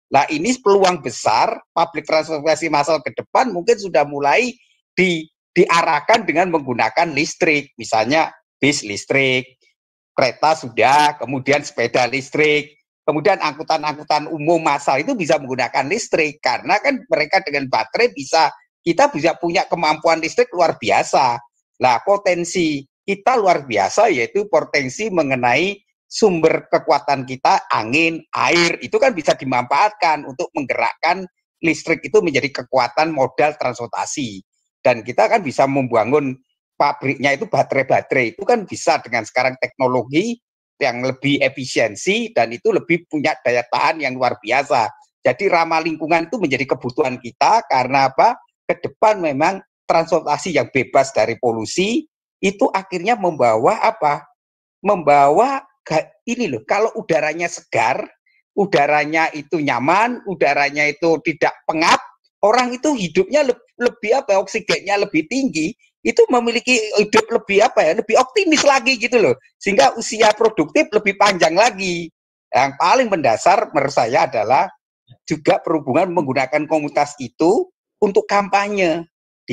Nah, ini peluang besar public transportasi massal ke depan mungkin sudah mulai diarahkan dengan menggunakan listrik. Misalnya bis listrik, kereta sudah, kemudian sepeda listrik, kemudian angkutan-angkutan umum massal itu bisa menggunakan listrik. Karena kan mereka dengan baterai kita bisa punya kemampuan listrik luar biasa. Nah, potensi kita luar biasa, yaitu potensi mengenai sumber kekuatan kita, angin, air, itu kan bisa dimanfaatkan untuk menggerakkan listrik itu menjadi kekuatan modal transportasi. Dan kita kan bisa membangun pabriknya itu baterai-baterai, itu kan bisa dengan sekarang teknologi yang lebih efisiensi dan itu lebih punya daya tahan yang luar biasa. Jadi ramah lingkungan itu menjadi kebutuhan kita karena apa? Ke depan memang transportasi yang bebas dari polusi itu akhirnya membawa apa? Membawa ini loh, kalau udaranya segar, udaranya itu nyaman, udaranya itu tidak pengap, orang itu hidupnya lebih apa? Oksigennya lebih tinggi, itu memiliki hidup lebih apa ya? Lebih optimis lagi gitu loh. Sehingga usia produktif lebih panjang lagi. Yang paling mendasar menurut saya adalah juga perhubungan menggunakan komunitas itu untuk kampanye,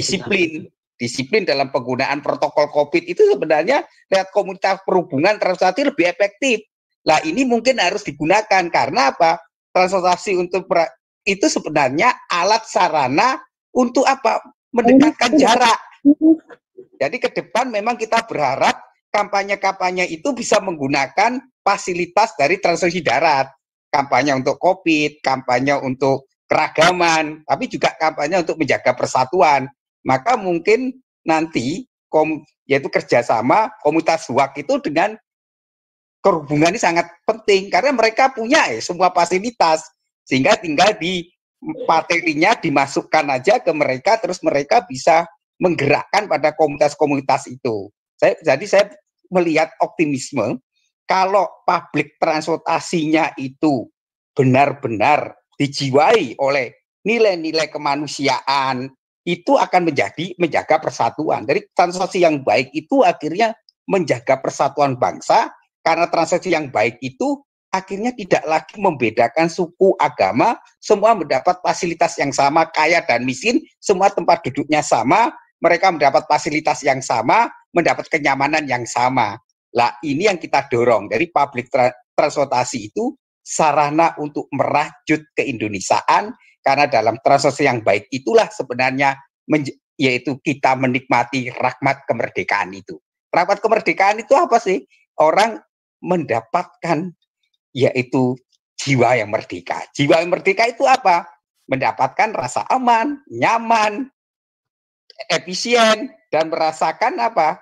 disiplin dalam penggunaan protokol COVID itu sebenarnya lewat komunitas perhubungan transportasi lebih efektif. Nah, ini mungkin harus digunakan karena apa? Transportasi untuk itu sebenarnya alat sarana untuk apa? Mendekatkan jarak. Jadi ke depan memang kita berharap kampanye-kampanye itu bisa menggunakan fasilitas dari transportasi darat. Kampanye untuk COVID, kampanye untuk keragaman, tapi juga kampanye untuk menjaga persatuan. Maka mungkin nanti yaitu kerjasama komunitas HUAC itu dengan perhubungan ini sangat penting karena mereka punya semua fasilitas sehingga tinggal di materinya dimasukkan aja ke mereka terus mereka bisa menggerakkan pada komunitas-komunitas itu. Jadi saya melihat optimisme kalau publik transportasinya itu benar-benar dijiwai oleh nilai-nilai kemanusiaan, itu akan menjaga persatuan. Dari transportasi yang baik itu akhirnya menjaga persatuan bangsa, karena transportasi yang baik itu akhirnya tidak lagi membedakan suku, agama, semua mendapat fasilitas yang sama, kaya dan miskin, semua tempat duduknya sama, mereka mendapat fasilitas yang sama, mendapat kenyamanan yang sama. Lah ini yang kita dorong dari public transportasi itu sarana untuk merajut keindonesiaan. Karena dalam transportasi yang baik itulah sebenarnya yaitu kita menikmati rahmat kemerdekaan itu. Rahmat kemerdekaan itu apa sih? Orang mendapatkan yaitu jiwa yang merdeka. Jiwa yang merdeka itu apa? Mendapatkan rasa aman, nyaman, efisien, dan merasakan apa?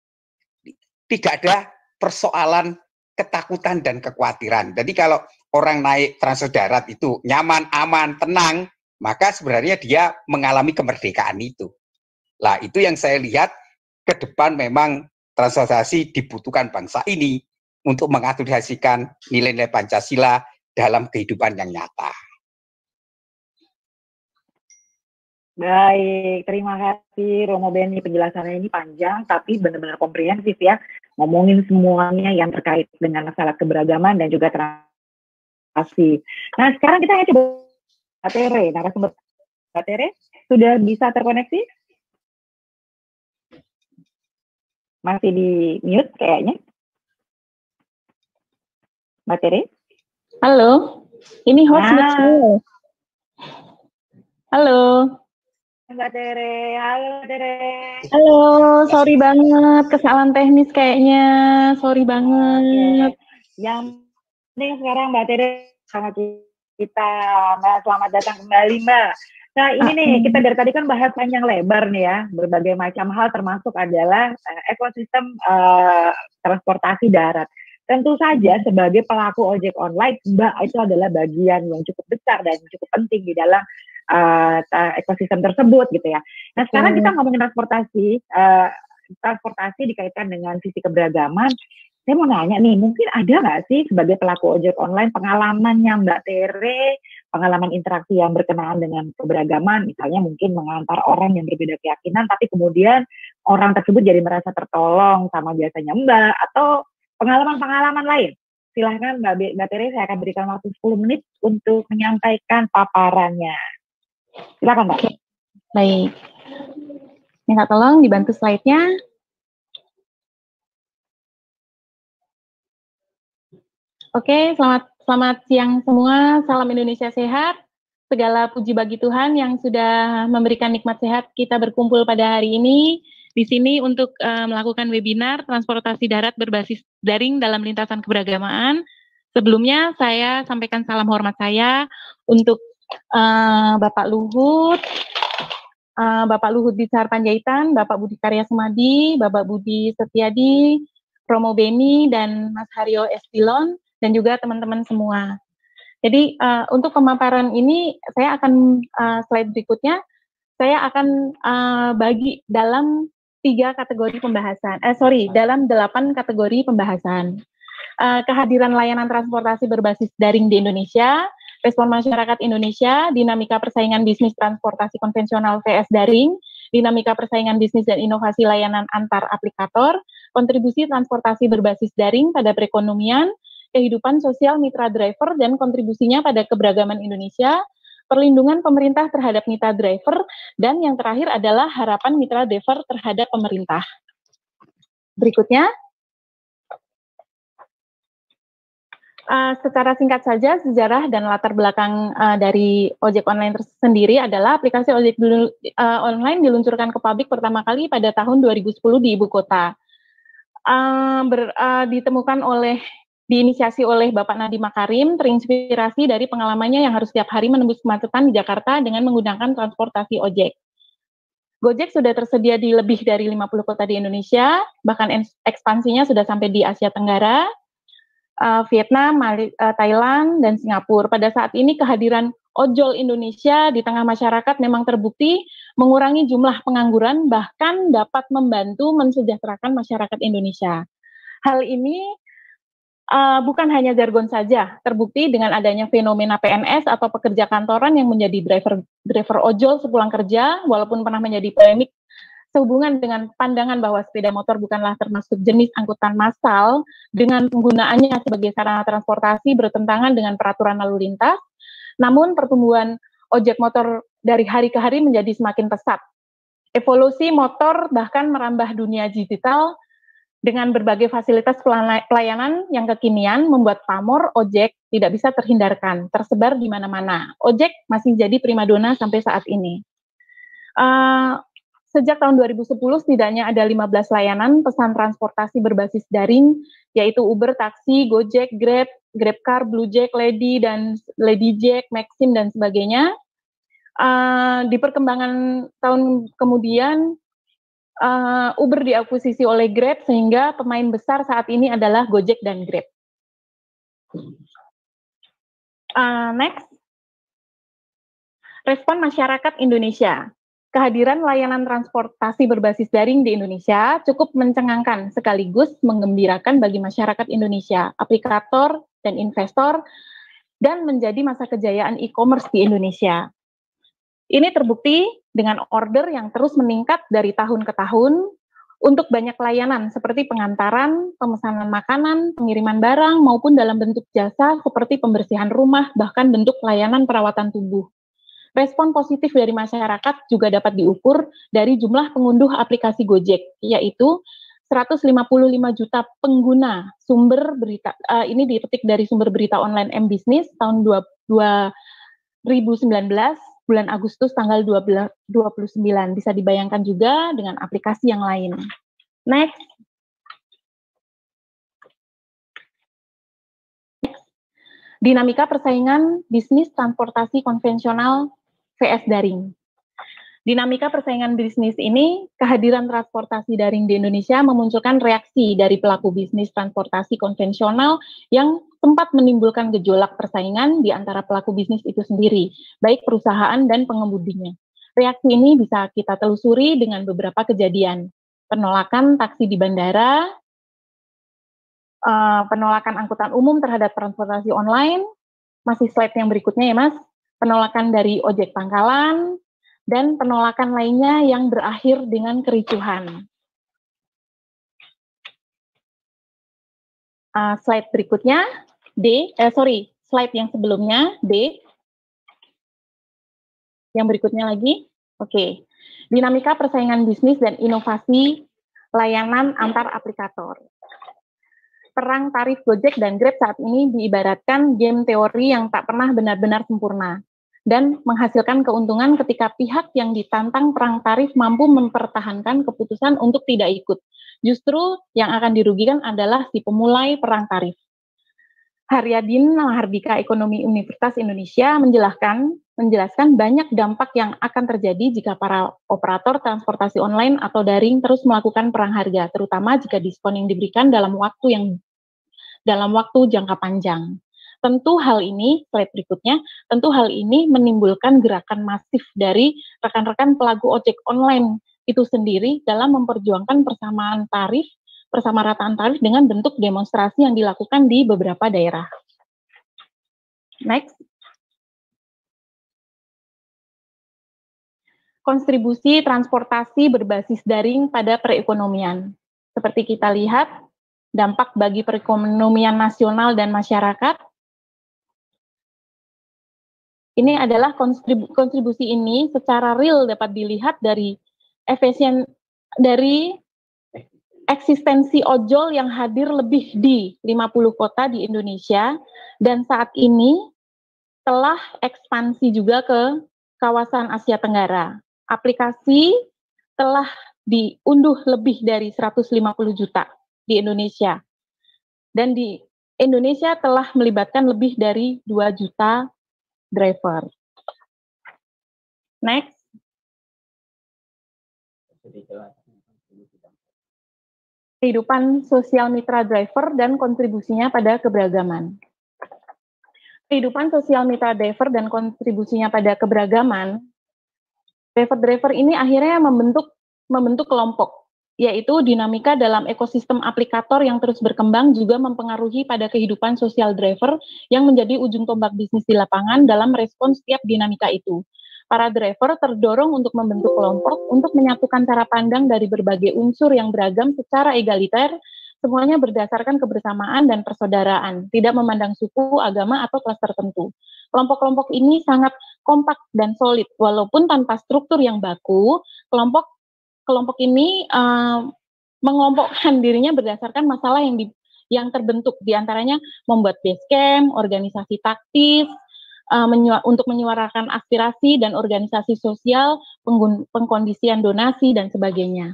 Tidak ada persoalan ketakutan dan kekhawatiran. Jadi kalau orang naik transport darat itu nyaman, aman, tenang, maka sebenarnya dia mengalami kemerdekaan itu. Lah itu yang saya lihat ke depan memang transportasi dibutuhkan bangsa ini untuk mengaplikasikan nilai-nilai Pancasila dalam kehidupan yang nyata. Baik, terima kasih Romo Beni, penjelasannya ini panjang tapi benar-benar komprehensif ya, ngomongin semuanya yang terkait dengan masalah keberagaman dan juga transportasi. Nah sekarang kita coba Mbak Tere, narasumber Mbak Tere sudah bisa terkoneksi? Masih di mute kayaknya. Mbak Tere? Halo, ini host betul. Halo. Mbak Tere, halo Tere. Halo, sorry banget, kesalahan teknis kayaknya, sorry banget. Yang penting sekarang Mbak Tere sama kita, Mbak, selamat datang kembali Mbak. Nah ini nih, kita dari tadi kan bahas panjang lebar nih ya, berbagai macam hal termasuk adalah ekosistem transportasi darat. Tentu saja sebagai pelaku ojek online, Mbak itu adalah bagian yang cukup besar dan cukup penting di dalam ekosistem tersebut gitu ya. Nah sekarang kita ngomongin transportasi dikaitkan dengan sisi keberagaman. Saya mau nanya nih, mungkin ada nggak sih sebagai pelaku ojek online pengalamannya Mbak Tere, pengalaman interaksi yang berkenaan dengan keberagaman, misalnya mungkin mengantar orang yang berbeda keyakinan, tapi kemudian orang tersebut jadi merasa tertolong sama jasanya Mbak, atau pengalaman-pengalaman lain? Silahkan Mbak Tere, saya akan berikan waktu 10 menit untuk menyampaikan paparannya. Silakan Mbak. Baik. Minta tolong dibantu slide-nya. Oke, selamat siang semua. Salam Indonesia sehat. Segala puji bagi Tuhan yang sudah memberikan nikmat sehat kita berkumpul pada hari ini di sini untuk melakukan webinar transportasi darat berbasis daring dalam lintasan keberagamaan. Sebelumnya saya sampaikan salam hormat saya untuk Bapak Luhut Binsar Panjaitan, Bapak Budi Karya Sumadi, Bapak Budi Setiadi, Romo Beni, dan Mas Haryo Estilon, dan juga teman-teman semua. Jadi untuk pemaparan ini saya akan slide berikutnya saya akan bagi dalam 3 kategori pembahasan. Dalam 8 kategori pembahasan. Kehadiran layanan transportasi berbasis daring di Indonesia, respon masyarakat Indonesia, dinamika persaingan bisnis transportasi konvensional vs daring, dinamika persaingan bisnis dan inovasi layanan antar aplikator, kontribusi transportasi berbasis daring pada perekonomian, kehidupan sosial mitra driver dan kontribusinya pada keberagaman Indonesia, perlindungan pemerintah terhadap mitra driver, dan yang terakhir adalah harapan mitra driver terhadap pemerintah. Berikutnya, secara singkat saja sejarah dan latar belakang dari ojek online tersendiri adalah aplikasi ojek online diluncurkan ke publik pertama kali pada tahun 2010 di ibu kota. Diinisiasi oleh Bapak Nadiem Makarim, terinspirasi dari pengalamannya yang harus setiap hari menembus kemacetan di Jakarta dengan menggunakan transportasi ojek. Gojek sudah tersedia di lebih dari 50 kota di Indonesia, bahkan ekspansinya sudah sampai di Asia Tenggara, Vietnam, Thailand, dan Singapura. Pada saat ini kehadiran ojol Indonesia di tengah masyarakat memang terbukti mengurangi jumlah pengangguran, bahkan dapat membantu mensejahterakan masyarakat Indonesia. Hal ini bukan hanya jargon saja, terbukti dengan adanya fenomena PNS atau pekerja kantoran yang menjadi driver ojol sepulang kerja, walaupun pernah menjadi polemik sehubungan dengan pandangan bahwa sepeda motor bukanlah termasuk jenis angkutan massal dengan penggunaannya sebagai sarana transportasi bertentangan dengan peraturan lalu lintas. Namun pertumbuhan ojek motor dari hari ke hari menjadi semakin pesat. Evolusi motor bahkan merambah dunia digital dengan berbagai fasilitas pelayanan yang kekinian membuat pamor ojek tidak bisa terhindarkan, tersebar di mana-mana. Ojek masih jadi primadona sampai saat ini. Sejak tahun 2010 setidaknya ada 15 layanan pesan transportasi berbasis daring, yaitu Uber, Taksi, Gojek, Grab, GrabCar, BlueJack, Lady, dan LadyJack, Maxim, dan sebagainya. Di perkembangan tahun kemudian, Uber diakuisisi oleh Grab, sehingga pemain besar saat ini adalah Gojek dan Grab. Next. Respon masyarakat Indonesia. Kehadiran layanan transportasi berbasis daring di Indonesia cukup mencengangkan sekaligus menggembirakan bagi masyarakat Indonesia, aplikator dan investor, dan menjadi masa kejayaan e-commerce di Indonesia. Ini terbukti dengan order yang terus meningkat dari tahun ke tahun untuk banyak layanan seperti pengantaran, pemesanan makanan, pengiriman barang, maupun dalam bentuk jasa seperti pembersihan rumah, bahkan bentuk layanan perawatan tubuh. Respon positif dari masyarakat juga dapat diukur dari jumlah pengunduh aplikasi Gojek, yaitu 155 juta pengguna sumber berita. Ini dipetik dari sumber berita online M-Business tahun 2019, bulan Agustus tanggal 29. Bisa dibayangkan juga dengan aplikasi yang lain. Next. Dinamika persaingan bisnis transportasi konvensional vs daring. Dinamika persaingan bisnis ini, kehadiran transportasi daring di Indonesia memunculkan reaksi dari pelaku bisnis transportasi konvensional yang sempat menimbulkan gejolak persaingan di antara pelaku bisnis itu sendiri, baik perusahaan dan pengemudinya. Reaksi ini bisa kita telusuri dengan beberapa kejadian. Penolakan taksi di bandara, penolakan angkutan umum terhadap transportasi online, masih slide yang berikutnya ya Mas, penolakan dari ojek pangkalan, dan penolakan lainnya yang berakhir dengan kericuhan. Slide berikutnya, slide yang sebelumnya, D. Yang berikutnya lagi, oke. Dinamika persaingan bisnis dan inovasi layanan antar aplikator. Perang tarif Gojek dan Grab saat ini diibaratkan game teori yang tak pernah benar-benar sempurna dan menghasilkan keuntungan ketika pihak yang ditantang perang tarif mampu mempertahankan keputusan untuk tidak ikut. Justru yang akan dirugikan adalah si pemulai perang tarif. Haryadin Mahardika Ekonomi Universitas Indonesia menjelaskan banyak dampak yang akan terjadi jika para operator transportasi online atau daring terus melakukan perang harga, terutama jika diskon yang diberikan dalam waktu jangka panjang. Tentu hal ini menimbulkan gerakan masif dari rekan-rekan pelaku ojek online itu sendiri dalam memperjuangkan persamarataan tarif dengan bentuk demonstrasi yang dilakukan di beberapa daerah. Next. Kontribusi transportasi berbasis daring pada perekonomian. Seperti kita lihat, dampak bagi perekonomian nasional dan masyarakat. Ini adalah kontribusi ini secara real dapat dilihat dari eksistensi ojol yang hadir lebih di 50 kota di Indonesia dan saat ini telah ekspansi juga ke kawasan Asia Tenggara. Aplikasi telah diunduh lebih dari 150 juta di Indonesia. Dan di Indonesia telah melibatkan lebih dari 2 juta driver. Next. Kehidupan sosial mitra driver dan kontribusinya pada keberagaman. Kehidupan sosial mitra driver dan kontribusinya pada keberagaman, driver-driver ini akhirnya membentuk kelompok, yaitu dinamika dalam ekosistem aplikator yang terus berkembang juga mempengaruhi pada kehidupan sosial driver yang menjadi ujung tombak bisnis di lapangan dalam respons setiap dinamika itu. Para driver terdorong untuk membentuk kelompok untuk menyatukan cara pandang dari berbagai unsur yang beragam secara egaliter, semuanya berdasarkan kebersamaan dan persaudaraan, tidak memandang suku, agama, atau kelas tertentu. Kelompok-kelompok ini sangat kompak dan solid, walaupun tanpa struktur yang baku, kelompok ini mengelompokkan dirinya berdasarkan masalah yang terbentuk, diantaranya membuat base camp, organisasi taktis, untuk menyuarakan aspirasi dan organisasi sosial, pengkondisian donasi, dan sebagainya.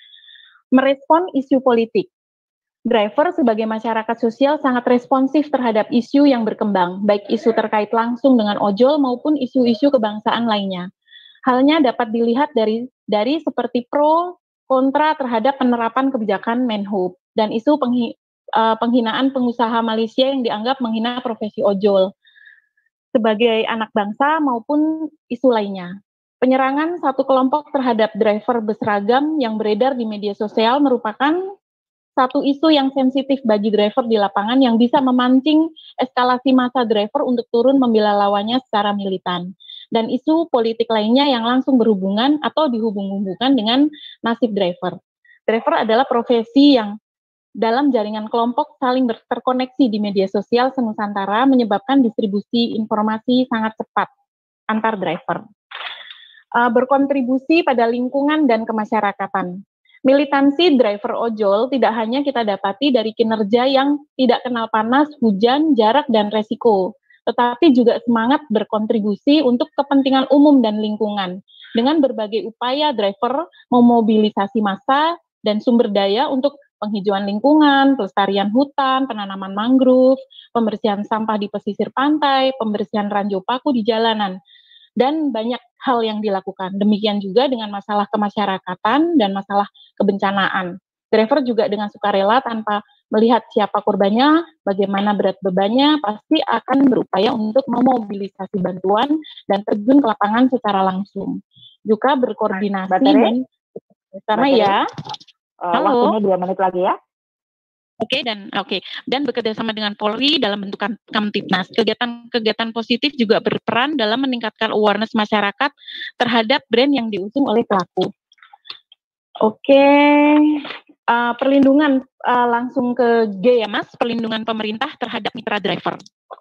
Merespon isu politik. Driver sebagai masyarakat sosial sangat responsif terhadap isu yang berkembang, baik isu terkait langsung dengan ojol maupun isu-isu kebangsaan lainnya. Halnya dapat dilihat dari seperti pro, kontra terhadap penerapan kebijakan Menhub, dan isu penghinaan pengusaha Malaysia yang dianggap menghina profesi ojol sebagai anak bangsa maupun isu lainnya. Penyerangan satu kelompok terhadap driver berseragam yang beredar di media sosial merupakan satu isu yang sensitif bagi driver di lapangan yang bisa memancing eskalasi massa driver untuk turun membela lawannya secara militan. Dan isu politik lainnya yang langsung berhubungan atau dihubung-hubungkan dengan nasib driver. Driver adalah profesi yang dalam jaringan kelompok saling terkoneksi di media sosial senusantara menyebabkan distribusi informasi sangat cepat antar driver. Berkontribusi pada lingkungan dan kemasyarakatan. Militansi driver ojol tidak hanya kita dapati dari kinerja yang tidak kenal panas, hujan, jarak, dan resiko, tetapi juga semangat berkontribusi untuk kepentingan umum dan lingkungan. Dengan berbagai upaya driver memobilisasi massa dan sumber daya untuk penghijauan lingkungan, pelestarian hutan, penanaman mangrove, pembersihan sampah di pesisir pantai, pembersihan ranjau paku di jalanan, dan banyak hal yang dilakukan. Demikian juga dengan masalah kemasyarakatan dan masalah kebencanaan. Driver juga dengan sukarela tanpa melihat siapa korbannya, bagaimana berat bebannya, pasti akan berupaya untuk memobilisasi bantuan dan terjun ke lapangan secara langsung. Juga berkoordinasi dan bersama ya. Waktunya 2 menit lagi ya. Dan bekerja sama dengan Polri dalam bentukan Kamtipnas. Kegiatan positif juga berperan dalam meningkatkan awareness masyarakat terhadap brand yang diusung oleh pelaku. perlindungan langsung ke G ya Mas, perlindungan pemerintah terhadap mitra driver.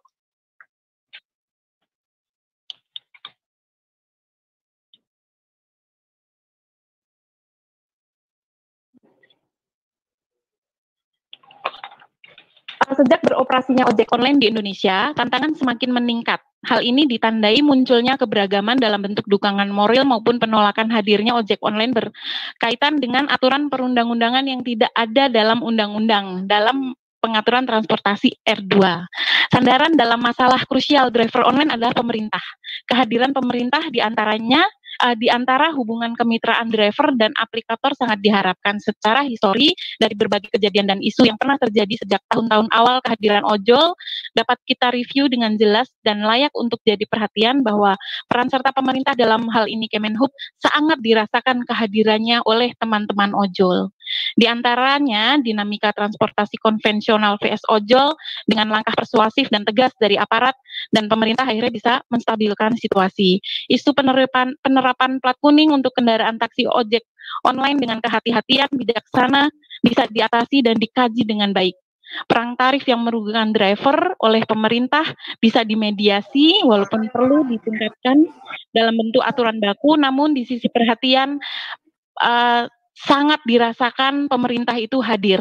Sejak beroperasinya ojek online di Indonesia, tantangan semakin meningkat. Hal ini ditandai munculnya keberagaman dalam bentuk dukungan moral maupun penolakan hadirnya ojek online berkaitan dengan aturan perundang-undangan yang tidak ada dalam undang-undang, dalam pengaturan transportasi R2. Sandaran dalam masalah krusial driver online adalah pemerintah. Kehadiran pemerintah di antara hubungan kemitraan driver dan aplikator sangat diharapkan. Secara histori dari berbagai kejadian dan isu yang pernah terjadi sejak tahun-tahun awal kehadiran ojol dapat kita review dengan jelas dan layak untuk jadi perhatian bahwa peran serta pemerintah dalam hal ini Kemenhub sangat dirasakan kehadirannya oleh teman-teman ojol. Di antaranya dinamika transportasi konvensional vs ojol dengan langkah persuasif dan tegas dari aparat dan pemerintah akhirnya bisa menstabilkan situasi. Isu penerapan plat kuning untuk kendaraan taksi ojek online dengan kehati-hatian bijaksana bisa diatasi dan dikaji dengan baik. Perang tarif yang merugikan driver oleh pemerintah bisa dimediasi walaupun perlu ditingkatkan dalam bentuk aturan baku, namun di sisi perhatian sangat dirasakan pemerintah itu hadir.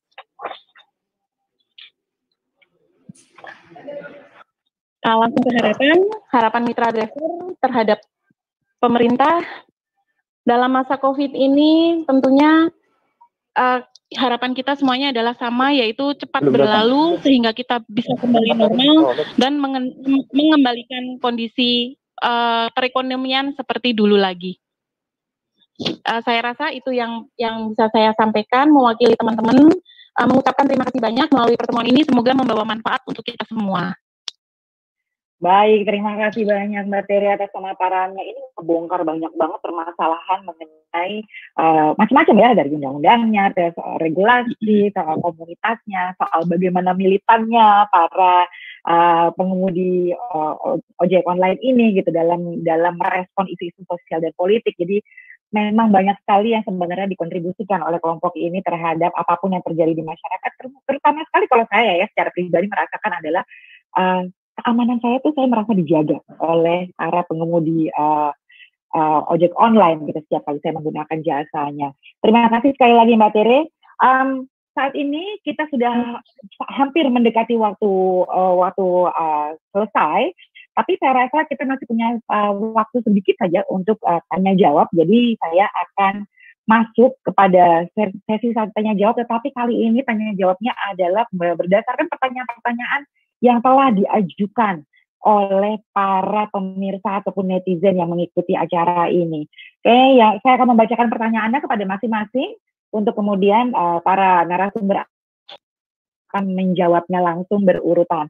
Langsung ke harapan mitra driver terhadap pemerintah dalam masa COVID ini tentunya harapan kita semuanya adalah sama, yaitu cepat berlalu sehingga kita bisa kembali normal dan mengembalikan kondisi perekonomian seperti dulu lagi. Saya rasa itu yang bisa saya sampaikan mewakili teman-teman, mengucapkan terima kasih banyak melalui pertemuan ini, semoga membawa manfaat untuk kita semua. Baik, terima kasih banyak Mbak Terry atas pemaparannya. Ini membongkar banyak banget permasalahan mengenai macam-macam ya, dari undang-undangnya, soal regulasi, soal komunitasnya, soal bagaimana militannya para pengemudi ojek online ini gitu dalam merespon isu-isu sosial dan politik. Jadi memang banyak sekali yang sebenarnya dikontribusikan oleh kelompok ini terhadap apapun yang terjadi di masyarakat. Terutama sekali kalau saya ya secara pribadi merasakan adalah keamanan saya merasa dijaga oleh para pengemudi ojek online gitu setiap kali saya menggunakan jasanya. Terima kasih sekali lagi Mbak Tere. Saat ini kita sudah hampir mendekati waktu selesai, tapi saya rasa kita masih punya waktu sedikit saja untuk tanya jawab. Jadi saya akan masuk kepada sesi tanya jawab, tetapi kali ini tanya jawabnya adalah berdasarkan pertanyaan-pertanyaan yang telah diajukan oleh para pemirsa ataupun netizen yang mengikuti acara ini. Oke, ya, saya akan membacakan pertanyaannya kepada masing-masing untuk kemudian para narasumber akan menjawabnya langsung berurutan.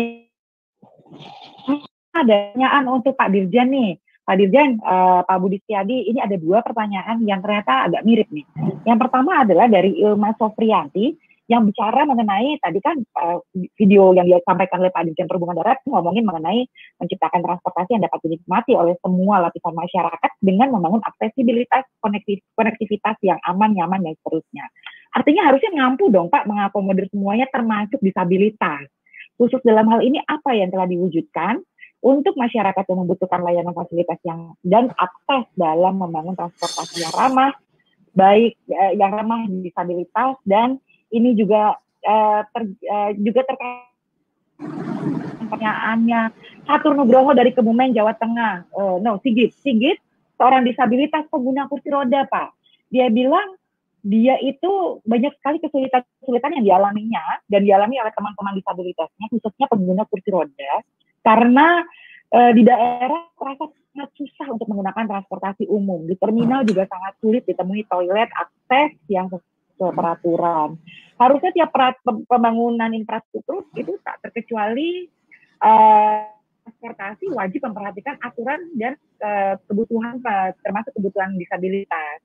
Ada pertanyaan untuk Pak Dirjen nih. Pak Dirjen, Pak Budi Setiadi, ini ada dua pertanyaan yang ternyata agak mirip nih. Yang pertama adalah dari Ilma Sofrianti, yang bicara mengenai tadi kan video yang disampaikan oleh Pak Dirjen Perhubungan Darat ngomongin mengenai menciptakan transportasi yang dapat dinikmati oleh semua lapisan masyarakat dengan membangun aksesibilitas, konektivitas yang aman, nyaman, dan seterusnya. Artinya harusnya mampu dong Pak mengakomodir semuanya termasuk disabilitas. Khusus dalam hal ini apa yang telah diwujudkan untuk masyarakat yang membutuhkan layanan fasilitas dan akses dalam membangun transportasi yang ramah, baik yang ramah disabilitas, dan ini juga terkait pertanyaannya Hatur Nugroho dari Kebumen, Jawa Tengah. Sigit, seorang disabilitas pengguna kursi roda, Pak. Dia bilang dia itu banyak sekali kesulitan yang dialaminya dan dialami oleh teman-teman disabilitasnya, khususnya pengguna kursi roda, karena di daerah terasa sangat susah untuk menggunakan transportasi umum. Di terminal juga sangat sulit ditemui toilet, akses yang peraturan. Harusnya tiap pembangunan infrastruktur itu tak terkecuali transportasi wajib memperhatikan aturan dan kebutuhan termasuk kebutuhan disabilitas.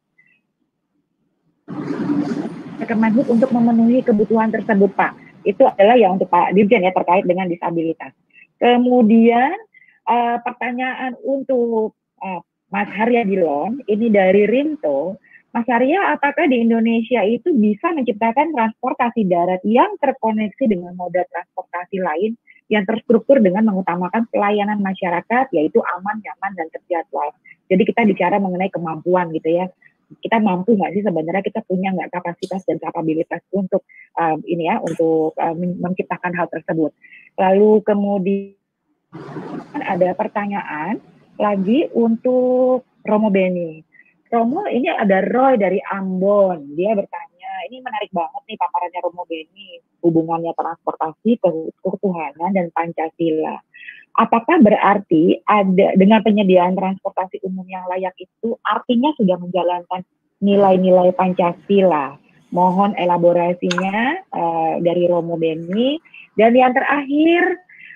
Kemenhub untuk memenuhi kebutuhan tersebut, Pak. Itu adalah yang untuk Pak Dirjen ya terkait dengan disabilitas. Kemudian pertanyaan untuk Mas Haryadilon ini dari Rinto. Mas Arya, apakah di Indonesia itu bisa menciptakan transportasi darat yang terkoneksi dengan moda transportasi lain yang terstruktur dengan mengutamakan pelayanan masyarakat, yaitu aman, nyaman, dan terjadwal. Jadi kita bicara mengenai kemampuan gitu ya. Kita mampu nggak sih sebenarnya, kita punya nggak kapasitas dan kapabilitas untuk menciptakan hal tersebut. Lalu kemudian ada pertanyaan lagi untuk Romo Beni. Romo, ini ada Roy dari Ambon. Dia bertanya, ini menarik banget nih paparannya Romo Beni, hubungannya transportasi, ketuhanan, dan Pancasila. Apakah berarti ada dengan penyediaan transportasi umum yang layak itu artinya sudah menjalankan nilai-nilai Pancasila? Mohon elaborasinya dari Romo Beni. Dan yang terakhir,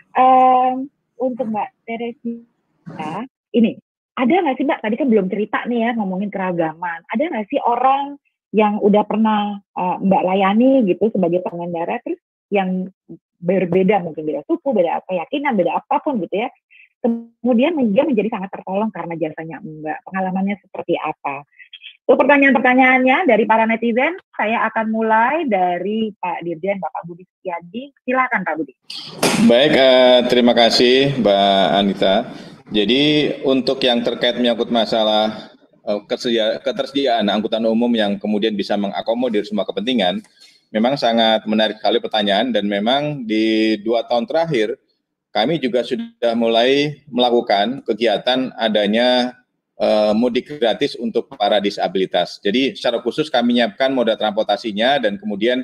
untuk Mbak Teresia, ini ada nggak sih Mbak, tadi kan belum cerita nih ya ngomongin keragaman, ada nggak sih orang yang udah pernah Mbak layani gitu sebagai pengendara, terus yang berbeda, mungkin beda suku, beda keyakinan, beda apapun gitu ya, kemudian dia menjadi sangat tertolong karena jasanya Mbak, pengalamannya seperti apa? Itu pertanyaan-pertanyaannya dari para netizen. Saya akan mulai dari Pak Dirjen, Bapak Budi Setiadi. Silakan Pak Budi. Baik, terima kasih Mbak Anita. Jadi untuk yang terkait menyangkut masalah ketersediaan angkutan umum yang kemudian bisa mengakomodir semua kepentingan, memang sangat menarik sekali pertanyaan, dan memang di 2 tahun terakhir kami juga sudah mulai melakukan kegiatan adanya mudik gratis untuk para disabilitas. Jadi secara khusus kami menyiapkan moda transportasinya, dan kemudian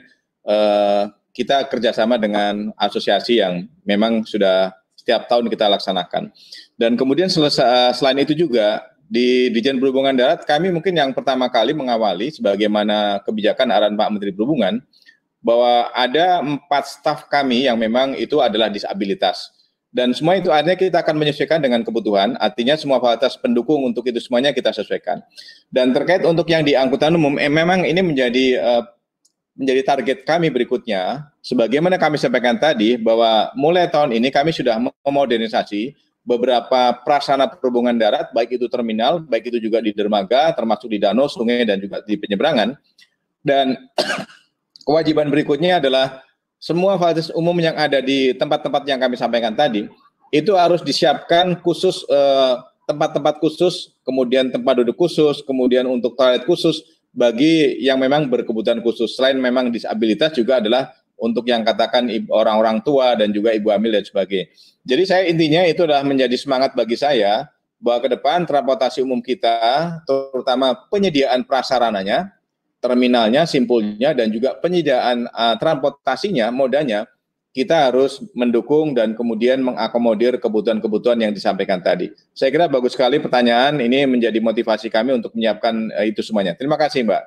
kita kerjasama dengan asosiasi yang memang sudah setiap tahun kita laksanakan. Dan kemudian selain itu juga di Ditjen Perhubungan Darat kami mungkin yang pertama kali mengawali sebagaimana kebijakan arahan Pak Menteri Perhubungan bahwa ada 4 staf kami yang memang itu adalah disabilitas. Dan semua itu artinya kita akan menyesuaikan dengan kebutuhan, artinya semua fasilitas pendukung untuk itu semuanya kita sesuaikan. Dan terkait untuk yang di angkutan umum, memang ini menjadi target kami berikutnya, sebagaimana kami sampaikan tadi, bahwa mulai tahun ini kami sudah memodernisasi beberapa prasarana perhubungan darat, baik itu terminal, baik itu juga di dermaga, termasuk di danau, sungai, dan juga di penyeberangan. Dan kewajiban berikutnya adalah semua fasilitas umum yang ada di tempat-tempat yang kami sampaikan tadi, itu harus disiapkan khusus, tempat-tempat khusus, kemudian tempat duduk khusus, kemudian untuk toilet khusus, bagi yang memang berkebutuhan khusus. Selain memang disabilitas juga adalah untuk yang katakan orang-orang tua dan juga ibu hamil dan sebagainya. Jadi saya intinya itu adalah menjadi semangat bagi saya bahwa ke depan transportasi umum kita, terutama penyediaan prasarananya, terminalnya, simpulnya, dan juga penyediaan transportasinya, modanya, kita harus mendukung dan kemudian mengakomodir kebutuhan-kebutuhan yang disampaikan tadi. Saya kira bagus sekali pertanyaan, ini menjadi motivasi kami untuk menyiapkan itu semuanya. Terima kasih Mbak.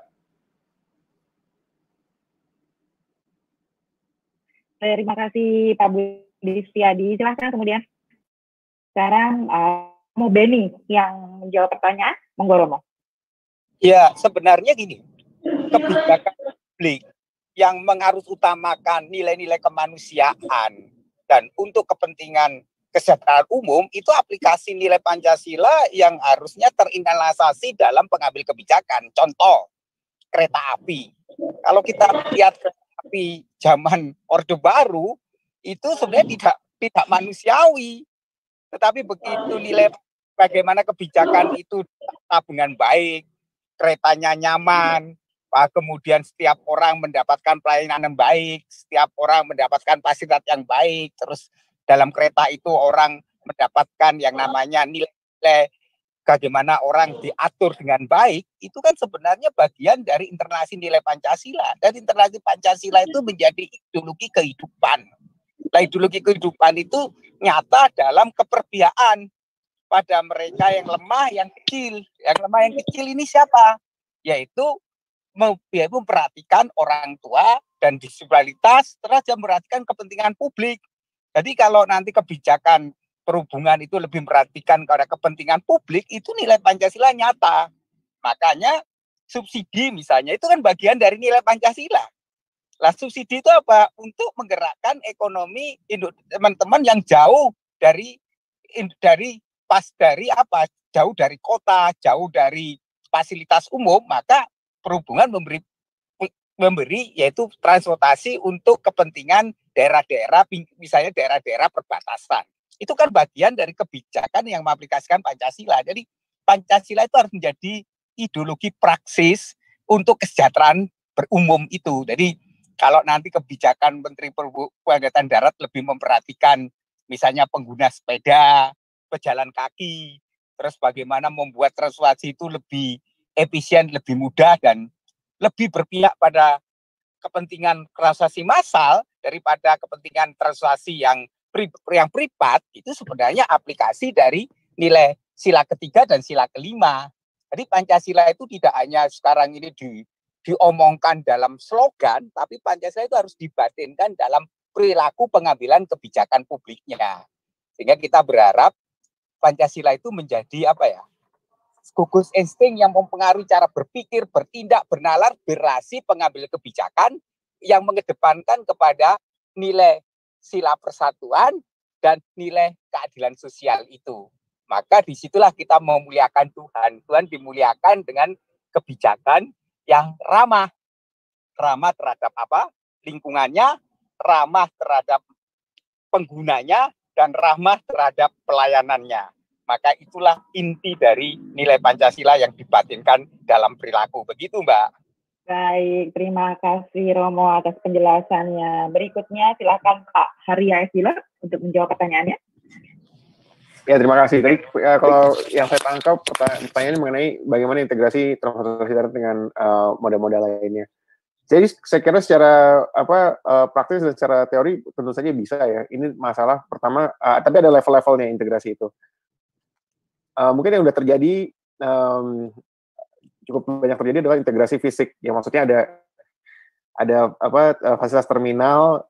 Terima kasih Pak Budi Setiadi. Silahkan kemudian. Sekarang Romo Beni yang menjawab pertanyaan. Monggo Romo. Ya, sebenarnya gini, kebijakan publik yang mengarusutamakan nilai-nilai kemanusiaan dan untuk kepentingan kesejahteraan umum, itu aplikasi nilai Pancasila yang harusnya terintegrasi dalam pengambil kebijakan. Contoh, kereta api. Kalau kita lihat kereta api zaman Orde Baru, itu sebenarnya tidak manusiawi. Tetapi begitu nilai bagaimana kebijakan itu tabungan baik, keretanya nyaman, kemudian setiap orang mendapatkan pelayanan yang baik, setiap orang mendapatkan fasilitas yang baik, terus dalam kereta itu orang mendapatkan yang namanya nilai bagaimana orang diatur dengan baik, itu kan sebenarnya bagian dari internasi nilai Pancasila. Dan internasi Pancasila itu menjadi ideologi kehidupan. Nah, ideologi kehidupan itu nyata dalam keperbiaan pada mereka yang lemah, yang kecil. Yang lemah, yang kecil ini siapa? Yaitu memperhatikan orang tua dan disabilitas, terus dia memperhatikan kepentingan publik. Jadi kalau nanti kebijakan perhubungan itu lebih memperhatikan pada kepentingan publik, itu nilai Pancasila nyata. Makanya subsidi misalnya itu kan bagian dari nilai Pancasila. Lah subsidi itu apa? Untuk menggerakkan ekonomi teman-teman yang jauh dari jauh dari kota, jauh dari fasilitas umum, maka Perhubungan memberi yaitu transportasi untuk kepentingan daerah-daerah, misalnya daerah-daerah perbatasan. Itu kan bagian dari kebijakan yang mengaplikasikan Pancasila. Jadi Pancasila itu harus menjadi ideologi praksis untuk kesejahteraan berumum itu. Jadi kalau nanti kebijakan Menteri Perhubungan Angkatan Darat lebih memperhatikan misalnya pengguna sepeda, pejalan kaki, terus bagaimana membuat transportasi itu lebih efisien, lebih mudah, dan lebih berpihak pada kepentingan transportasi massal daripada kepentingan transportasi yang privat, itu sebenarnya aplikasi dari nilai sila ketiga dan sila kelima. Jadi Pancasila itu tidak hanya sekarang ini diomongkan dalam slogan, tapi Pancasila itu harus dibatinkan dalam perilaku pengambilan kebijakan publiknya. Sehingga kita berharap Pancasila itu menjadi gugus insting yang mempengaruhi cara berpikir, bertindak, bernalar, berasi pengambil kebijakan yang mengedepankan kepada nilai sila persatuan dan nilai keadilan sosial itu. Maka disitulah kita memuliakan Tuhan. Tuhan dimuliakan dengan kebijakan yang ramah terhadap lingkungannya, ramah terhadap penggunanya, dan ramah terhadap pelayanannya. Maka itulah inti dari nilai Pancasila yang dibatinkan dalam perilaku. Begitu, Mbak. Baik, terima kasih Romo atas penjelasannya. Berikutnya silakan Pak Haria Esila untuk menjawab pertanyaannya. Ya, terima kasih. Tadi kalau yang saya tangkap pertanyaannya mengenai bagaimana integrasi transportasi darat dengan moda-moda lainnya. Jadi saya kira secara praktis dan secara teori tentu saja bisa ya. Ini masalah pertama, tapi ada level-levelnya integrasi itu. Mungkin yang sudah terjadi cukup banyak terjadi adalah integrasi fisik, yang maksudnya ada fasilitas terminal,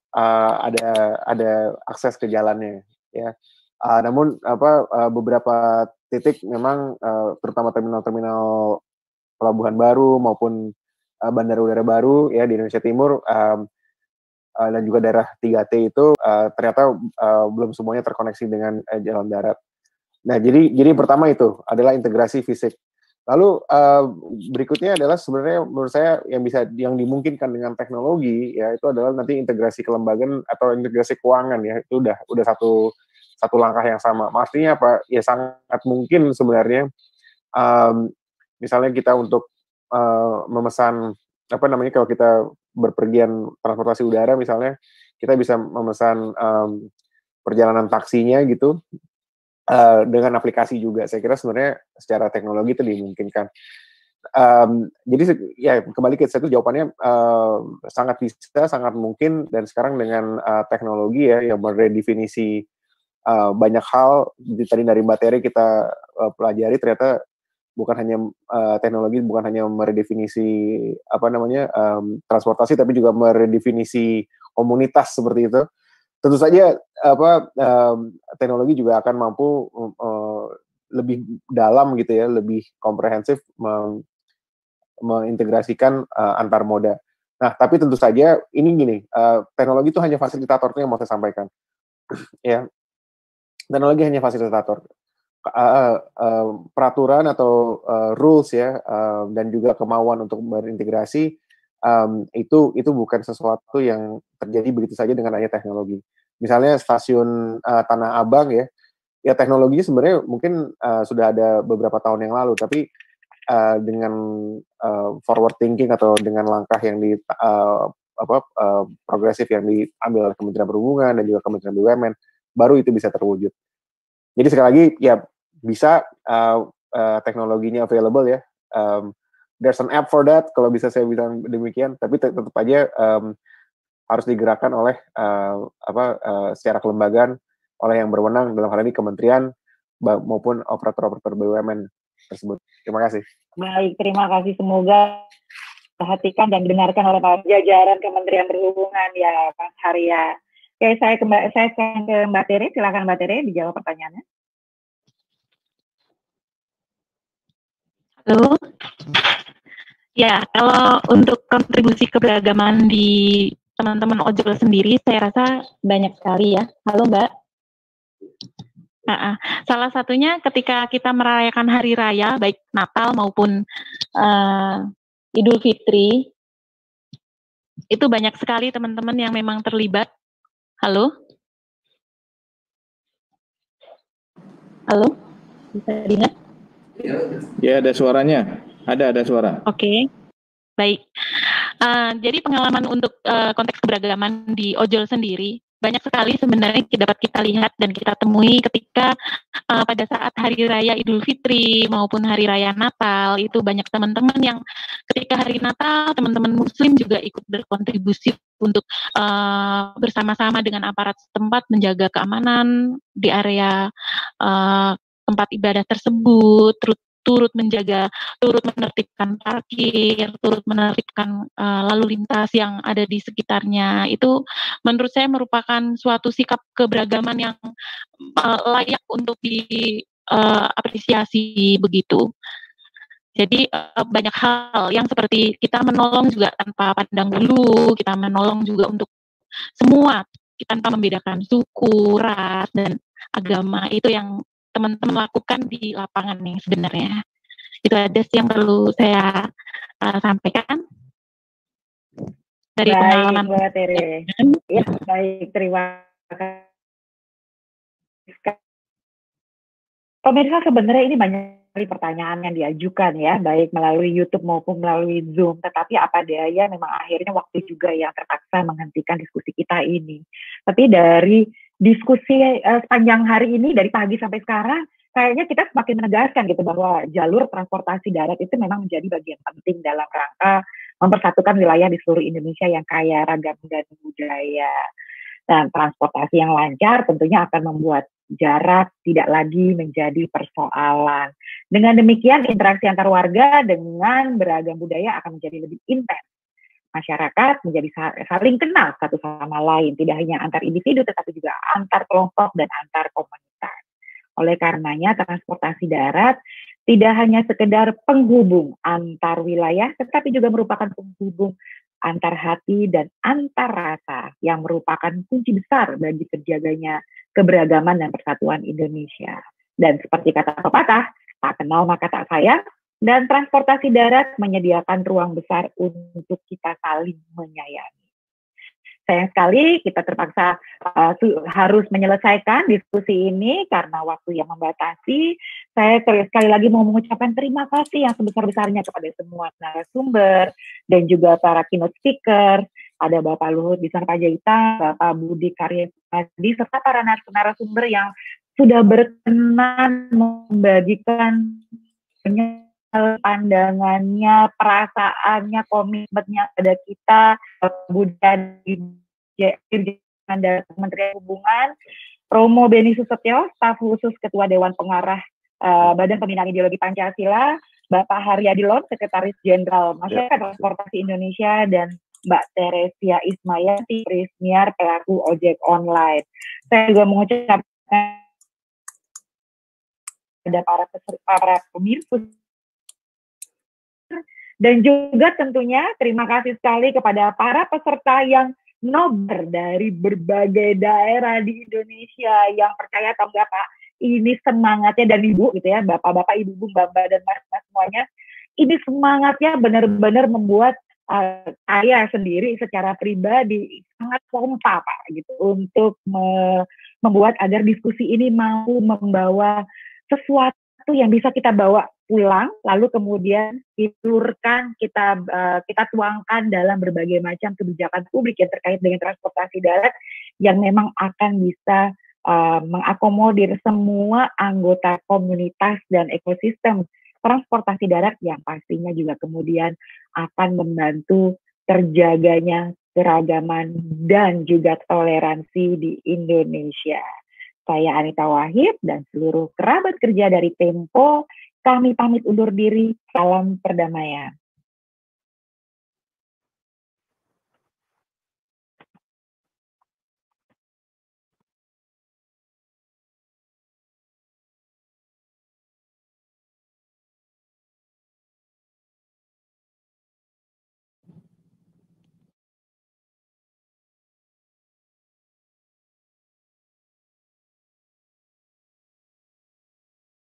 ada akses ke jalannya, ya. Namun beberapa titik memang terutama terminal-terminal pelabuhan baru maupun bandara udara baru ya di Indonesia Timur dan juga daerah 3T itu ternyata belum semuanya terkoneksi dengan jalan darat. Nah, jadi pertama itu adalah integrasi fisik. Lalu berikutnya adalah sebenarnya menurut saya yang dimungkinkan dengan teknologi ya itu adalah nanti integrasi kelembagaan atau integrasi keuangan ya, itu udah satu langkah yang sama. Artinya apa? Ya sangat mungkin sebenarnya misalnya kita untuk memesan kalau kita berpergian transportasi udara misalnya, kita bisa memesan perjalanan taksinya gitu. Dengan aplikasi juga, saya kira sebenarnya secara teknologi itu dimungkinkan. Jadi ya kembali ke itu jawabannya sangat bisa, sangat mungkin, dan sekarang dengan teknologi ya yang meredefinisi banyak hal. Tadi dari materi kita pelajari ternyata bukan hanya teknologi, bukan hanya meredefinisi transportasi, tapi juga meredefinisi komunitas seperti itu. Tentu saja teknologi juga akan mampu lebih dalam gitu ya, lebih komprehensif mengintegrasikan antar moda. Nah, tapi tentu saja ini teknologi itu hanya fasilitatornya yang mau saya sampaikan. Ya. Teknologi hanya fasilitator. Peraturan atau rules ya dan juga kemauan untuk berintegrasi itu bukan sesuatu yang terjadi begitu saja dengan adanya teknologi. Misalnya stasiun Tanah Abang ya teknologinya sebenarnya mungkin sudah ada beberapa tahun yang lalu, tapi dengan forward thinking atau dengan langkah yang progresif yang diambil oleh Kementerian Perhubungan dan juga Kementerian BUMN, baru itu bisa terwujud. Jadi sekali lagi ya bisa teknologinya available ya. There's an app for that, kalau bisa saya bilang demikian, tapi tetap aja harus digerakkan oleh secara kelembagaan oleh yang berwenang, dalam hal ini kementerian maupun operator-operator BUMN tersebut. Terima kasih. Baik, terima kasih. Semoga perhatikan dan dengarkan oleh jajaran Kementerian Perhubungan ya, Pak Haria. Oke, saya ke Mbak Tere. Silakan Mbak Tere dijawab pertanyaannya. Halo. Ya, kalau untuk kontribusi keberagaman di teman-teman ojol sendiri, saya rasa banyak sekali ya. Halo Mbak. Salah satunya ketika kita merayakan hari raya, baik Natal maupun Idul Fitri, itu banyak sekali teman-teman yang memang terlibat. Halo? Halo? Bisa dengar? Ya, ada suaranya. Ada suara. Oke, baik. Jadi pengalaman untuk konteks keberagaman di ojol sendiri, banyak sekali sebenarnya dapat kita lihat dan kita temui ketika pada saat Hari Raya Idul Fitri maupun Hari Raya Natal, itu banyak teman-teman yang ketika Hari Natal, teman-teman Muslim juga ikut berkontribusi untuk bersama-sama dengan aparat setempat menjaga keamanan di area tempat ibadah tersebut, turut menertibkan parkir, turut menertibkan lalu lintas yang ada di sekitarnya. Itu menurut saya merupakan suatu sikap keberagaman yang layak untuk diapresiasi begitu. Jadi banyak hal yang seperti kita menolong juga tanpa pandang bulu, kita menolong juga untuk semua tanpa membedakan suku, ras, dan agama. Itu yang teman-teman lakukan di lapangan nih sebenarnya. Itu aja sih yang perlu saya sampaikan dari pengalaman. Baik, Mbak Tere. Ya, baik, terima kasih. Pemirsa, sebenarnya ini banyak sekali pertanyaan yang diajukan ya, baik melalui YouTube maupun melalui Zoom. Tetapi apa daya, memang akhirnya waktu juga yang terpaksa menghentikan diskusi kita ini. Tapi dari diskusi sepanjang hari ini, dari pagi sampai sekarang, kayaknya kita semakin menegaskan gitu bahwa jalur transportasi darat itu memang menjadi bagian penting dalam rangka mempersatukan wilayah di seluruh Indonesia yang kaya ragam dan budaya. Dan transportasi yang lancar tentunya akan membuat jarak tidak lagi menjadi persoalan. Dengan demikian, interaksi antar warga dengan beragam budaya akan menjadi lebih intens. Masyarakat menjadi saling kenal satu sama lain, tidak hanya antar individu tetapi juga antar kelompok dan antar komunitas. Oleh karenanya, transportasi darat tidak hanya sekedar penghubung antar wilayah, tetapi juga merupakan penghubung antar hati dan antar rasa yang merupakan kunci besar bagi terjaganya keberagaman dan persatuan Indonesia. Dan seperti kata pepatah, tak kenal maka tak sayang, dan transportasi darat menyediakan ruang besar untuk kita saling menyayangi. Sayang sekali kita terpaksa harus menyelesaikan diskusi ini karena waktu yang membatasi. Saya sekali lagi mau mengucapkan terima kasih yang sebesar-besarnya kepada semua narasumber dan juga para keynote speaker. Ada Bapak Luhut Binsar Panjaitan, Bapak Budi Karya Sumadi, serta para narasumber yang sudah berkenan membagikan pandangannya, perasaannya, komitmennya pada kita, Budaya Dirjen dari Kementerian Perhubungan, Romo Beni Susetyo, staf khusus Ketua Dewan Pengarah Badan Pembinaan Ideologi Pancasila, Bapak Haryadi Lon, Sekretaris Jenderal Masyarakat Transportasi Indonesia, dan Mbak Teresia Ismayanti, Prismiar pelaku ojek online. Saya juga mengucapkan kepada para pemirsa dan juga tentunya terima kasih sekali kepada para peserta yang nobar dari berbagai daerah di Indonesia yang percaya atau enggak Pak, ini semangatnya dan Ibu gitu ya, Bapak-bapak, Ibu-ibu, Mbak-mbak dan Mas-mas semuanya, ini semangatnya benar-benar membuat saya sendiri secara pribadi sangat kompak Pak gitu untuk membuat agar diskusi ini mampu membawa sesuatu yang bisa kita bawa pulang, lalu kemudian ditulurkan, kita tuangkan dalam berbagai macam kebijakan publik yang terkait dengan transportasi darat yang memang akan bisa mengakomodir semua anggota komunitas dan ekosistem transportasi darat yang pastinya juga kemudian akan membantu terjaganya keragaman dan juga toleransi di Indonesia. Saya Anita Wahid dan seluruh kerabat kerja dari Tempo, kami pamit undur diri. Salam perdamaian.